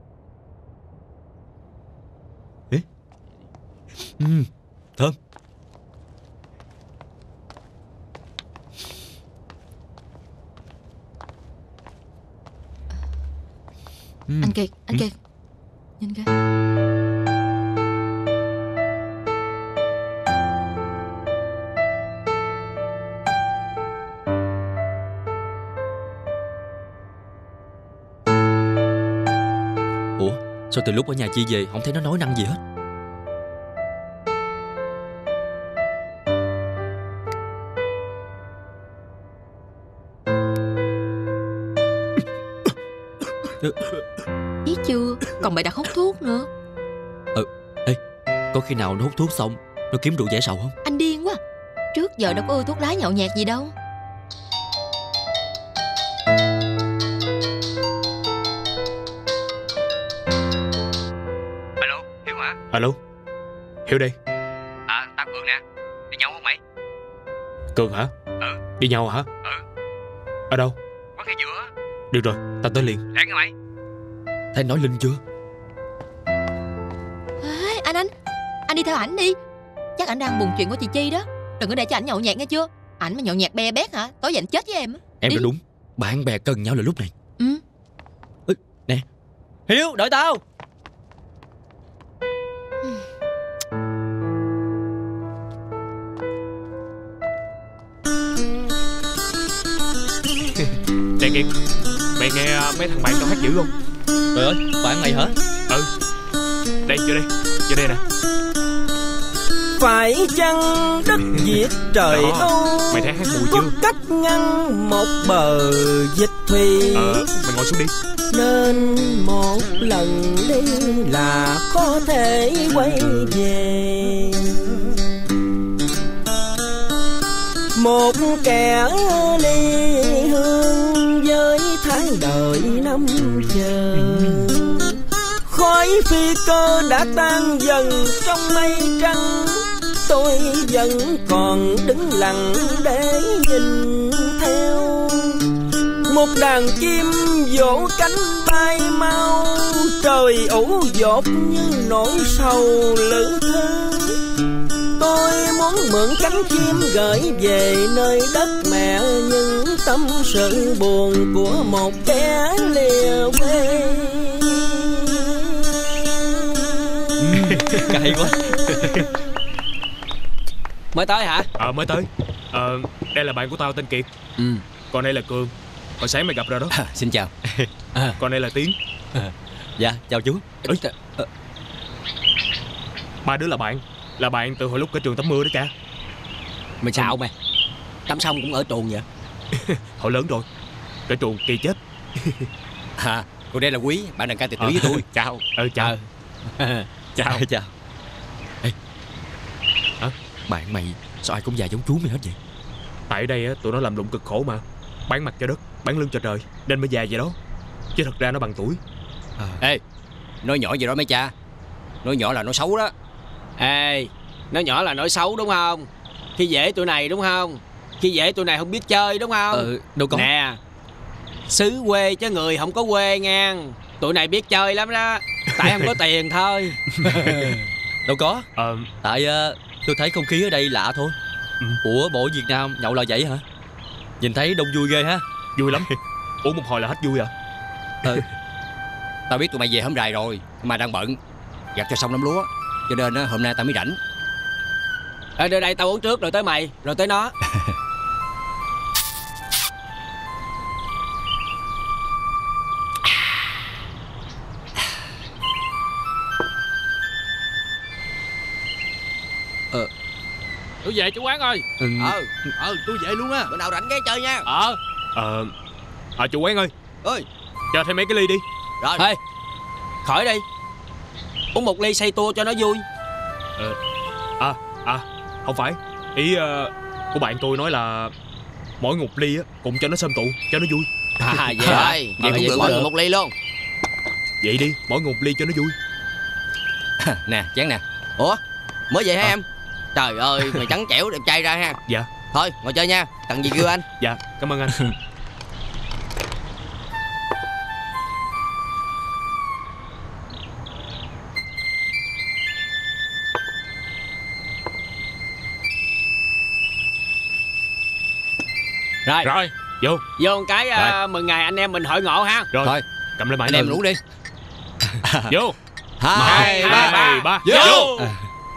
Ừ, thơm. Ừ. Anh Kiệt, anh Kiệt, nhìn kìa. Ủa, sao từ lúc ở nhà Chi về không thấy nó nói năng gì hết? Biết chưa, còn mày đã hút thuốc nữa. Ừ, ê, có khi nào nó hút thuốc xong nó kiếm rượu giải sầu không? Anh điên quá. Trước giờ đâu có ưa thuốc lá nhậu nhẹt gì đâu. Alo, Hiếu hả? Alo, Hiếu đây. À, tao Cường nè. Đi nhậu không mày? Cường hả? Ừ. Đi nhau hả? Ừ. Ở đâu? Quán Khe Dừa. Được rồi, tao tới liền. Ráng nha mày. Thấy nói Linh chưa? Ê, anh anh Anh đi theo ảnh đi. Chắc ảnh đang buồn chuyện của chị Chi đó. Đừng có để cho ảnh nhậu nhẹt nghe chưa. Ảnh mà nhậu nhẹt be bét hả, tối dậy chết với em. Em đi. nói đúng. Bạn bè cần nhau là lúc này. Ừ. Hiếu, đợi tao. Nè Kiệt, mày nghe mấy thằng bạn tao hát dữ không? Trời ơi, bạn mày hả? Ừ. Đây, vô đây, vô đây nè. Phải chăng đất Việt trời Đó, Âu mày thấy hát mùi có chưa? cách ngăn một bờ dịch thủy? Ờ, mày ngồi xuống đi. Nên một lần đi là có thể quay về. Một kẻ ly hương với tháng đời năm chờ. Khói phi cơ đã tan dần trong mây trắng. Tôi vẫn còn đứng lặng để nhìn theo. Một đàn chim vỗ cánh bay mau. Trời ủ dột như nỗi sầu lữ thơ. Tôi muốn mượn cánh chim gửi về nơi đất mẹ những tâm sự buồn của một kẻ lìa quê. Cay quá. Mới tới hả? Ờ, mới tới. Ờ, đây là bạn của tao tên Kiệt. Ừ. Còn đây là Cường. Hồi sáng mày gặp rồi đó. À, xin chào. À. Còn đây là Tiến. À. Dạ, chào chú. Ê, à. Ba đứa là bạn. Là bạn từ hồi lúc ở trường tắm mưa đó cha. Mày xạo mày. Tắm xong cũng ở chuồng vậy? Hồi lớn rồi. Ở chuồng kỳ chết. À, cô đây là Quý, bạn đàn ca tài tử với tôi. Chào. Ừ, chào. À. Chào. Chào. Ê. Hả? Bạn mày sao ai cũng già giống chú mày hết vậy? Tại ở đây á, tụi nó làm lụng cực khổ mà. Bán mặt cho đất, bán lưng cho trời, nên mới già vậy đó. Chứ thật ra nó bằng tuổi. À. Ê, nói nhỏ gì đó mấy cha. Nói nhỏ là nói xấu đó. Ê, nói nhỏ là nói xấu đúng không? Khi dễ tụi này đúng không? Khi dễ tụi này không biết chơi đúng không? Ừ, đâu có. Nè, xứ quê chứ người không có quê nha. Tụi này biết chơi lắm đó. Tại không có tiền thôi. Đâu có. Ờ. Tại uh, tôi thấy không khí ở đây lạ thôi. Ừ. Ủa, bộ Việt Nam nhậu là vậy hả? Nhìn thấy đông vui ghê ha. Vui lắm. Uống một hồi là hết vui à. Ừ. Tao biết tụi mày về hôm rày rồi mà đang bận gặp cho xong năm lúa, cho nên á, hôm nay tao mới rảnh. Ê, đưa đây tao uống trước rồi tới mày, rồi tới nó. Ờ. Tôi về chú quán ơi. Ừ. Ờ, ờ, tôi về luôn á. Bữa nào rảnh ghé chơi nha. Ờ. Ờ. À, chủ quán ơi. Ơi. Cho thêm mấy cái ly đi. Rồi. Ê, khỏi đi. Uống một ly say tua cho nó vui. Ờ. À, à, không phải. Ý uh, của bạn tôi nói là mỗi một ly á cùng cho nó xôm tụ, cho nó vui. À, vậy rồi. Vậy cũng được. Mỗi người một ly luôn. Vậy đi, mỗi người một ly cho nó vui. Nè, chén nè. Ủa, mới về hả à. em? Trời ơi, mày trắng trẻo đẹp trai ra ha. Dạ. Thôi, ngồi chơi nha. Cần gì kêu anh. Dạ, cảm ơn anh. Rồi. Rồi, vô. Vô một cái uh, mừng ngày anh em mình hội ngộ ha. Rồi, thôi, cầm lên mày. Anh em lũ đi. Vô. Hai, ba, ba, ba. Vô, vô. À.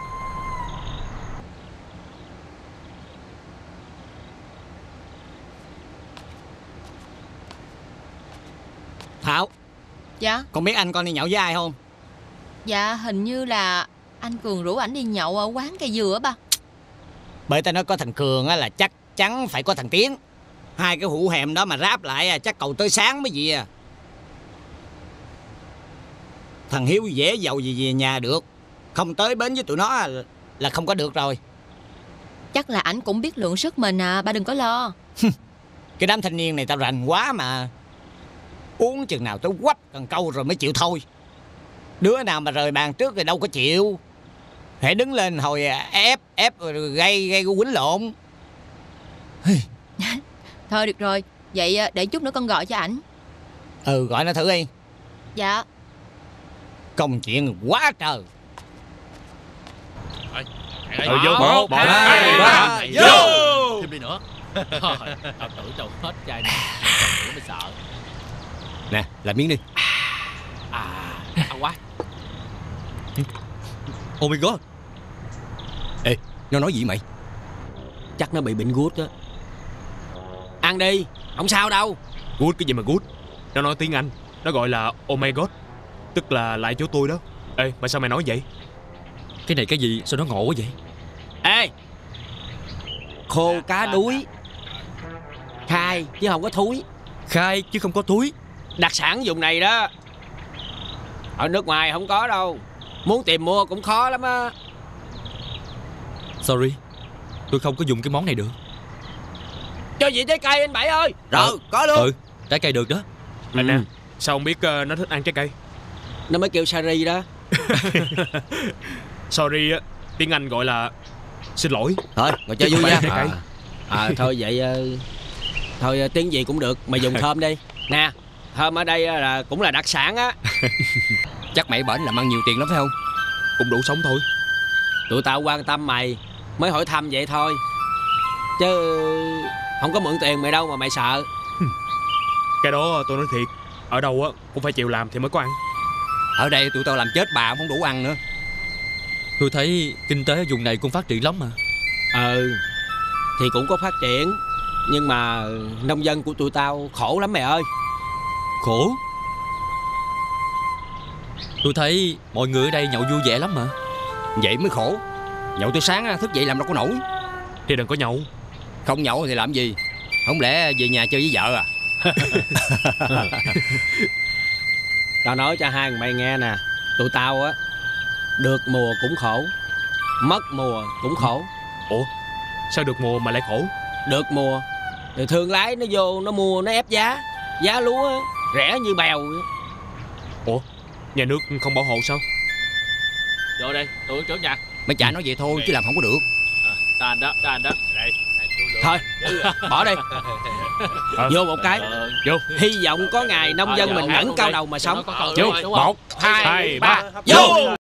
Thảo. Dạ. Con biết anh con đi nhậu với ai không? Dạ, hình như là anh Cường rủ ảnh đi nhậu ở quán cây dừa ba. Bởi tao nói có thằng Cường á là chắc chắn phải có thằng Tiến. Hai cái hũ hèm đó mà ráp lại chắc cầu tới sáng mới gì à. Thằng Hiếu dễ giàu gì về nhà được. Không tới bến với tụi nó là không có được rồi. Chắc là ảnh cũng biết lượng sức mình à, ba đừng có lo. Cái đám thanh niên này tao rành quá mà. Uống chừng nào tới quách cần câu rồi mới chịu thôi. Đứa nào mà rời bàn trước thì đâu có chịu. Hãy đứng lên hồi ép ép rồi gây gây quýnh lộn. Thôi được rồi. Vậy để chút nữa con gọi cho ảnh. Ừ, gọi nó thử đi. Dạ. Công chuyện quá trời. Ừ, vô. Một, một, hai, ba, vô. Thêm đi nữa. Thôi, tao tưởng đâu hết chai này. Tao mới sợ. Nè, làm miếng đi. À. đau quá. Oh my god. Ê, nó nói gì mày? Chắc nó bị bệnh gút á. Ăn đi, không sao đâu. Good cái gì mà good? Nó nói tiếng Anh. Nó gọi là oh my god, tức là lại chỗ tôi đó. Ê, mà sao mày nói vậy? Cái này cái gì sao nó ngộ quá vậy? Ê, khô cá đuối, khai chứ không có thúi. Khai chứ không có túi. Đặc sản vùng này đó. Ở nước ngoài không có đâu. Muốn tìm mua cũng khó lắm á. Sorry, tôi không có dùng cái món này được. Cho vị trái cây anh Bảy ơi. Rồi, ừ, có luôn. Ừ, trái cây được đó. Anh nè, sao không biết uh, nó thích ăn trái cây? Nó mới kêu sorry đó. Sorry á, tiếng Anh gọi là xin lỗi. Thôi, ngồi chơi vui nha. À, à thôi vậy uh, thôi uh, tiếng gì cũng được, mà dùng thơm đi. Nè, thơm ở đây là cũng là đặc sản á. Chắc mày bển làm ăn nhiều tiền lắm phải không? Cũng đủ sống thôi. Tụi tao quan tâm mày mới hỏi thăm vậy thôi, chứ không có mượn tiền mày đâu mà mày sợ. Cái đó tôi nói thiệt, ở đâu á cũng phải chịu làm thì mới có ăn. Ở đây tụi tao làm chết bà không đủ ăn nữa. Tôi thấy kinh tế ở vùng này cũng phát triển lắm mà. Ừ, thì cũng có phát triển, nhưng mà nông dân của tụi tao khổ lắm mày ơi. Khổ? Tôi thấy mọi người ở đây nhậu vui vẻ lắm mà. Vậy mới khổ. Nhậu tới sáng thức dậy làm đâu có nổi. Thì đừng có nhậu. Không nhậu thì làm gì? Không lẽ về nhà chơi với vợ à? Tao nói cho hai thằng mày nghe nè, tụi tao á, được mùa cũng khổ, mất mùa cũng khổ. Ủa, sao được mùa mà lại khổ? Được mùa thì thương lái nó vô nó mua nó ép giá. Giá lúa á, rẻ như bèo. Ủa, nhà nước không bảo hộ sao? Vô đây, tôi trước nha. Mấy chả nói vậy thôi chứ làm không có được. Đàn đó, đàn đó. Đây. Thôi, bỏ đi. À, vô một cái. Vô. Hy vọng có ngày nông dân mình ngẩng cao đầu mà sống. Vô, một, hai, hai ba, vô.